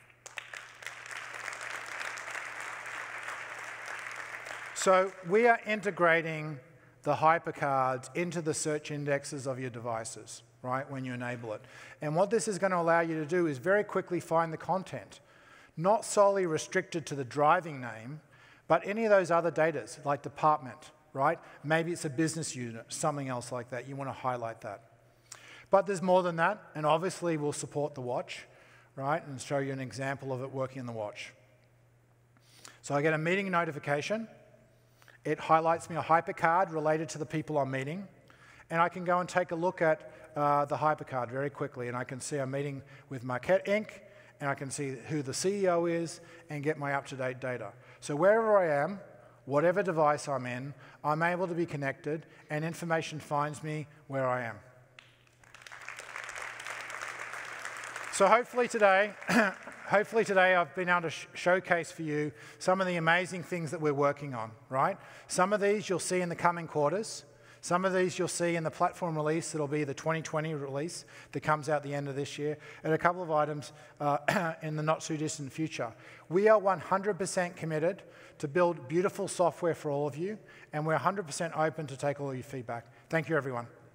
So we are integrating the HyperCards into the search indexes of your devices, right, when you enable it. And what this is going to allow you to do is very quickly find the content, not solely restricted to the driving name, but any of those other data, like department, right? Maybe it's a business unit, something else like that. You want to highlight that. But there's more than that, and obviously we'll support the watch, right, and show you an example of it working in the watch. So I get a meeting notification. It highlights me a HyperCard related to the people I'm meeting, and I can go and take a look at the HyperCard very quickly, and I can see I'm meeting with Marquette Inc., and I can see who the CEO is and get my up-to-date data. So wherever I am, whatever device I'm in, I'm able to be connected, and information finds me where I am. So hopefully today, I've been able to showcase for you some of the amazing things that we're working on, right? Some of these you'll see in the coming quarters. Some of these you'll see in the platform release that'll be the 2020 release that comes out the end of this year, and a couple of items in the not-too-distant future. We are 100% committed to build beautiful software for all of you, and we're 100% open to take all your feedback. Thank you, everyone.